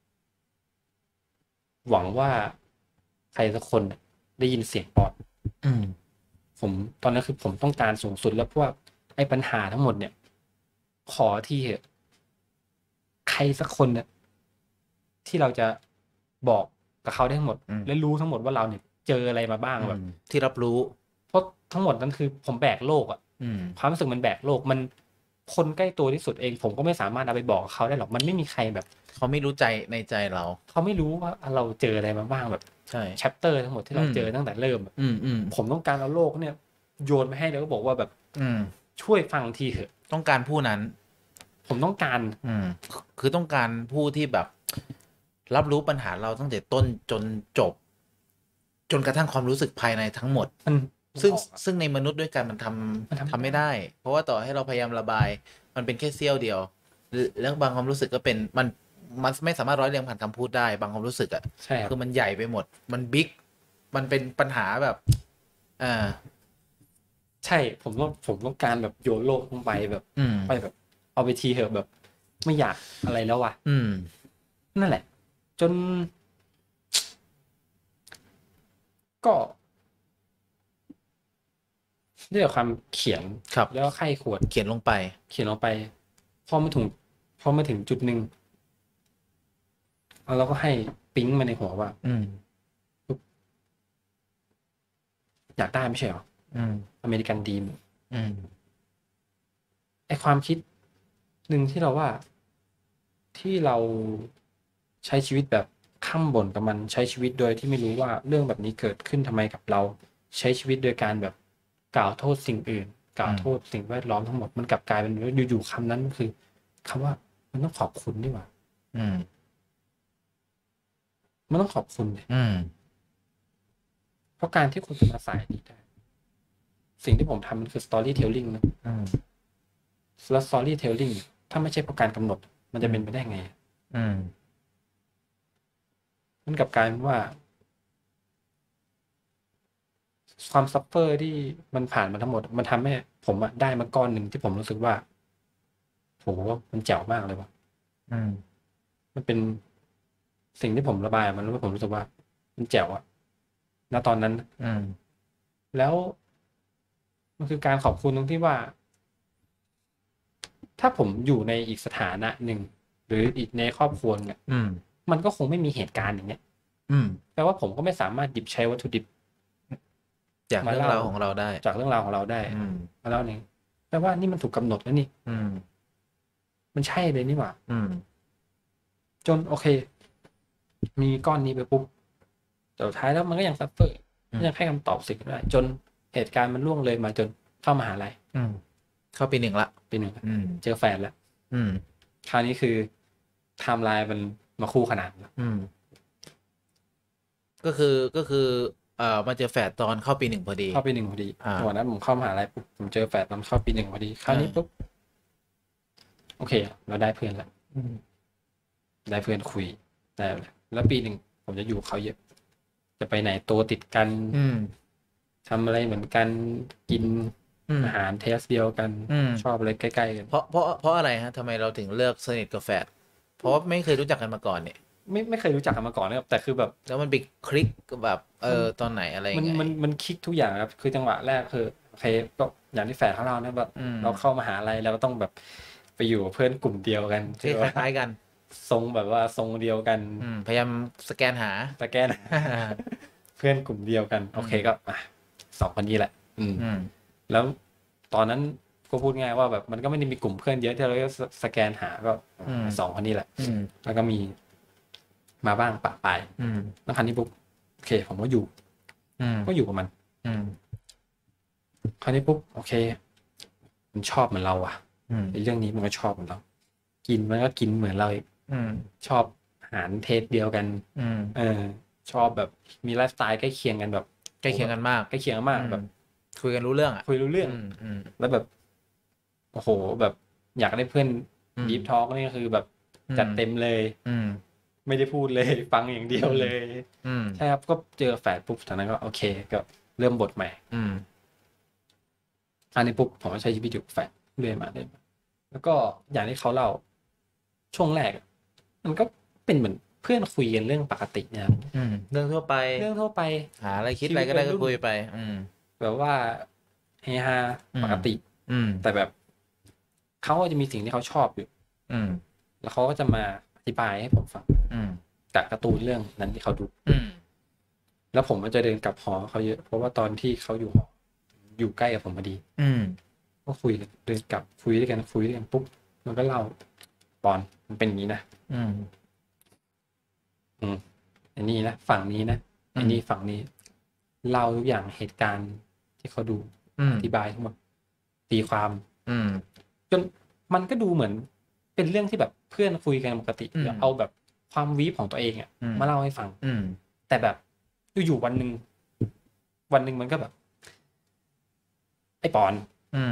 หวังว่าใครสักคนได้ยินเสียงปอดผมตอนนั้นคือผมต้องการสูงสุดแล้วเพราะว่าไอ้ปัญหาทั้งหมดเนี่ยขอที่ใครสักคนเนี่ยที่เราจะบอกกับเขาได้ทั้งหมดและรู้ทั้งหมดว่าเราเนี่ยเจออะไรมาบ้างแบบที่รับรู้เพราะทั้งหมดนั้นคือผมแบกโลกความรู้สึกมันแบกโลกมันคนใกล้ตัวที่สุดเองผมก็ไม่สามารถเอาไปบอกเขาได้หรอกมันไม่มีใครแบบเขาไม่รู้ใจในใจเราเขาไม่รู้ว่าเราเจออะไรมาบ้างแบบใช่แชปเตอร์ทั้งหมดที่เราเจอตั้งแต่เริ่มผมต้องการเอาโลกเนี่ยโยนมาให้แล้วก็บอกว่าแบบช่วยฟังทีเถอะต้องการผู้นั้นผมต้องการคือต้องการผู้ที่แบบรับรู้ปัญหาเราตั้งแต่ต้นจนจบจนกระทั่งความรู้สึกภายในทั้งหมดซึ่งในมนุษย์ด้วยกันมันทำไม่ได้ เพราะว่าต่อให้เราพยายามระบายมันเป็นแค่เสี้ยวเดียวแล้วบางความรู้สึกก็เป็นมันไม่สามารถร้อยเรียงผ่านคำพูดได้บางความรู้สึกคือมันใหญ่ไปหมดมันบิ๊กมันเป็นปัญหาแบบใช่ผมต้องการแบบโยนโลกลงไปแบบไปแบบเอาไปทีเถอะแบบไม่อยากอะไรแล้วว่ะนั่นแหละจนก็ด้วยความเขียนแล้วก็ไข้ขวดเขียนลงไปพอมาถึงจุดหนึ่งเราก็ให้ปิ๊งมาในหัวว่าอยากได้ไม่ใช่หรออเมริกันดีมไอความคิดหนึ่งที่เราว่าที่เราใช้ชีวิตแบบข้ามบ่นกับมันใช้ชีวิตโดยที่ไม่รู้ว่าเรื่องแบบนี้เกิดขึ้นทำไมกับเราใช้ชีวิตโดยการแบบกล่าวโทษสิ่งอื่นกล่าวโทษสิ่งแวดล้อมทั้งหมดมันกลับกลายเป็นอยู่ๆคำนั้นก็คือคำว่ามันต้องขอบคุณนี่หว่ามันต้องขอบคุณเพราะการที่คุณจะมาสายนี้ได้สิ่งที่ผมทำมันคือ storytelling นะแล้ว storytelling ถ้าไม่ใช่เพราะการกำหนดมันจะเป็นไปได้ไงมันกลับกลายเป็นว่าความซัฟเฟอร์ที่มันผ่านมาทั้งหมดมันทำให้ผมได้มาก้อนหนึ่งที่ผมรู้สึกว่าโหมันแจ๋วมากเลยว่ะมันเป็นสิ่งที่ผมระบายมันแล้วผมรู้สึกว่ามันแจ๋วอะณตอนนั้นแล้วมันคือการขอบคุณตรงที่ว่า ถ้าผมอยู่ในอีกสถานะหนึ่งหรืออีกในครอบครัวเนี่ยมันก็คงไม่มีเหตุการณ์อย่างเนี้ยแปลว่าผมก็ไม่สามารถหยิบใช้วัตถุดิบจากเรื่องราวของเราได้จากเรื่องราวของเราได้มาเล่าเนี่ยแปลว่านี่มันถูกกำหนดแล้วนี่มันใช่เลยนี่หว่าจนโอเคมีก้อนนี้ไปปุ๊บแต่สุดท้ายแล้วมันก็ยังซัฟเฟอร์ยังให้คำตอบสิ่งไม่ได้จนเหตุการณ์มันล่วงเลยมาจนเข้ามหาลัยเข้าปี 1ละปี 1เจอแฟนแล้วคราวนี้คือไทม์ไลน์มันมาคู่ขนาดก็คือมาเจอแฝดตอนเข้าปี 1พอดีเข้าปี 1พอดีวันนั้นผมเข้ามหาลัยปุ๊บผมเจอแฝดตอนเข้าปี 1พอดีคราวนี้ปุ๊บโอเคเราได้เพื่อนแล้วได้เพื่อนคุยได้แล้วปี 1ผมจะอยู่เขาเยอะจะไปไหนตัวติดกันทำอะไรเหมือนกันกินอาหารเทสเดียวกันชอบอะไรใกล้ๆกันเพราะอะไรฮะทำไมเราถึงเลือกสนิทกับแฟดเพราะไม่เคยรู้จักกันมาก่อนเนี่ยไม่เคยรู้จักกันมาก่อนนะครับแต่คือแบบแล้วมันไปคลิกแบบตอนไหนอะไรไงมันคลิกทุกอย่างครับคือจังหวะแรกคือโอเคก็อย่างที่แฟดเขาเล่านะแบบเราเข้ามหาลัยแล้วก็ต้องแบบไปอยู่เพื่อนกลุ่มเดียวกันที่คล้ายๆกันทรงแบบว่าทรงเดียวกันพยายามสแกนหาเพื่อนกลุ่มเดียวกันโอเคก็2 คนนี้แหละแล้วตอนนั้นก็พูดง่ายว่าแบบมันก็ไม่ได้มีกลุ่มเพื่อนเยอะที่เราจะสแกนหาก็2 คนนี้แหละแล้วก็มีมาบ้างปะปายแล้วครั้นี้ปุ๊บโอเคผมก็อยู่กับมันคราวนี้ปุ๊บโอเคมันชอบเหมือนเราอ่ะในเรื่องนี้มันก็ชอบเหมือนเรากินมันก็กินเหมือนเราชอบอาหารเทสเดียวกันชอบแบบมีไลฟ์สไตล์ใกล้เคียงกันแบบใกล้เคียงกันมากใกล้เคียงกันมากแบบคุยกันรู้เรื่องอ่ะคุยรู้เรื่องแล้วแบบโอ้โหแบบอยากได้เพื่อนดีฟทอล์กนี่คือแบบจัดเต็มเลยไม่ได้พูดเลยฟังอย่างเดียวเลยใช่ครับก็เจอแฝดปุ๊บตอนนั้นก็โอเคก็เริ่มบทใหม่อันนี้ปุ๊บผมก็ใช้ชีวิตอยู่แฝดเรื่อยมาแล้วก็อย่างที่เขาเล่าช่วงแรกมันก็เป็นเหมือนเพื่อนคุยกันเรื่องปกตินะครับเรื่องทั่วไปหาอะไรคิดอะไรก็ได้ก็คุยไปแบบว่าเฮฮาปกติแต่แบบเขาจะมีสิ่งที่เขาชอบอยู่แล้วเขาก็จะมาอธิบายให้ผมฟังจากการ์ตูนเรื่องนั้นที่เขาดูแล้วผมก็จะเดินกลับหอเขาเยอะเพราะว่าตอนที่เขาอยู่หออยู่ใกล้กับผมพอดีก็คุยกันเดินกลับคุยด้วยกันปุ๊บมันก็เล่าปอนมันเป็นอย่างนี้นะอันนี้นะฝั่งนี้นะอันนี้ฝั่งนี้เล่าทุกอย่างเหตุการณ์ที่เขาดูอธิบายทั้งหมดตีความจนมันก็ดูเหมือนเป็นเรื่องที่แบบเพื่อนคุยกันปกติเอาแบบความวีฟของตัวเองมาเล่าให้ฟังแต่แบบอยู่ๆวันหนึ่งมันก็แบบไอ้ปอน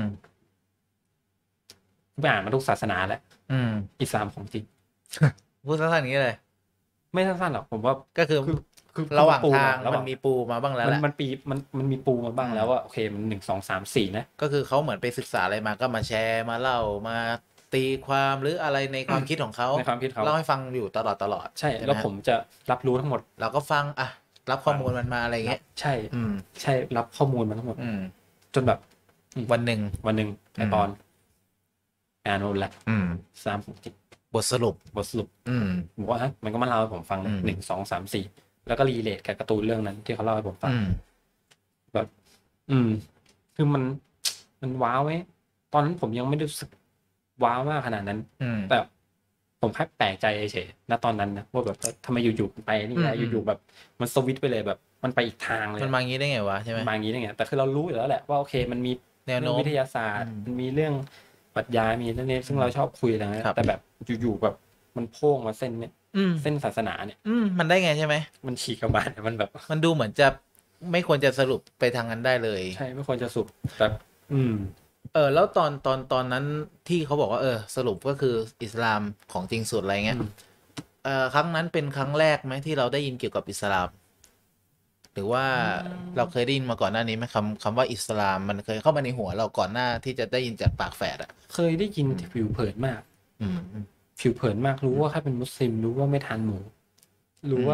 ไปอ่านมาทุกศาสนาแหละอิสลามของจริงพูดสั้นๆอย่างนี้เลยไม่สั้นๆหรอกผมว่าก็คือระหว่างทางมันมีปูมาบ้างแล้วมันมีปูมาบ้างแล้วว่าโอเคมัน1 2 3 4นะก็คือเขาเหมือนไปศึกษาอะไรมาก็มาแชร์มาเล่ามาตีความหรืออะไรในความคิดของเขาเล่าให้ฟังอยู่ตลอดใช่แล้วผมจะรับรู้ทั้งหมดเราก็ฟังรับข้อมูลมันมาอะไรเงี้ยใช่รับข้อมูลมันทั้งหมดจนแบบวันหนึ่งไอปอนอ่านแหละบทสรุปบอกว่ามันก็มาเล่าให้ผมฟัง1 2 3 4แล้วก็รีเลทกับการ์ตูนเรื่องนั้นที่เขาเล่าให้ผมฟังแบบคือมันว้าวไว้ตอนนั้นผมยังไม่รู้สึกว้าวมากขนาดนั้นแต่ผมแค่แปลกใจเฉยๆณตอนนั้นนะว่าแบบทำไมอยู่ๆไปนี่ไงอยู่ๆแบบมันสวิตช์ไปเลยแบบมันไปอีกทางเลยมันมางี้ได้ไงวะใช่ไหมมางี้ได้ไงแต่คือเรารู้อยู่แล้วแหละว่าโอเคมันมีแนวโน้มวิทยาศาสตร์มันมีเรื่องปรัชญามีเรื่องนี้ซึ่งเราชอบคุยอะไรนะแต่แบบอยู่ๆแบบมันโพ่งมาเส้นเนี่ยเส้นศาสนาเนี่ยมันได้ไงใช่ไหมมันฉีกออกมามันแบบมันดูเหมือนจะไม่ควรจะสรุปไปทางนั้นได้เลยใช่ไม่ควรจะสรุปแบบแล้วตอนนั้นที่เขาบอกว่าสรุปก็คืออิสลามของจริงสุดอะไรเงี้ยครั้งนั้นเป็นครั้งแรกไหมที่เราได้ยินเกี่ยวกับอิสลามหรือว่าเราเคยได้ยินมาก่อนหน้านี้ไหมคำว่าอิสลามมันเคยเข้ามาในหัวเราก่อนหน้าที่จะได้ยินจากปากแฝดเคยได้ยินผิวเผินมากผิวเผินมากรู้ว่าแค่เป็นมุสลิมรู้ว่าไม่ทานหมูรู้ว่า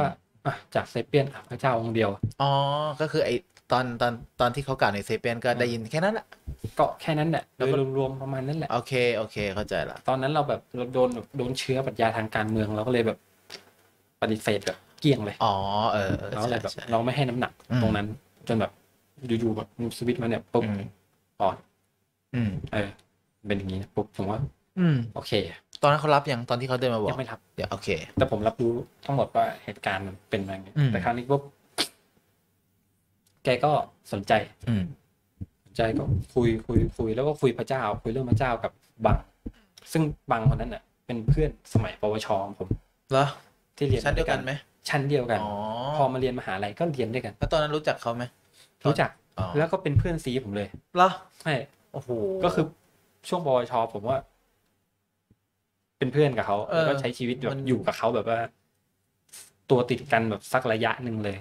จากเซเปียนพระเจ้าองค์เดียวอ๋อก็คือไอตอนที่เขากล่าวในเซเปียนก็ได้ยินแค่นั้นแหละก็แค่นั้นแหละโดยรวมๆประมาณนั้นแหละโอเคเข้าใจละตอนนั้นเราแบบเราโดนเชื้อปรัชญาทางการเมืองเราก็เลยแบบปฏิเสธแบบเกลี้ยงเลยอ๋อเราเลยแบบเราไม่ให้น้ำหนักตรงนั้นจนแบบอยู่ๆแบบสวิตช์มาเนี่ยปุ๊บอ่อนเป็นอย่างนี้นะปุ๊บผมว่าโอเคตอนนั้นเขารับยังตอนที่เขาเดินมาบอกยังไม่รับเดี๋ยวโอเคแต่ผมรับรู้ทั้งหมดว่าเหตุการณ์มันเป็นอย่างนี้แต่ครั้งนี้ปุ๊บแกก็สนใจก็คุยแล้วก็คุยพระเจ้าคุยเรื่องพระเจ้ากับบังซึ่งบังคนนั้นน่ะเป็นเพื่อนสมัยปวชของผมเหรอที่เรียนชั้นเดียวกันไหมชั้นเดียวกันพอมาเรียนมหาลัยก็เรียนด้วยกันแล้วตอนนั้นรู้จักเขาไหมรู้จักแล้วก็เป็นเพื่อนซีผมเลยเหรอใช่โอ้โหก็คือช่วงปวชผมว่าเป็นเพื่อนกับเขาแล้วก็ใช้ชีวิตแบบอยู่กับเขาแบบว่าตัวติดกันแบบสักระยะหนึ่งเลย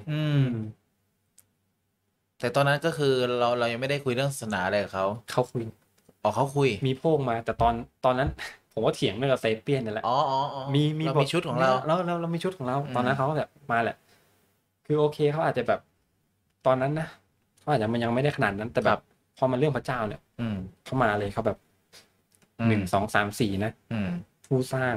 แต่ตอนนั้นก็คือเรายังไม่ได้คุยเรื่องศาสนาอะไรกับเขาคุยเขาคุยมีโพ่งมาแต่ตอนนั้นผมก็เถียงเรื่องกับเซเปียนนั่นแหละมีชุดของเราเรามีชุดของเราตอนนั้นเขาก็แบบมาแหละคือโอเคเขาอาจจะแบบตอนนั้นนะเขาอาจจะมันยังไม่ได้ขนาดนั้นแต่แบบพอมาเรื่องพระเจ้าเนี่ยเขามาเลยเขาแบบ1 2 3 4นะผู้สร้าง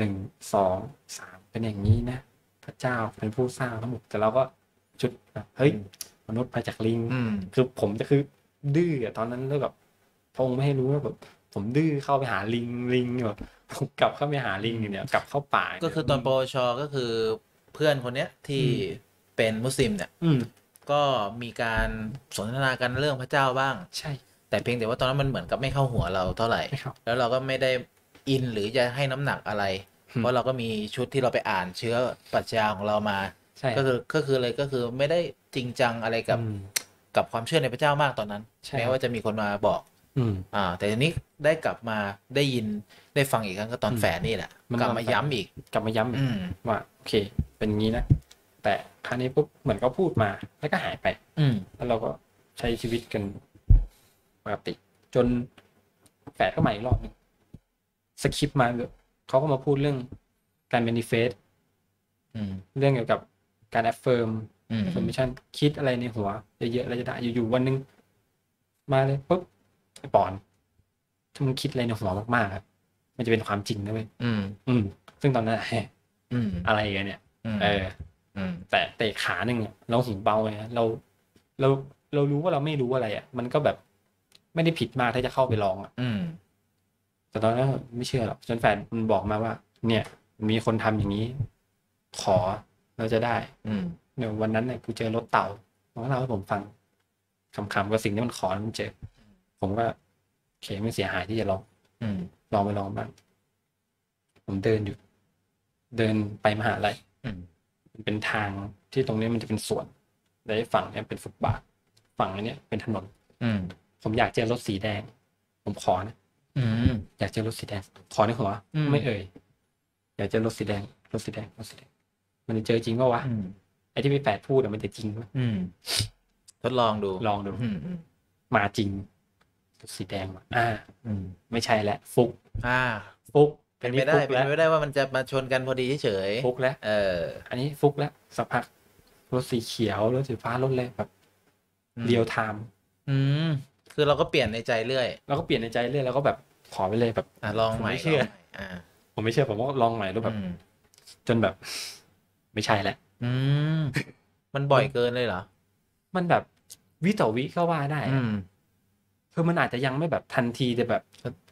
1 2 3เป็นอย่างนี้นะพระเจ้าเป็นผู้สร้างทั้งหมดแต่เราก็ชุดเฮ้ยมนุษย์มาจากลิงคือผมจะคือดื้อตอนนั้นแล้วแบบพงไม่ให้รู้ว่าแบบผมดื้อเข้าไปหาลิงแบบผมกลับเข้าไปหาลิงเนี่ยกลับเข้าป่าก็คือตอนปวชก็คือเพื่อนคนเนี้ยที่เป็นมุสลิมเนี่ยก็มีการสนทนากันเรื่องพระเจ้าบ้างใช่แต่เพียงแต่ว่าตอนนั้นมันเหมือนกับไม่เข้าหัวเราเท่าไหร่แล้วเราก็ไม่ได้อินหรือจะให้น้ำหนักอะไรเพราะเราก็มีชุดที่เราไปอ่านเชื้อปรัชญาของเรามาก็คือเลยก็คือไม่ได้จริงจังอะไรกับความเชื่อในพระเจ้ามากตอนนั้นแม้ว่าจะมีคนมาบอกแต่ทีนี้ได้กลับมาได้ยินได้ฟังอีกครั้งก็ตอนแฝดนี่แหละกลับมาย้ำอีกว่าโอเคเป็นงี้นะแต่ครั้งนี้ปุ๊บเหมือนก็พูดมาแล้วก็หายไปแล้วเราก็ใช้ชีวิตกันปกติจนแฝดก็ใหม่อีกรอบนึงสคริปต์มาเขาก็มาพูดเรื่องการ manifest เรื่องเกี่ยวกับการ affirmation คิดอะไรในหัวเยอะๆแล้วจะได้อยู่ๆวันนึงมาเลยปุ๊บไอ้ปอนถ้ามึงคิดอะไรในหัวมากๆครับมันจะเป็นความจริงนะเว้ยซึ่งตอนนั้นอะไรกันเนี่ยแต่เตะขาหนึ่งเราหูเบาไงเรารู้ว่าเราไม่รู้อะไรมันก็แบบไม่ได้ผิดมากถ้าจะเข้าไปลองแต่ตอนนั้นไม่เชื่อหรอกจนแฟนมันบอกมาว่าเนี่ยมีคนทำอย่างนี้ขอเราจะได้เดี๋ยววันนั้นเนี่ยกูเจอรถเต่ามันก็เล่าให้ผมฟังคำๆกับสิ่งที่มันขอมันเจอผมก็โอเคไม่เสียหายที่จะลองไปลองบ้างผมเดินไปมหาลัยมันเป็นทางที่ตรงนี้มันจะเป็นสวนและฝั่งนี้เป็นฟุตบาทฝั่งนี้เป็นถนนผมอยากเจอรถสีแดงผมขอนะอยากเจอรถสีแดงขอในหัวไม่อยากเจอรถสีแดงมันจะเจอจริงป่าวะไอ้ที่พี่แปดพูดมันจะจริงป่ะทดลองดูมาจริงรถสีแดงไม่ใช่แล้วฟุกเป็นไม่ได้ว่ามันจะมาชนกันพอดีเฉยฟุกแล้วอันนี้ฟุกแล้วสักพักรถสีเขียวรถสีฟ้ารถเลยแบบเรียลไทม์คือเราก็เปลี่ยนในใจเรื่อยแล้วก็แบบขอไปเลยแบบลองใหม่ไม่เชื่อผมไม่เชื่อผมก็ลองใหม่แล้วแบบจนแบบไม่ใช่แล้วมันบ่อยเกินเลยเหรอมันแบบวิต่อวิก็ว่าได้คือมันอาจจะยังไม่แบบทันทีแต่แบบ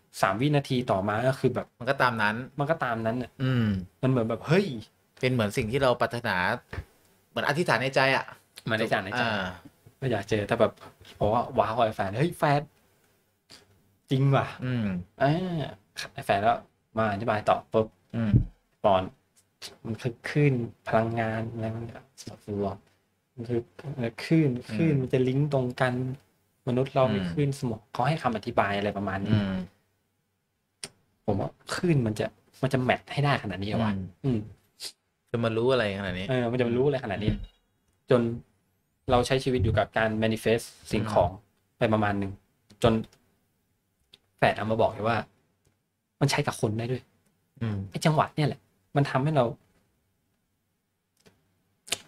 3 วินาทีต่อมาก็คือแบบมันก็ตามนั้นอ่ะมันเหมือนแบบเฮ้ยเป็นเหมือนสิ่งที่เราปรารถนาเหมือนอธิษฐานในใจอ่ะมันในใจก็อยากเจอแต่แบบเพราะว่าว้าวไอ้แฟนเฮ้ยแฟนจริงว่ะไอ้แฟนแล้วมาอธิบายต่อปุ๊บปอนมันคือคลื่นพลังงานอะไรมันมันคือคลื่นมันจะลิงก์ตรงกันมนุษย์เรามีคลื่นสมองเขาให้คำอธิบายอะไรประมาณนี้ผมว่าคลื่นมันจะแมทให้ได้ขนาดนี้วะจะมารู้อะไรขนาดนี้มันจะมารู้อะไรขนาดนี้จนเราใช้ชีวิตอยู่กับการ manifest สิ่งของไปประมาณหนึ่งจนแฝดเอามาบอกเลยว่ามันใช้กับคนได้ด้วยไอ้จังหวะเนี่ยแหละมันทำให้เรา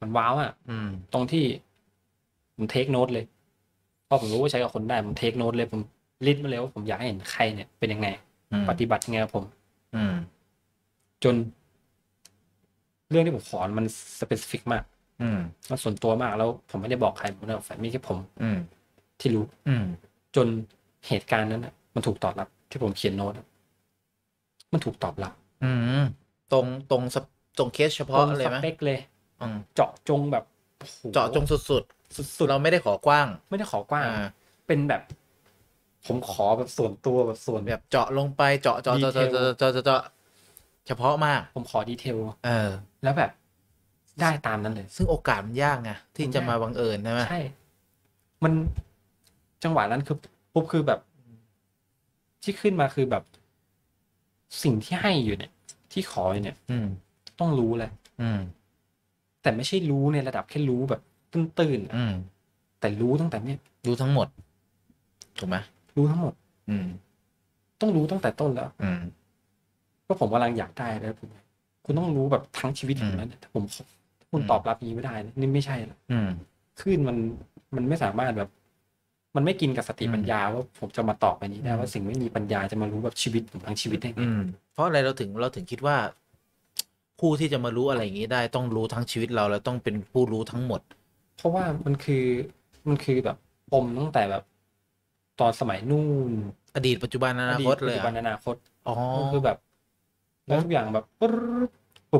มันว้าวอ่ะตรงที่ผมเทคโน้ตเลยพอผมรู้ว่าใช้กับคนได้ผมเทคโน้ตเลยผมลิสต์มาเลยว่าผมอยากให้เห็นใครเนี่ยเป็นยังไงปฏิบัติยังไงกับผมจนเรื่องที่ผมขอมันสเปซิฟิกมากมันส่วนตัวมากแล้วผมไม่ได้บอกใครผมไม่ได้บอกใครมีแค่ผมที่รู้จนเหตุการณ์นั้นมันถูกตอบรับที่ผมเขียนโน้ตมันถูกตอบรับตรงเคสเฉพาะเลยไหมสเปคเลยเจาะจงแบบเจาะจงสุดเราไม่ได้ขอกว้างไม่ได้ขอกว้างเป็นแบบผมขอแบบส่วนตัวแบบส่วนแบบเจาะลงไปเจาะเฉพาะมากผมขอดีเทลแล้วแบบได้ตามนั้นเลยซึ่งโอกาสมันยากไงที่จะมาบังเอิญใช่ไหมใช่มันจังหวะนั้นคือปุ๊บคือแบบที่ขึ้นมาคือแบบสิ่งที่ให้อยู่เนี่ยที่ขออยู่เนี่ยต้องรู้แหละแต่ไม่ใช่รู้ในระดับแค่รู้แบบตื้นๆแต่รู้ตั้งแต่เนี่ยรู้ทั้งหมดถูกไหมรู้ทั้งหมดต้องรู้ตั้งแต่ต้นแล้วก็ผมกำลังอยากได้แล้วคุณต้องรู้แบบทั้งชีวิตผมนั้นถ้าคุณตอบรับนี้ไม่ได้นี่ไม่ใช่ละขึ้นมันไม่สามารถแบบมันไม่กินกับสติปัญญาว่าผมจะมาตอบไปนี้ได้ว่าสิ่งไม่มีปัญญาจะมารู้แบบชีวิตผมทั้งชีวิตได้ไงเพราะอะไรเราถึงคิดว่าผู้ที่จะมารู้อะไรอย่างนี้ได้ต้องรู้ทั้งชีวิตเราแล้วต้องเป็นผู้รู้ทั้งหมดเพราะว่ามันคือแบบปมตั้งแต่แบบตอนสมัยนู่นอดีตปัจจุบันอนาคตเลยปัจจุบันอนาคตคือแบบแล้วทุกอย่างแบบปุ๊บ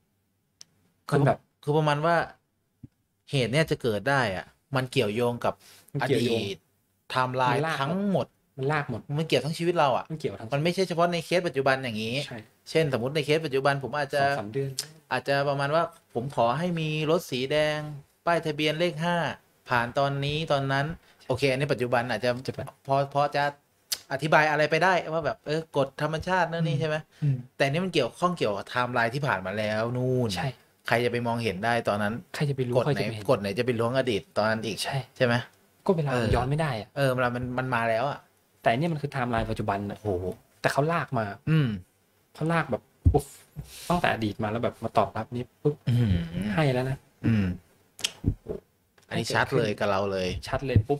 คือประมาณว่าเหตุเนี่ยจะเกิดได้อ่ะมันเกี่ยวโยงกับอดีตไทม์ไลน์ทั้งหมดมันลากหมดมันเกี่ยวทั้งชีวิตเราอ่ะมันเกี่ยวทั้งมันไม่ใช่เฉพาะในเคสปัจจุบันอย่างนี้เช่นสมมติในเคสปัจจุบันผมอาจจะ 3 เดือนอาจจะประมาณว่าผมขอให้มีรถสีแดงป้ายทะเบียนเลข5ผ่านตอนนี้ตอนนั้นโอเคอันนี้ปัจจุบันอาจจะพอจะอธิบายอะไรไปได้ว่าแบบกฎธรรมชาตินั่นนี่ใช่ไหมแต่นี่มันเกี่ยวข้องเกี่ยวกับไทม์ไลน์ที่ผ่านมาแล้วนู่นใครจะไปมองเห็นได้ตอนนั้นใครจะไปรู้กฎไหนจะไปล้วงอดีตตอนนั้นอีกใช่ไหมก็เวลาย้อนไม่ได้อ่ะเวลามันมาแล้วอ่ะแต่เนี่ยมันคือไทม์ไลน์ปัจจุบันโอ้โหแต่เขาลากมาเขาลากแบบปุ๊บตั้งแต่อดีตมาแล้วแบบมาตอบรับนี้ปุ๊บให้แล้วนะอันนี้ชัดเลยกับเราเลยชัดเลยปุ๊บ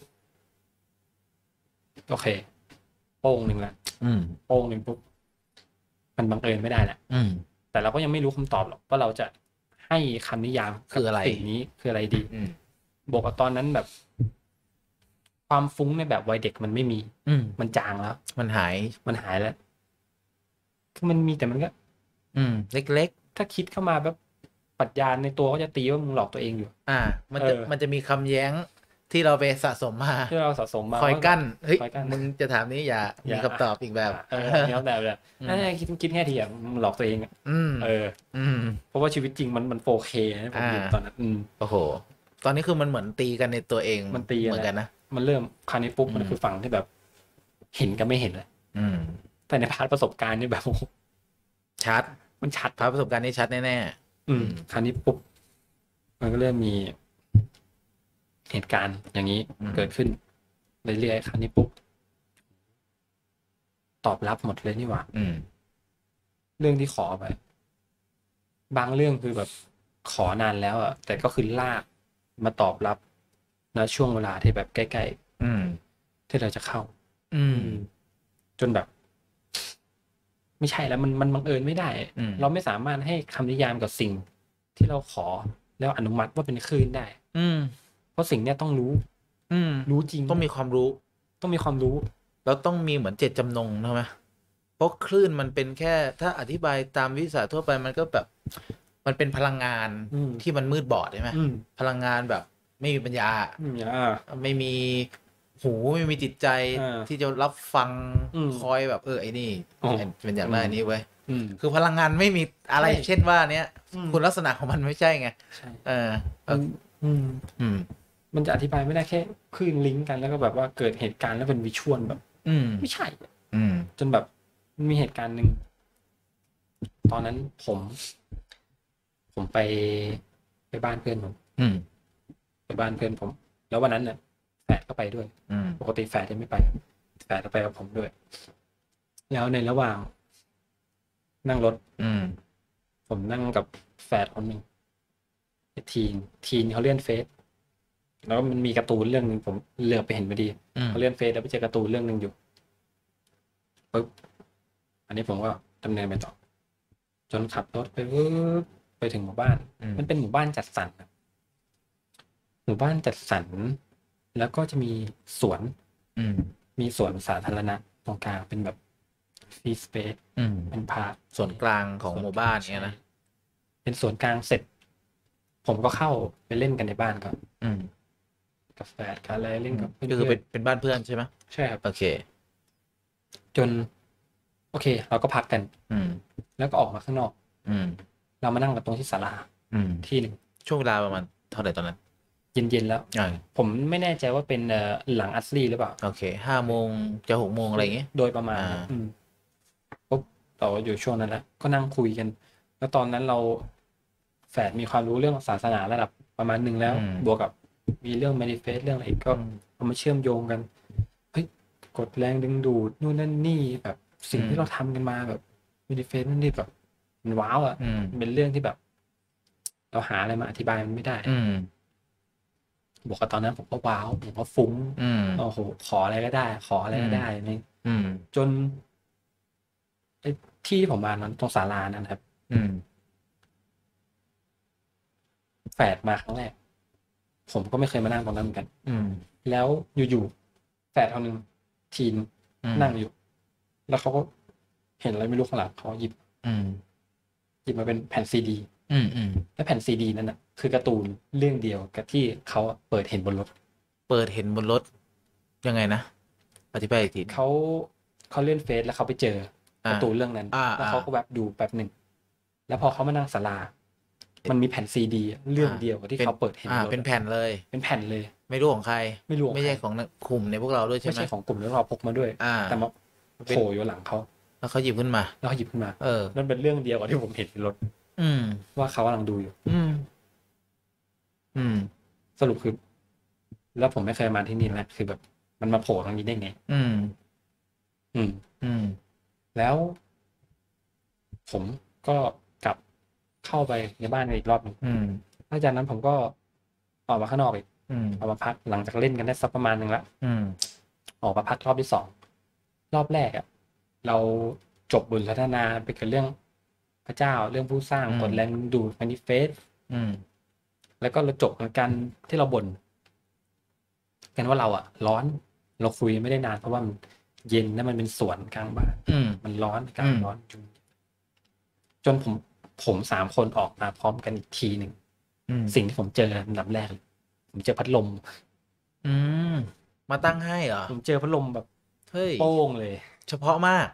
โอเคโป้งหนึ่งละโป้งหนึ่งปุ๊บมันบังเอิญไม่ได้แหละแต่เราก็ยังไม่รู้คำตอบหรอกว่าเราจะให้คำนิยามคืออะไรสิ่งนี้คืออะไรดีบอกว่าตอนนั้นแบบความฟุ้งในแบบวัยเด็กมันไม่มีมันจางแล้วมันหายแล้วคือมันมีแต่มันก็เล็กๆถ้าคิดเข้ามาแบบปรัชญาในตัวก็จะตีว่ามึงหลอกตัวเองอยู่มันจะมีคำแย้งที่เราไปสะสมมาคอยกั้นเฮ้ยมึงจะถามนี้อย่ามีคำตอบอีกแบบมีคำตอบแบบคิดแค่ทีมึงหลอกตัวเองเพราะว่าชีวิตจริงมัน 4K นะผมเห็นตอนนั้นโอ้โหตอนนี้คือมันเหมือนตีกันในตัวเองมันตีเหมือนกันนะมันเริ่มคราวนี้ปุ๊บมันคือฝั่งที่แบบเห็นกับไม่เห็นเลยแต่ในพาร์ทประสบการณ์นี่แบบชัดมันชัดพาร์ทประสบการณ์นี่ชัดแน่ๆคราวนี้ปุ๊บมันก็เริ่มมีเหตุการณ์อย่างนี้เกิดขึ้นเรื่อยๆคราวนี้ปุ๊บตอบรับหมดเลยนี่หว่าเรื่องที่ขอไปบางเรื่องคือแบบขอนานแล้วอ่ะแต่ก็คือลากมาตอบรับนะช่วงเวลาที่แบบใกล้ๆที่เราจะเข้าจนแบบไม่ใช่แล้วมันบังเอิญไม่ได้เราไม่สามารถให้คำนิยามกับสิ่งที่เราขอแล้วอนุมัติว่าเป็นคลื่นได้เพราะสิ่งเนี้ยต้องรู้จริงต้องมีความรู้แล้วต้องมีเหมือนเจตจำนงใช่ไหมเพราะคลื่นมันเป็นแค่ถ้าอธิบายตามวิชาทั่วไปมันก็แบบมันเป็นพลังงานที่มันมืดบอดใช่ไหมพลังงานแบบไม่มีปัญญาไม่มีหูไม่มีจิตใจที่จะรับฟังคอยแบบไอ้นี่เป็นอย่างไรนี้เว้ยคือพลังงานไม่มีอะไรเช่นว่าเนี้ยคุณลักษณะของมันไม่ใช่ไงมันจะอธิบายไม่ได้แค่คลื่นลิงก์กันแล้วก็แบบว่าเกิดเหตุการณ์แล้วเป็นวิชวลแบบไม่ใช่จนแบบมีเหตุการณ์หนึ่งตอนนั้นผมไปบ้านเพื่อนผมไปบ้านเพื่อนผมแล้ววันนั้นเนี่ยแฟนก็ไปด้วยปกติแฟนจะไม่ไปแฟนก็ไปกับผมด้วยแล้วในระหว่างนั่งรถผมนั่งกับแฟนคนหนึ่งทีนเขาเลื่อนเฟซแล้วมันมีการ์ตูนเรื่องนึงผมเหลือบไปเห็นพอดีเขาเลื่อนเฟซแล้วไปเจอการ์ตูนเรื่องนึงอยู่ปุ๊บอันนี้ผมก็ดำเนินไปต่อจนขับรถไปไปถึงหมู่บ้านมันเป็นหมู่บ้านจัดสรรหมู่บ้านจัดสรรแล้วก็จะมีสวนมีสวนสาธารณะตรงกลางเป็นแบบฟรีสเปซเป็นพาร์คส่วนกลางของหมู่บ้านเนี้ยนะเป็นสวนกลางเสร็จผมก็เข้าไปเล่นกันในบ้านก่อนกับแฟนกันอะไรเล่นกับเพื่อนก็คือเป็นบ้านเพื่อนใช่ไหมใช่ครับโอเคจนโอเคเราก็พักกันแล้วก็ออกมาข้างนอกเรามานั่งกันตรงที่ศาลาที่หนึ่งช่วงเวลาประมาณเท่าไหร่ตอนนั้นเย็นๆแล้วผมไม่แน่ใจว่าเป็นหลังอัสลีหรือเปล่าโอเค5 โมงจะ6 โมงอะไรอย่างเงี้ยโดยประมาณปุ๊บเราอยู่ช่วงนั้นแล้วก็นั่งคุยกันแล้วตอนนั้นเราแฝดมีความรู้เรื่องศาสนาระดับประมาณหนึ่งแล้วบวกกับมีเรื่อง manifest เรื่องอะไรก็เอามาเชื่อมโยงกันเฮ้ยกดแรงดึงดูดนู่นนั่นนี่แบบสิ่งที่เราทำกันมาแบบ manifest นั่นนี่แบบมันว้าวอ่ะเป็นเรื่องที่แบบเราหาอะไรมาอธิบายมันไม่ได้บวกกับตอนนั้นผมก็ว้าวผมก็ฟุ้งโอ้โหขออะไรก็ได้ขออะไรก็ได้นี่จนไอ้ที่ผมมานั้นตรงศาลานั้นครับแฝดมาครั้งแรกผมก็ไม่เคยมานั่งตรงนั้นเหมือนกันแล้วอยู่ๆแฝดคนหนึ่งทีนนั่งอยู่แล้วเขาก็เห็นอะไรไม่รู้ข้างหลังเขาหยิบมาเป็นแผ่นซีดีและแผ่นซีดีนั้นน่ะคือการ์ตูนเรื่องเดียวกับที่เขาเปิดเห็นบนรถยังไงนะอธิบายอีกทีเขาเล่นเฟซแล้วเขาไปเจอการ์ตูนเรื่องนั้นแล้วเขาก็แบบดูแป๊บหนึ่งแล้วพอเขามานั่งศาลามันมีแผ่นซีดีเรื่องเดียวกับที่เขาเปิดเห็นเป็นแผ่นเลยไม่รู้ของใครไม่ใช่ของกลุ่มในพวกเราด้วยใช่ไหมไม่ใช่ของกลุ่มที่เราพกมาด้วยแต่มาโผล่อยู่หลังเขาแล้วเขาหยิบขึ้นมานั่นเป็นเรื่องเดียวกับที่ผมเห็นในรถว่าเขากำลังดูอยู่สรุปคือแล้วผมไม่เคยมาที่นี่นะคือแบบมันมาโผล่ตรงนี้ได้ไงแล้วผมก็กลับเข้าไปในบ้านอีกรอบหนึ่งหลังจากนั้นผมก็ออกมาข้างนอกอีกออกมาพักหลังจากเล่นกันได้สักประมาณนึงแล้วออกมาพักรอบที่2รอบแรกอ่ะเราจบบทสนทนาไปกับเรื่องพระเจ้าเรื่องผู้สร้างกฎแรงดึงดูดแมนิเฟสแล้วก็เราจบกันที่เราบ่นกันว่าเราอ่ะร้อนเราคุยไม่ได้นานเพราะว่ามันเย็นแล้วมันเป็นสวนกลางบ้านมันร้อนกลางร้อนจนผม3 คนออกมาพร้อมกันอีกทีหนึ่งสิ่งที่ผมเจออันดับแรกผมเจอพัดลมมาตั้งให้เหรอผมเจอพัดลมแบบโป้งเลยเฉพาะมาก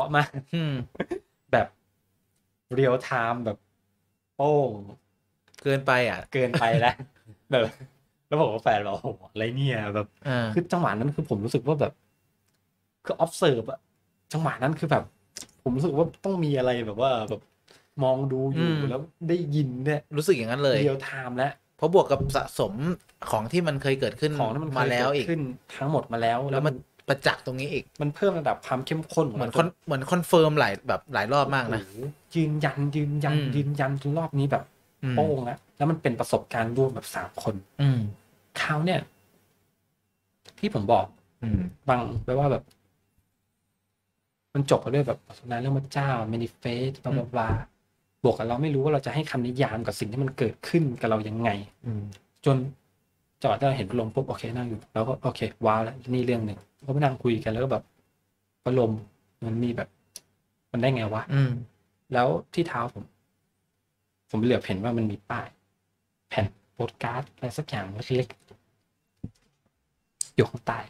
แบบเรียลไทม์แบบโป้งเกินไปแล้วแบบแล้วผมกับแฟนเราโอ้โหอะไรเนี่ยแบบคือจังหวะนั้นคือผมรู้สึกว่าแบบคือ observe อะจังหวะนั้นคือแบบผมรู้สึกว่าต้องมีอะไรแบบว่าแบบมองดูอยู่แล้วได้ยินเนี่ยรู้สึกอย่างนั้นเลยเรียลไทม์แล้วเพราะบวกกับสะสมของที่มันเคยเกิดขึ้นมาแล้วอีกขึ้นทั้งหมดมาแล้วมันประจักษ์ตรงนี้อีกมันเพิ่มระดับความเข้มข้นเหมือนคอนเฟิร์มหลายรอบมากนะยืนยันจนรอบนี้แบบโป้งแล้วมันเป็นประสบการณ์ร่วมแบบ3 คนคราวเนี่ยที่ผมบอกบางแปลว่าแบบมันจบไปด้วยแบบสนทนาเรื่องพระเจ้าแมนิเฟสบลาบลาบวกกับเราไม่รู้ว่าเราจะให้คำนิยามกับสิ่งที่มันเกิดขึ้นกับเรายังไงจนจังหวะที่เราเห็นพัดลมปุ๊บโอเคนั่งอยู่แล้วก็โอเคว้าวแล้วนี่เรื่องหนึ่งก็ไปนั่งคุยกันแล้วก็แบบพัดลมมันมีแบบมันได้ไงวะแล้วที่เท้าผมเหลือบเห็นว่ามันมีป้ายแผ่นโปสการ์ดอะไรสักอย่างเล็กๆอยู่ข้างใต้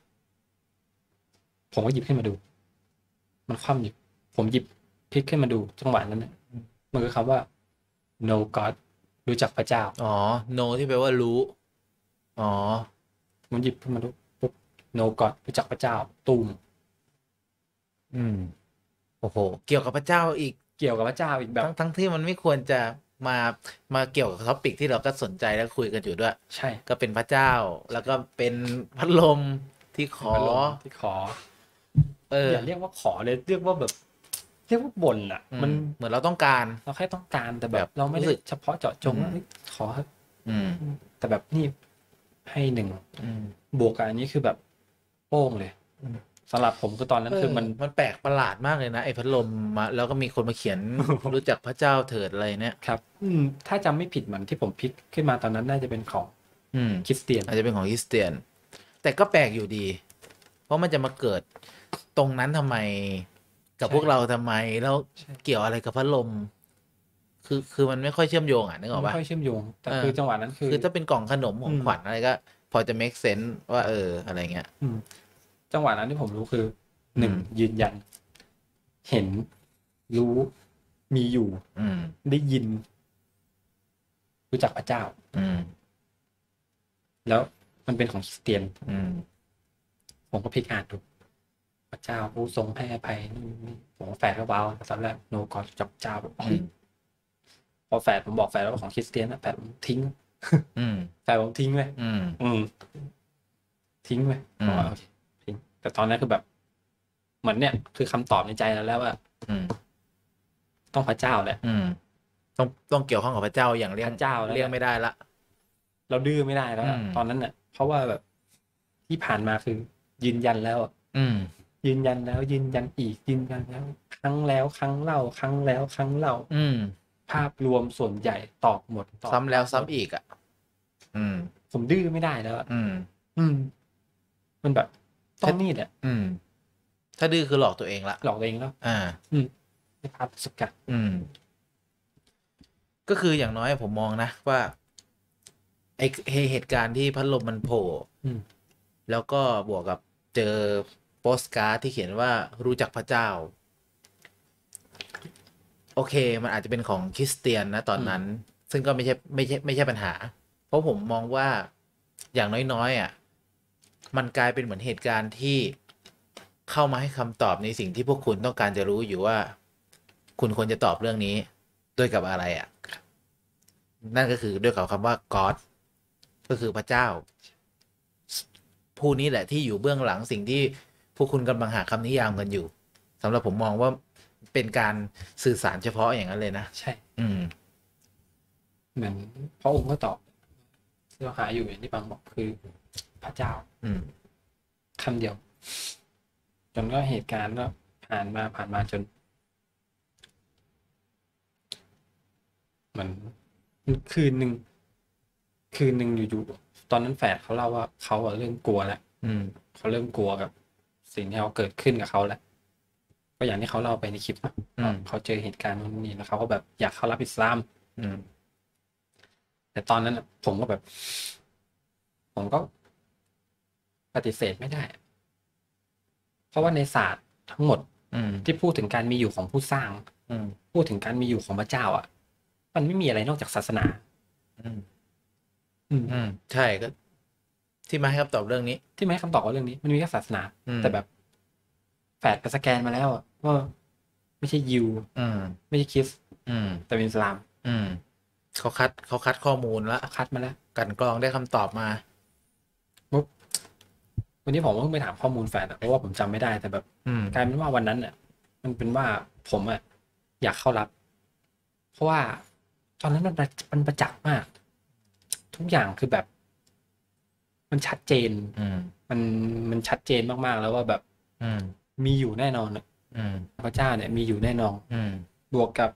ผมก็หยิบขึ้นมาดูมันคว่ำอยู่ผมหยิบพลิกขึ้นมาดูจังหวะนั้นมันคือคำว่า no god รู้จักพระเจ้า no ที่แปลว่ารู้ผมหยิบขึ้นมาดูปุ๊บ no god รู้จักพระเจ้าตูมโอ้โหเกี่ยวกับพระเจ้าอีกแบบทั้งที่มันไม่ควรจะมาเกี่ยวกับท็อปิกที่เราก็สนใจและคุยกันอยู่ด้วยใช่ก็เป็นพระเจ้าแล้วก็เป็นพัดลมที่ขออย่าเรียกว่าขอเลยเรียกว่าแบบเรียกว่าบ่นอ่ะมันเหมือนเราต้องการเราแค่ต้องการแต่แบบเราไม่ได้เฉพาะเจาะจงว่าขอแต่แบบนี่ให้1บวกกับอันนี้คือแบบโป้งเลยสำหรับผมคือตอนนั้นคือมันแปลกประหลาดมากเลยนะไอ้พัดลมมาแล้วก็มีคนมาเขียน รู้จักพระเจ้าเถิดอะไรเนี่ยครับถ้าจำไม่ผิดมันที่ผมพิกขึ้นมาตอนนั้นน่าจะเป็นของคริสเตียนอาจจะเป็นของคริสเตียนแต่ก็แปลกอยู่ดีเพราะมันจะมาเกิดตรงนั้นทำไมกับพวกเราทำไมแล้วเกี่ยวอะไรกับพัดลมคือมันไม่ค่อยเชื่อมโยงนึกออกปะไม่ค่อยเชื่อมโยงแต่คือจังหวะนั้นคือถ้าเป็นกล่องขนมของขวัญอะไรก็พอจะ make sense ว่าอะไรเงี้ยจังหวะนั้นที่ผมรู้คือ1ยืนยันเห็นรู้มีอยู่ได้ยินรู้จักพระเจ้าแล้วมันเป็นของคริสเตียนผมก็พลิกอ่านดูพระเจ้าผู้ทรงให้อภัยนี่ผมแฝดก็ว้าวตอนแรกโนกอดจับเจ้าแบบพอแฝดผมบอกแฝดว่าของคริสเตียนนะแฝดผมทิ้งแฝดผมทิ้งเลยทิ้งเลยโอเคทิ้งแต่ตอนนั้นคือแบบเหมือนเนี่ยคือคำตอบในใจแล้วว่าต้องพระเจ้าแหละต้องเกี่ยวข้องกับพระเจ้าอย่างเลี่ยงเจ้าเลี่ยงไม่ได้ละเราดื้อไม่ได้แล้วตอนนั้นเนี่ยเพราะว่าแบบที่ผ่านมาคือยืนยันแล้วยืนยันแล้วยืนยันอีกยืนยันแล้วครั้งแล้วครั้งเล่าครั้งแล้วครั้งเล่าภาพรวมส่วนใหญ่ตอบหมดซ้ำแล้วซ้ำอีกผมดื้อไม่ได้แล้วมันแบบต้องนี่แหละถ้าดื้อคือหลอกตัวเองละหลอกตัวเองแล้วไม่พับสกัดก็คืออย่างน้อยผมมองนะว่าไอเหตุการณ์ที่พัดลมมันโผล่แล้วก็บวกกับเจอโปสการ์ดที่เขียนว่ารู้จักพระเจ้าโอเคมันอาจจะเป็นของคริสเตียนนะตอนนั้นซึ่งก็ไม่ใช่ปัญหาเพราะผมมองว่าอย่างน้อยมันกลายเป็นเหมือนเหตุการณ์ที่เข้ามาให้คำตอบในสิ่งที่พวกคุณต้องการจะรู้อยู่ว่าคุณควรจะตอบเรื่องนี้ด้วยกับอะไรนั่นก็คือด้วยกับคำว่า God ก็คือพระเจ้าผู้นี้แหละที่อยู่เบื้องหลังสิ่งที่พวกคุณกำลังหาคำนิยามกันอยู่สำหรับผมมองว่าเป็นการสื่อสารเฉพาะอย่างนั้นเลยนะใช่เหมือนพระองค์ก็ตอบที่เราหาอยู่อย่างที่บางบอกคือพระเจ้าคำเดียวจนก็เหตุการณ์ก็ผ่านมาจนมันคืนหนึ่งอยู่ตอนนั้นแฝดเขาเล่าว่าเขาเริ่มกลัวแล้วเขาเริ่มกลัวกับสิ่งที่เขาเกิดขึ้นกับเขาแล้วก็อย่างที่เขาเล่าไปในคลิปเขาเจอเหตุการณ์นี้แล้วเขาก็แบบอยากเข้ารับอิสลามแต่ตอนนั้นผมก็ปฏิเสธไม่ได้เพราะว่าในศาสตร์ทั้งหมดที่พูดถึงการมีอยู่ของผู้สร้างพูดถึงการมีอยู่ของพระเจ้ามันไม่มีอะไรนอกจากศาสนาใช่ก็ที่มาให้คำตอบเรื่องนี้ที่มาให้คำตอบว่าเรื่องนี้มันมีแค่ศาสนาแต่แบบแฝดไปสแกนมาแล้วว่าไม่ใช่ยิวไม่ใช่คริสแต่เป็นอิสลามเขาคัดข้อมูลแล้วคัดมาแล้วกันกรองได้คำตอบมาปุ๊บวันนี้ผมก็เพิ่งไปถามข้อมูลแฝดเพราะว่าผมจำไม่ได้แต่แบบกลายเป็นว่าวันนั้นมันเป็นว่าผมอยากเข้ารับเพราะว่าตอนนั้นมันประจักษ์มากทุกอย่างคือแบบมันชัดเจนมันชัดเจนมากๆแล้วว่าแบบมีอยู่แน่นอนพระเจ้าเนี่ยมีอยู่แน่นอนบวกกับ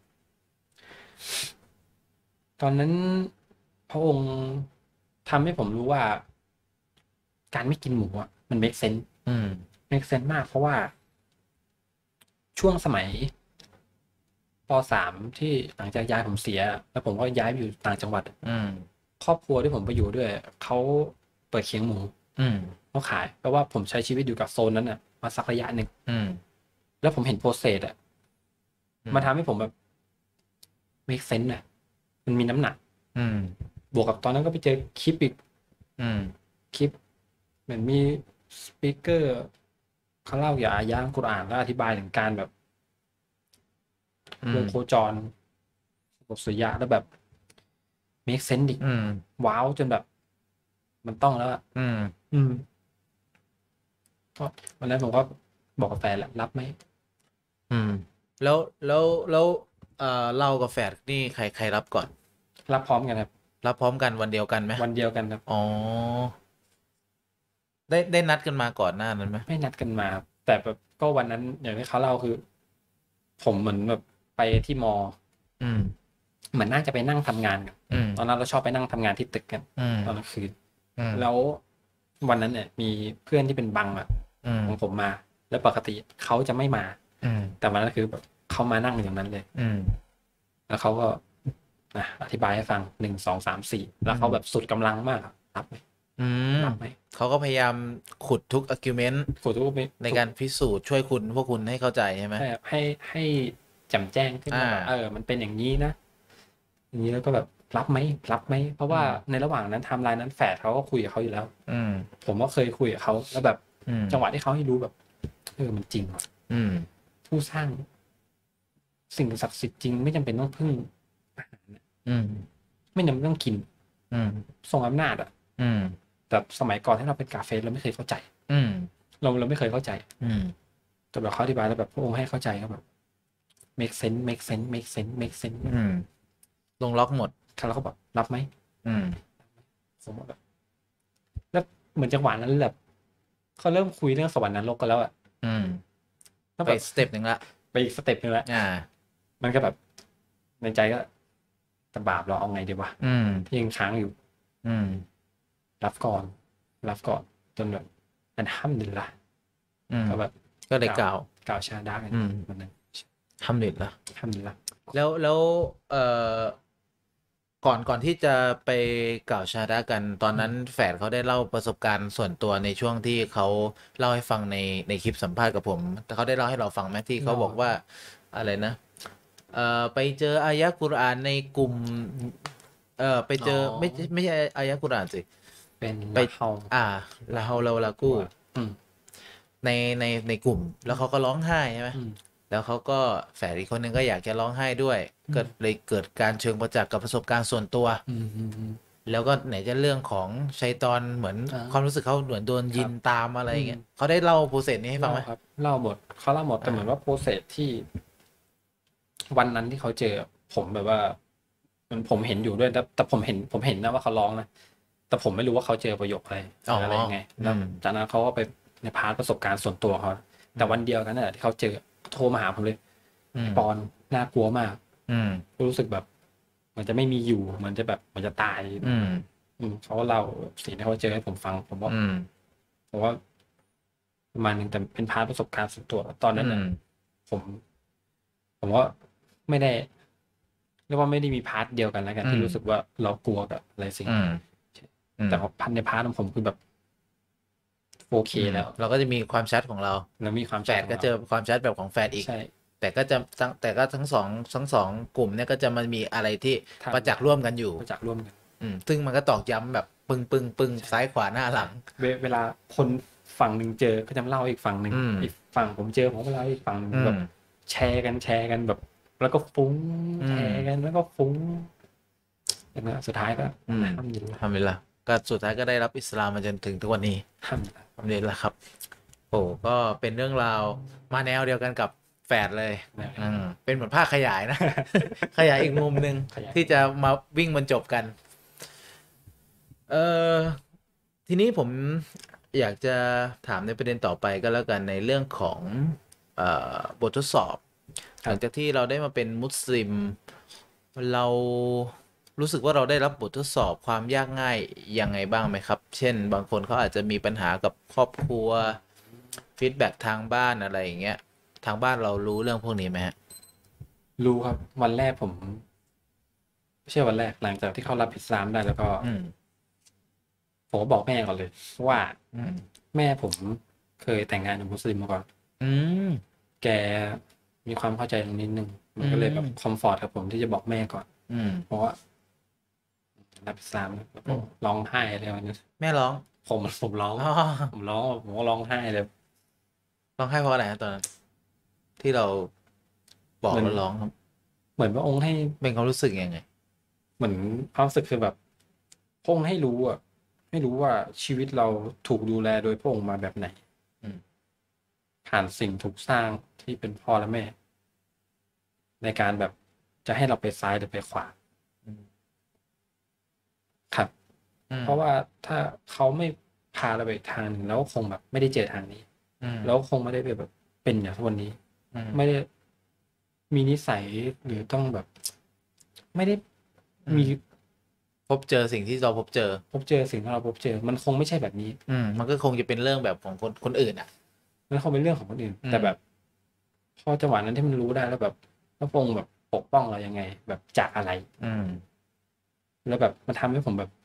ตอนนั้นพระองค์ทำให้ผมรู้ว่าการไม่กินหมูมัน make sense make sense มากเพราะว่าช่วงสมัยป.3 ที่หลังจากย้ายผมเสียแล้วผมก็ย้ายไปอยู่ต่างจังหวัดครอบครัวที่ผมไปอยู่ด้วยเขาเปิดเคียงหมูเขาขายเพราะว่าผมใช้ชีวิตอยู่กับโซนนั้นมาสักระยะหนึ่งแล้วผมเห็นโปรเซสมาทำให้ผมแบบ make sense มันมีน้ำหนักบวกกับตอนนั้นก็ไปเจอคลิปอีกคลิปเหมือนมีสปีกเกอร์เขาเล่าเกี่ยวกับอายะห์กุรอานแล้วอธิบายถึงการแบบวงโคจรบทสุริยะแล้วแบบ make sense ดิว้าวจนแบบมันต้องแล้วเพราะวันนั้นผมก็บอกกับแฟนแหละรับไหมแล้วแล้วเรากับแฝดนี่ใครรับก่อนรับพร้อมกันครับรับพร้อมกันวันเดียวกันไหมวันเดียวกันครับอ๋อได้นัดกันมาก่อนหน้านั้นไหมไม่นัดกันมาแต่แบบก็วันนั้นอย่างที่เขาเล่าคือ ผมเหมือนแบบไปที่มอเหมือนน่าจะไปนั่งทำงานกันตอนนั้นเราชอบไปนั่งทำงานที่ตึกกันตอนกลางคืนแล้ววันนั้นเนี่ยมีเพื่อนที่เป็นบังของผมมา แล้วปกติเขาจะไม่มาแต่วันนั้นคือแบบเขามานั่งอย่างนั้นเลยแล้วเขาก็อธิบายให้ฟัง1 2 3 4แล้วเขาแบบสุดกำลังมากรับไหมรับไหมเขาก็พยายามขุดทุก argument ขุดทุกในการพิสูจน์ช่วยพวกคุณให้เข้าใจใช่ไหมให้แจ่มแจ้งขึ้นมามันเป็นอย่างนี้นะอย่างนี้แล้วก็แบบรับไหมเพราะว่าในระหว่างนั้นไทม์ไลน์นั้นแฝดเขาก็คุยกับเขาอยู่แล้วผมก็เคยคุยกับเขาแล้วแบบจังหวะที่เขาให้รู้แบบมันจริงว่ะผู้สร้างสิ่งศักดิ์สิทธิ์จริงไม่จำเป็นต้องพึ่งอาหารไม่จำเป็นต้องกินทรงอำนาจแต่สมัยก่อนที่เราเป็นกาเฟ่เราไม่เคยเข้าใจเราไม่เคยเข้าใจแต่แบบเขาอธิบายแล้วแบบพระองค์ให้เข้าใจก็แบบ make sense ลงล็อกหมดแล้วเขาบอกรับไหมผมแบบแล้วเหมือนจังหวะนั้นแบบเขาเริ่มคุยเรื่องสวรรค์นรกกันแล้วไปสเต็ปหนึ่งละไปอีกสเต็ปหนึ่งละมันก็แบบในใจก็แต่บาปเราเอาไงดีวะที่ยังค้างอยู่รับก่อนจนแบบอันห้ำดินละก็แบบก็เลยกล่าวชาดากันวันนั้นห้ำดินละแล้วก่อนที่จะไปกล่าวชาดากันตอนนั้นแฝดเขาได้เล่าประสบการณ์ส่วนตัวในช่วงที่เขาเล่าให้ฟังในคลิปสัมภาษณ์กับผมแต่เขาได้เล่าให้เราฟังไหมที่เขาบอกว่าอะไรนะไปเจออายะกุรอานในกลุ่มไปเจอไม่ใช่อายะกุรอานสิเป็นไปละเฮาลาลากูในกลุ่มแล้วเขาก็ร้องไห้ใช่ไหมแล้วเขาก็แฝดอีกคนนึงก็อยากจะร้องไห้ด้วยก็เลยเกิดการเชิงประจักษ์กับประสบการณ์ส่วนตัวแล้วก็ไหนจะเรื่องของชัยฏอนเหมือนความรู้สึกเขาเหมือนโดนยิงตามอะไรอย่างเงี้ยเขาได้เล่าโปรเซสนี้ให้ฟังไหมครับเล่าหมดเขาเล่าหมดแต่เหมือนว่าโปรเซสที่วันนั้นที่เขาเจอผมแบบว่ามันผมเห็นอยู่ด้วยแต่ผมเห็นนะว่าเขาร้องนะแต่ผมไม่รู้ว่าเขาเจอประโยคอะไรยังไงแล้วจากนั้นเขาก็ไปในพาร์ทประสบการณ์ส่วนตัวเขาแต่วันเดียวกันน่ะที่เขาเจอโทรมาหาผมเลยปอนน่ากลัวมากรู้สึกแบบเหมือนจะไม่มีอยู่เหมือนจะแบบเหมือนจะตายเขาเล่าสิ่งที่เขาเจอให้ผมฟังผมว่าประมาณนึงแต่เป็นพาร์ทประสบการณ์ส่วนตัวตอนนั้นผมว่าไม่ได้เรียกว่าไม่ได้มีพาร์ทเดียวกันแล้วกันที่รู้สึกว่าเรากลัวกับอะไรสิ่งแต่พันในพาร์ทของผมคือแบบโอเคแล้วเราก็จะมีความชัดของเราแล้วมีความแฝดก็เจอความชัดแบบของแฝดอีกแต่ก็ทั้งสองกลุ่มเนี่ยก็จะมันมีอะไรที่ประจักษ์ร่วมกันอยู่ประจักษ์ร่วมกันซึ่งมันก็ตอกย้ำแบบปึ้งซ้ายขวาหน้าหลังเวลาคนฝั่งหนึ่งเจอก็จะเล่าอีกฝั่งหนึ่งอีกฝั่งผมเจอผมก็เล่าอีกฝั่งแบบแชร์กันแบบแล้วก็ฟุ้งแชร์กันแล้วก็ฟุ้งแล้วสุดท้ายก็ทำดีละก็สุดท้ายก็ได้รับอิสลามมาจนถึงทุกวันนี้ทำดีละครับโอ้ก็เป็นเรื่องราวมาแนวเดียวกันกับแฝดเลยเป็นเหมือนภาคขยายนะขยายอีกมุมหนึ่งที่จะมาวิ่งบรรจบกันทีนี้ผมอยากจะถามในประเด็นต่อไปก็แล้วกันในเรื่องของบททดสอบหลังจากที่เราได้มาเป็นมุสลิมเรารู้สึกว่าเราได้รับบททดสอบความยากง่ายยังไงบ้างไหมครับเช่นบางคนเขาอาจจะมีปัญหากับครอบครัวฟีดแบ็กทางบ้านอะไรอย่างเงี้ยทางบ้านเรารู้เรื่องพวกนี้ไหมฮะรู้ครับวันแรกผมไม่ใช่วันแรกหลังจากที่เขารับอิสลามได้แล้วก็ผมบอกแม่ก่อนเลยว่าแม่ผมเคยแต่งงานกับมุสลิมมาก่อนแกมีความเข้าใจตรงนิดนึงมันก็เลยแบบคอมฟอร์ตกับผมที่จะบอกแม่ก่อนเพราะว่ารับอิสลามแล้วก็ร้องไห้อะไรวันนี้แม่ร้องผมร้องผมก็ร้องไห้เลยร้องไห้เพราะอะไรตอนนั้นที่เราบอกแล้วร้องครับเหมือนพระองค์ให้เป็นความรู้สึกยังไงเหมือนความรู้สึกคือแบบพระองค์ให้รู้ว่าชีวิตเราถูกดูแลโดยพระองค์มาแบบไหนผ่านสิ่งถูกสร้างที่เป็นพ่อและแม่ในการแบบจะให้เราไปซ้ายหรือไปขวาครับเพราะว่าถ้าเขาไม่พาเราไปทางหนึ่งแล้วคงแบบไม่ได้เจอทางนี้แล้วคงไม่ได้แบบเป็นอย่างทุกวันนี้ไม่ได้มีนิสัยหรือต้องแบบ ไม่ได้มีพบเจอสิ่งที่เราพบเจอสิ่งที่เราพบเจอมันคงไม่ใช่แบบนี้มันก็คงจะเป็นเรื่องแบบของคนอื่นอ่ะมันคงเป็นเรื่องของคนอื่นแต่แบบพอจังหวะนั้นที่มันรู้ได้แล้วแบบพระองค์แบบปกป้องเรายังไง แบบจากอะไรแล้วแบบมันทำให้ผมแบบ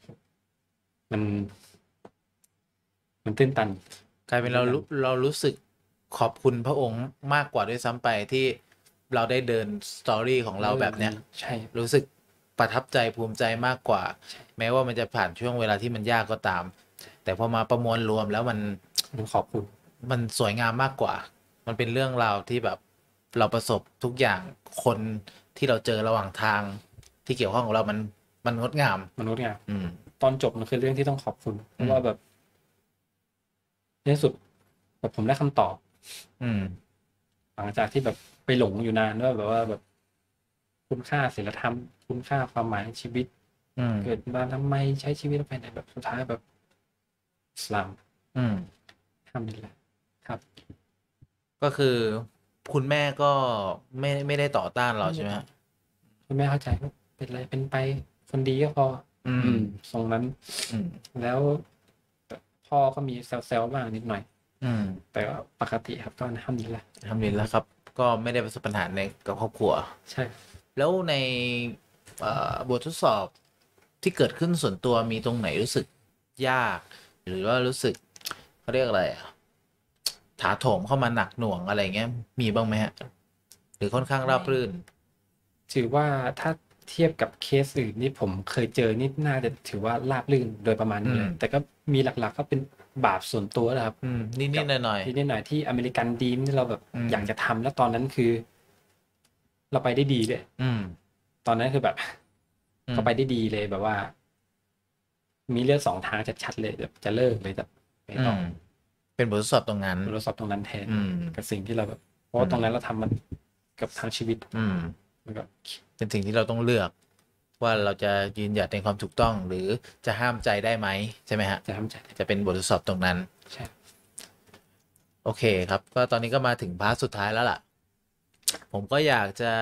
มันตื้นตันกลายเป็นเรารู้สึกขอบคุณพระองค์มากกว่าด้วยซ้ำไปที่เราได้เดินสตอรี่ของเราแบบเนี้ยใช่รู้สึกประทับใจภูมิใจมากกว่าแม้ว่ามันจะผ่านช่วงเวลาที่มันยากก็ตามแต่พอมาประมวลรวมแล้วมันขอบคุณมันสวยงามมากกว่ามันเป็นเรื่องราวที่แบบเราประสบทุกอย่างคนที่เราเจอระหว่างทางที่เกี่ยวข้องกับเรามันงดงามตอนจบมันคือเรื่องที่ต้องขอบคุณเพราะว่าแบบในที่สุดแบบผมได้คำตอบหลังจากที่แบบไปหลงอยู่นานว่าแบบว่าแบบคุณค่าศีลธรรมคุณค่าความหมายในชีวิตเกิดมาทำไมใช้ชีวิตไปไหนแบบสุดท้ายแบบอิสลามทำนี่แหละครับก็คือคุณแม่ก็ไม่ได้ต่อต้านเราใช่ไหมคุณแม่เข้าใจว่าเป็นอะไรเป็นไปคนดีก็พอทรงนั้นแล้วพ่อก็มีแซวๆบ้างนิดหน่อยแต่ก็ปกติครับก็ทำดีแล้วครับก็ไม่ได้ประสบปัญหาในกับครอบครัวใช่แล้วในบททดสอบที่เกิดขึ้นส่วนตัวมีตรงไหนรู้สึกยากหรือว่ารู้สึกเขาเรียกอะไรถาโถมเข้ามาหนักหน่วงอะไรเงี้ยมีบ้างไหมฮะหรือค่อนข้างราบรื่นถือว่าถ้าเทียบกับเคสอื่นที่ผมเคยเจอนี่น่าจะถือว่าราบรื่นโดยประมาณนี้เลยแต่ก็มีหลักๆก็เป็นบาปส่วนตัวนะครับนิดๆหน่อยๆที่อเมริกันดีมที่เราแบบอยากจะทำแล้วตอนนั้นคือ เราไปได้ดีเลยตอนนั้นคือแบบก็ไปได้ดีเลยแบบว่า มีเลือกสองทางชัดๆเลยแบบจะเลิกเลยแบบไม่ต้องเป็นบททดสอบตรงนั้นบททดสอบตรงนั้นแทนกับสิ่งที่เราแบบเพราะตรงนั้นเราทำมันกับทางชีวิตมันก็เป็นสิ่งที่เราต้องเลือกว่าเราจะยืนหยัดในความถูกต้องหรือจะห้ามใจได้ไหมใช่ไหมฮะจะห้ามใจจะเป็นบททดสอบตรงนั้นใช่โอเคครับก็ตอนนี้ก็มาถึงพาร์ทสุดท้ายแล้วล่ะผมก็อยากจะ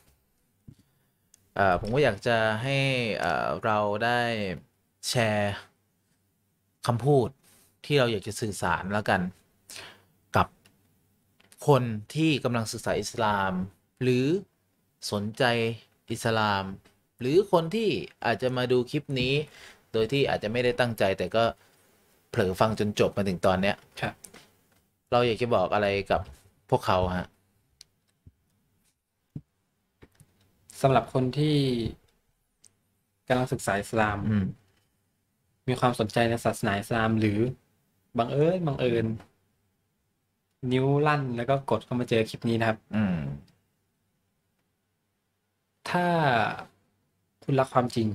ให้เราได้แชร์คำพูดที่เราอยากจะสื่อสารแล้วกันกับคนที่กำลังศึกษาอิสลามหรือสนใจอิสลามหรือคนที่อาจจะมาดูคลิปนี้โดยที่อาจจะไม่ได้ตั้งใจแต่ก็เผลอฟังจนจบมาถึงตอนเนี้ยครับเราอยากจะบอกอะไรกับพวกเขาฮะสำหรับคนที่กำลังศึกษาอิสลามมีความสนใจในศาสนาอิสลามหรือบังเอิญนิ้วลั่นแล้วก็กดเข้ามาเจอคลิปนี้นะครับถ้าคุณรักความจริง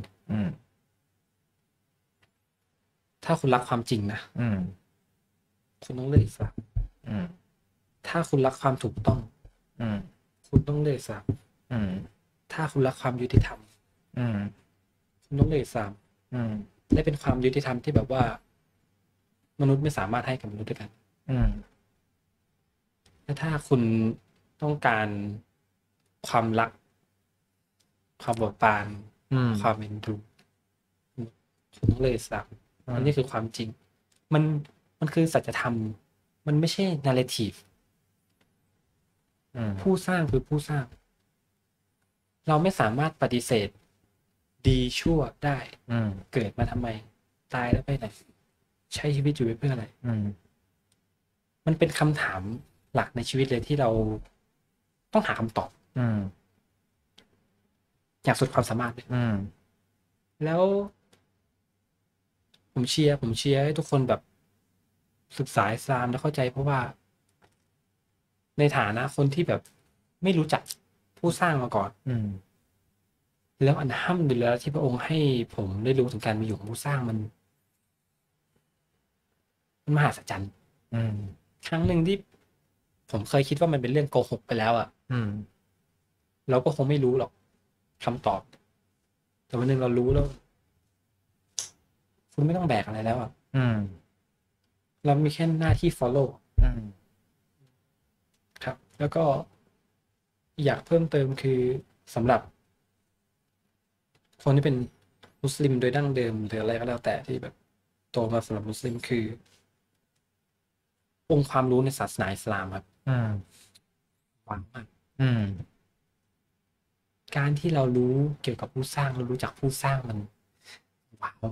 ถ้าคุณรักความจริงนะคุณต้องเลือกอิสลามถ้าคุณรักความถูกต้องคุณต้องเลือกอิสลามถ้าคุณรักความยุติธรรมคุณต้องเลือกอิสลามและเป็นความยุติธรรมที่แบบว่ามนุษย์ไม่สามารถให้กับมนุษย์ด้วยกันและถ้าคุณต้องการความรักความเบิกบานความเอ็นดูคุณต้องเลือกอิสลามอันนี้คือความจริงมันคือสัจธรรมมันไม่ใช่นาร์เรทีฟผู้สร้างคือผู้สร้าง เราไม่สามารถปฏิเสธดีชั่วได้เกิดมาทำไมตายแล้วไปไหนใช้ชีวิตอยู่เพื่ออะไรมันเป็นคำถามหลักในชีวิตเลยที่เราต้องหาคำตอบอย่างสุดความสามารถเลยแล้ว ผมเชียร์ให้ทุกคนแบบศึกษาอิสลามแล้วเข้าใจเพราะว่า ในฐานะคนที่แบบไม่รู้จักผู้สร้างมาก่อนแล้วอัลฮัมดุลิลละห์ที่พระองค์ให้ผมได้รู้ถึงการมีอยู่ของผู้สร้างมันมหัศจรรย์ครั้งหนึ่งที่ผมเคยคิดว่ามันเป็นเรื่องโกหกไปแล้วอ่ะเราก็คงไม่รู้หรอกคำตอบ แต่วันหนึ่งเรารู้แล้วคุณไม่ต้องแบกอะไรแล้วอ่ะเรามีแค่หน้าที่ follow ครับ แล้วก็อยากเพิ่มเติมคือสำหรับคนที่เป็นมุสลิมโดยดั้งเดิมหรืออะไรก็แล้วแต่ที่แบบโตมาสำหรับมุสลิมคือองค์ความรู้ในศาสนาอิสลามครับหวังมากการที่เรารู้เกี่ยวกับผู้สร้างเรารู้จักผู้สร้างมันว้าว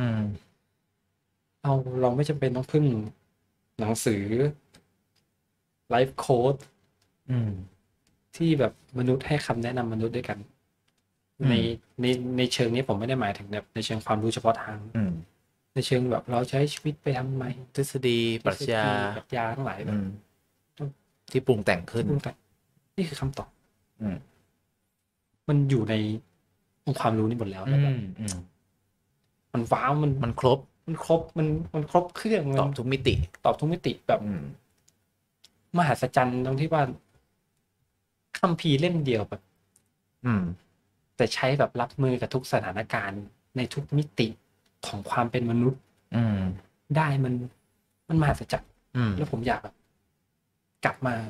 เราไม่จำเป็นต้องพึ่งหนังสือไลฟ์โค้ดที่แบบมนุษย์ให้คำแนะนำมนุษย์ด้วยกัน ในในเชิงนี้ผมไม่ได้หมายถึงแบบในเชิงความรู้เฉพาะทางในเชิงแบบเราใช้ชีวิตไปทำไมทฤษฎีปรัชญาทั้งหลายแบบที่ปรุงแต่งขึ้นนี่คือคำตอบมันอยู่ในองค์ความรู้นี่หมดแล้วแล้วแบบมันว้าวมันครบมันครบเครื่องตอบทุกมิติแบบมหัศจรรย์ตรงที่ว่าคัมภีร์เล่มเดียวแบบแต่ใช้แบบรับมือกับทุกสถานการณ์ในทุกมิติของความเป็นมนุษย์ได้มันมหัศจรรย์แล้วผมอยากแบบกลับมา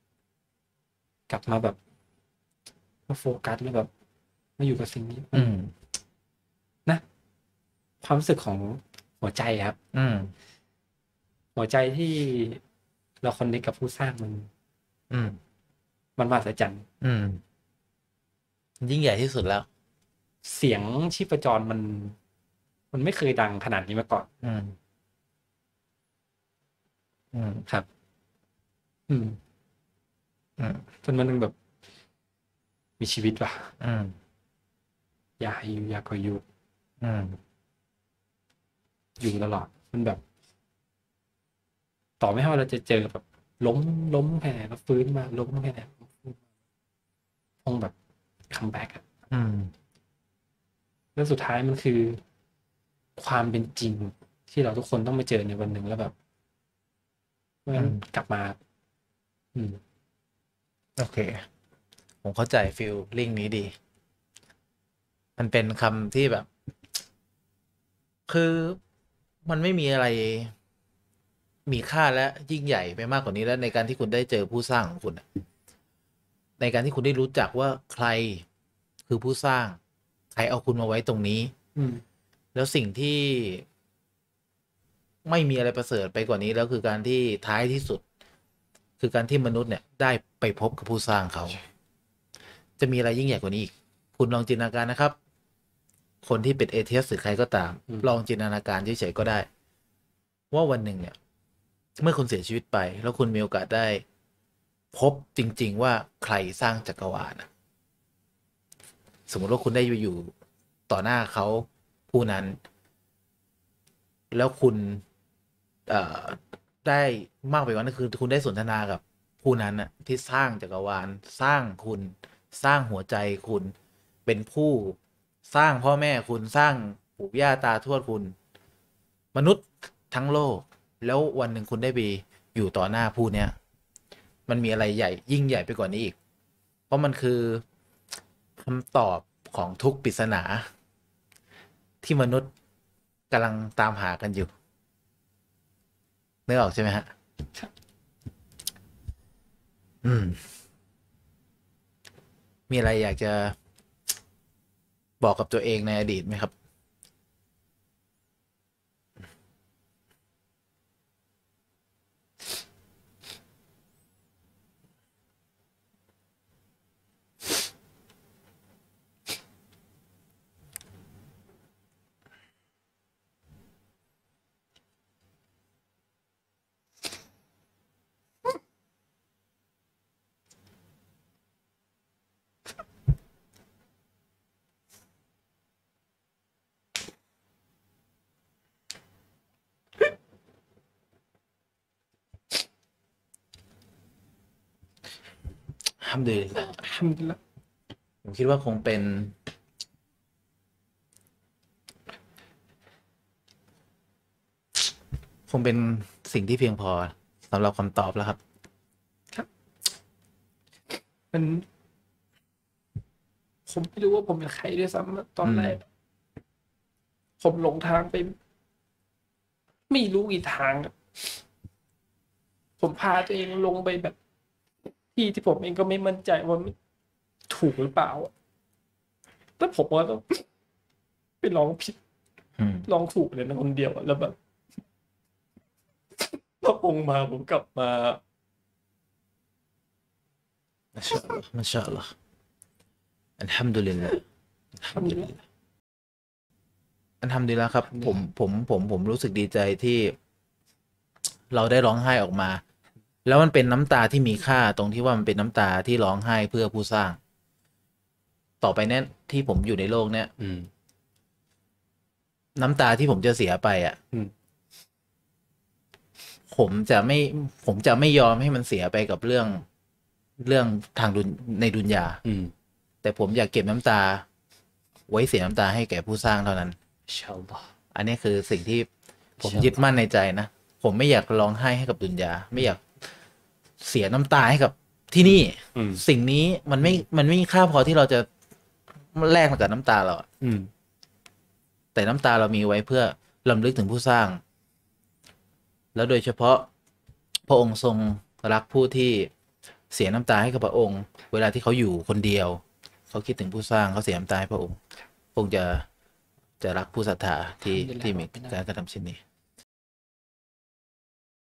แบบมาโฟกัสแล้วแบบมาอยู่กับสิ่งนี้นะความรู้สึกของหัวใจครับหัวใจที่เราคอนเนคกับผู้สร้างมันมหัศจรรย์ยิ่งใหญ่ที่สุดแล้วเสียงชีพจรมันไม่เคยดังขนาดนี้มาก่อนครับจนมันแบบมีชีวิตว่ะอยากอยู่อยากก็อยู่อยู่ตลอดมันแบบต่อไม่ว่าเราจะเจอแบบล้มแค่ไหนแล้วฟื้นมาล้มแค่ไหนคงแบบคัมแบ็กอะแล้วสุดท้ายมันคือความเป็นจริงที่เราทุกคนต้องมาเจอในวันหนึ่งแล้วแบบเมื่อกลับมาโอเคผมเข้าใจฟีลลิ่งนี้ดีมันเป็นคำที่แบบ คือมันไม่มีอะไรมีค่าและยิ่งใหญ่ไปมากกว่านี้แล้วในการที่คุณได้เจอผู้สร้างของคุณในการที่คุณได้รู้จักว่าใครคือผู้สร้างใครเอาคุณมาไว้ตรงนี้แล้วสิ่งที่ไม่มีอะไรประเสริฐไปกว่านี้แล้วคือการที่ท้ายที่สุดคือการที่มนุษย์เนี่ยได้ไปพบกับผู้สร้างเขาจะมีอะไรยิ่งใหญ่กว่านี้อีกคุณลองจินตนาการนะครับคนที่เป็นเอเทียสหรือใครก็ตามลองจินตนาการเฉยๆก็ได้ว่าวันหนึ่งเนี่ยเมื่อคุณเสียชีวิตไปแล้วคุณมีโอกาสได้พบจริงๆว่าใครสร้างจักรวาลสมมติว่าคุณได้อยู่ต่อหน้าเขาผู้นั้นแล้วคุณได้มากไปกว่านั้นคือคุณได้สนทนากับผู้นั้นน่ะที่สร้างจักรวาลสร้างคุณสร้างหัวใจคุณเป็นผู้สร้างพ่อแม่คุณสร้างปู่ย่าตาทวดคุณมนุษย์ทั้งโลกแล้ววันหนึ่งคุณได้ไปอยู่ต่อหน้าผู้เนี้ยมันมีอะไรใหญ่ยิ่งใหญ่ไปกว่านี้อีกเพราะมันคือคำตอบของทุกปริศนาที่มนุษย์กำลังตามหากันอยู่นึกออกใช่ไหมฮะมีอะไรอยากจะบอกกับตัวเองในอดีตไหมครับฮัมดุลิลลาห์ผมคิดว่าคงเป็นสิ่งที่เพียงพอสำหรับคำตอบแล้วครับครับมันผมไม่รู้ว่าผมเป็นใครด้วยซ้ำตอนแรกผมหลงทางไปไม่รู้กี่ทางผมพาตัวเองลงไปแบบที่ผมเองก็ไม่มั่นใจว่ามันถูกหรือเปล่าแล้วผมก็ต้องไปลองผิดลองถูกเลยนะคนเดียวแล้วแบบพอองมาผมกลับมามาชาอัลลอฮ์มาชาอัลลอฮ์อัลฮัมดุลิลละอัลฮัมดุลิลละอัลฮัมดุลิลละครับผมรู้สึกดีใจที่เราได้ร้องไห้ออกมา แล้วมันเป็นน้ำตาที่มีค่าตรงที่ว่ามันเป็นน้ำตาที่ร้องไห้เพื่อผู้สร้าง ต่อไปเนี่ยที่ผมอยู่ในโลกเนี่ยน้ำตาที่ผมจะเสียไปผมจะไม่ยอมให้มันเสียไปกับเรื่องทางในดุนยาแต่ผมอยากเก็บน้ำตาไว้เสียน้ำตาให้แก่ผู้สร้างเท่านั้นอินชาอัลลอฮ์อันนี้คือสิ่งที่ผมยึดมั่นในใจนะผมไม่อยากร้องไห้ให้กับดุนยาไม่อยากเสียน้ำตาให้กับที่นี่สิ่งนี้มันไม่มีค่าพอที่เราจะแลกมากับน้ำตาเราแต่น้ำตาเรามีไว้เพื่อรำลึกถึงผู้สร้างแล้วโดยเฉพาะพระองค์ทรงรักผู้ที่เสียน้ำตาให้กับพระองค์เวลาที่เขาอยู่คนเดียวเขาคิดถึงผู้สร้างเขาเสียน้ำตาให้พระองค์จะรักผู้ศรัทธาที่มีการกระทำเช่นนี้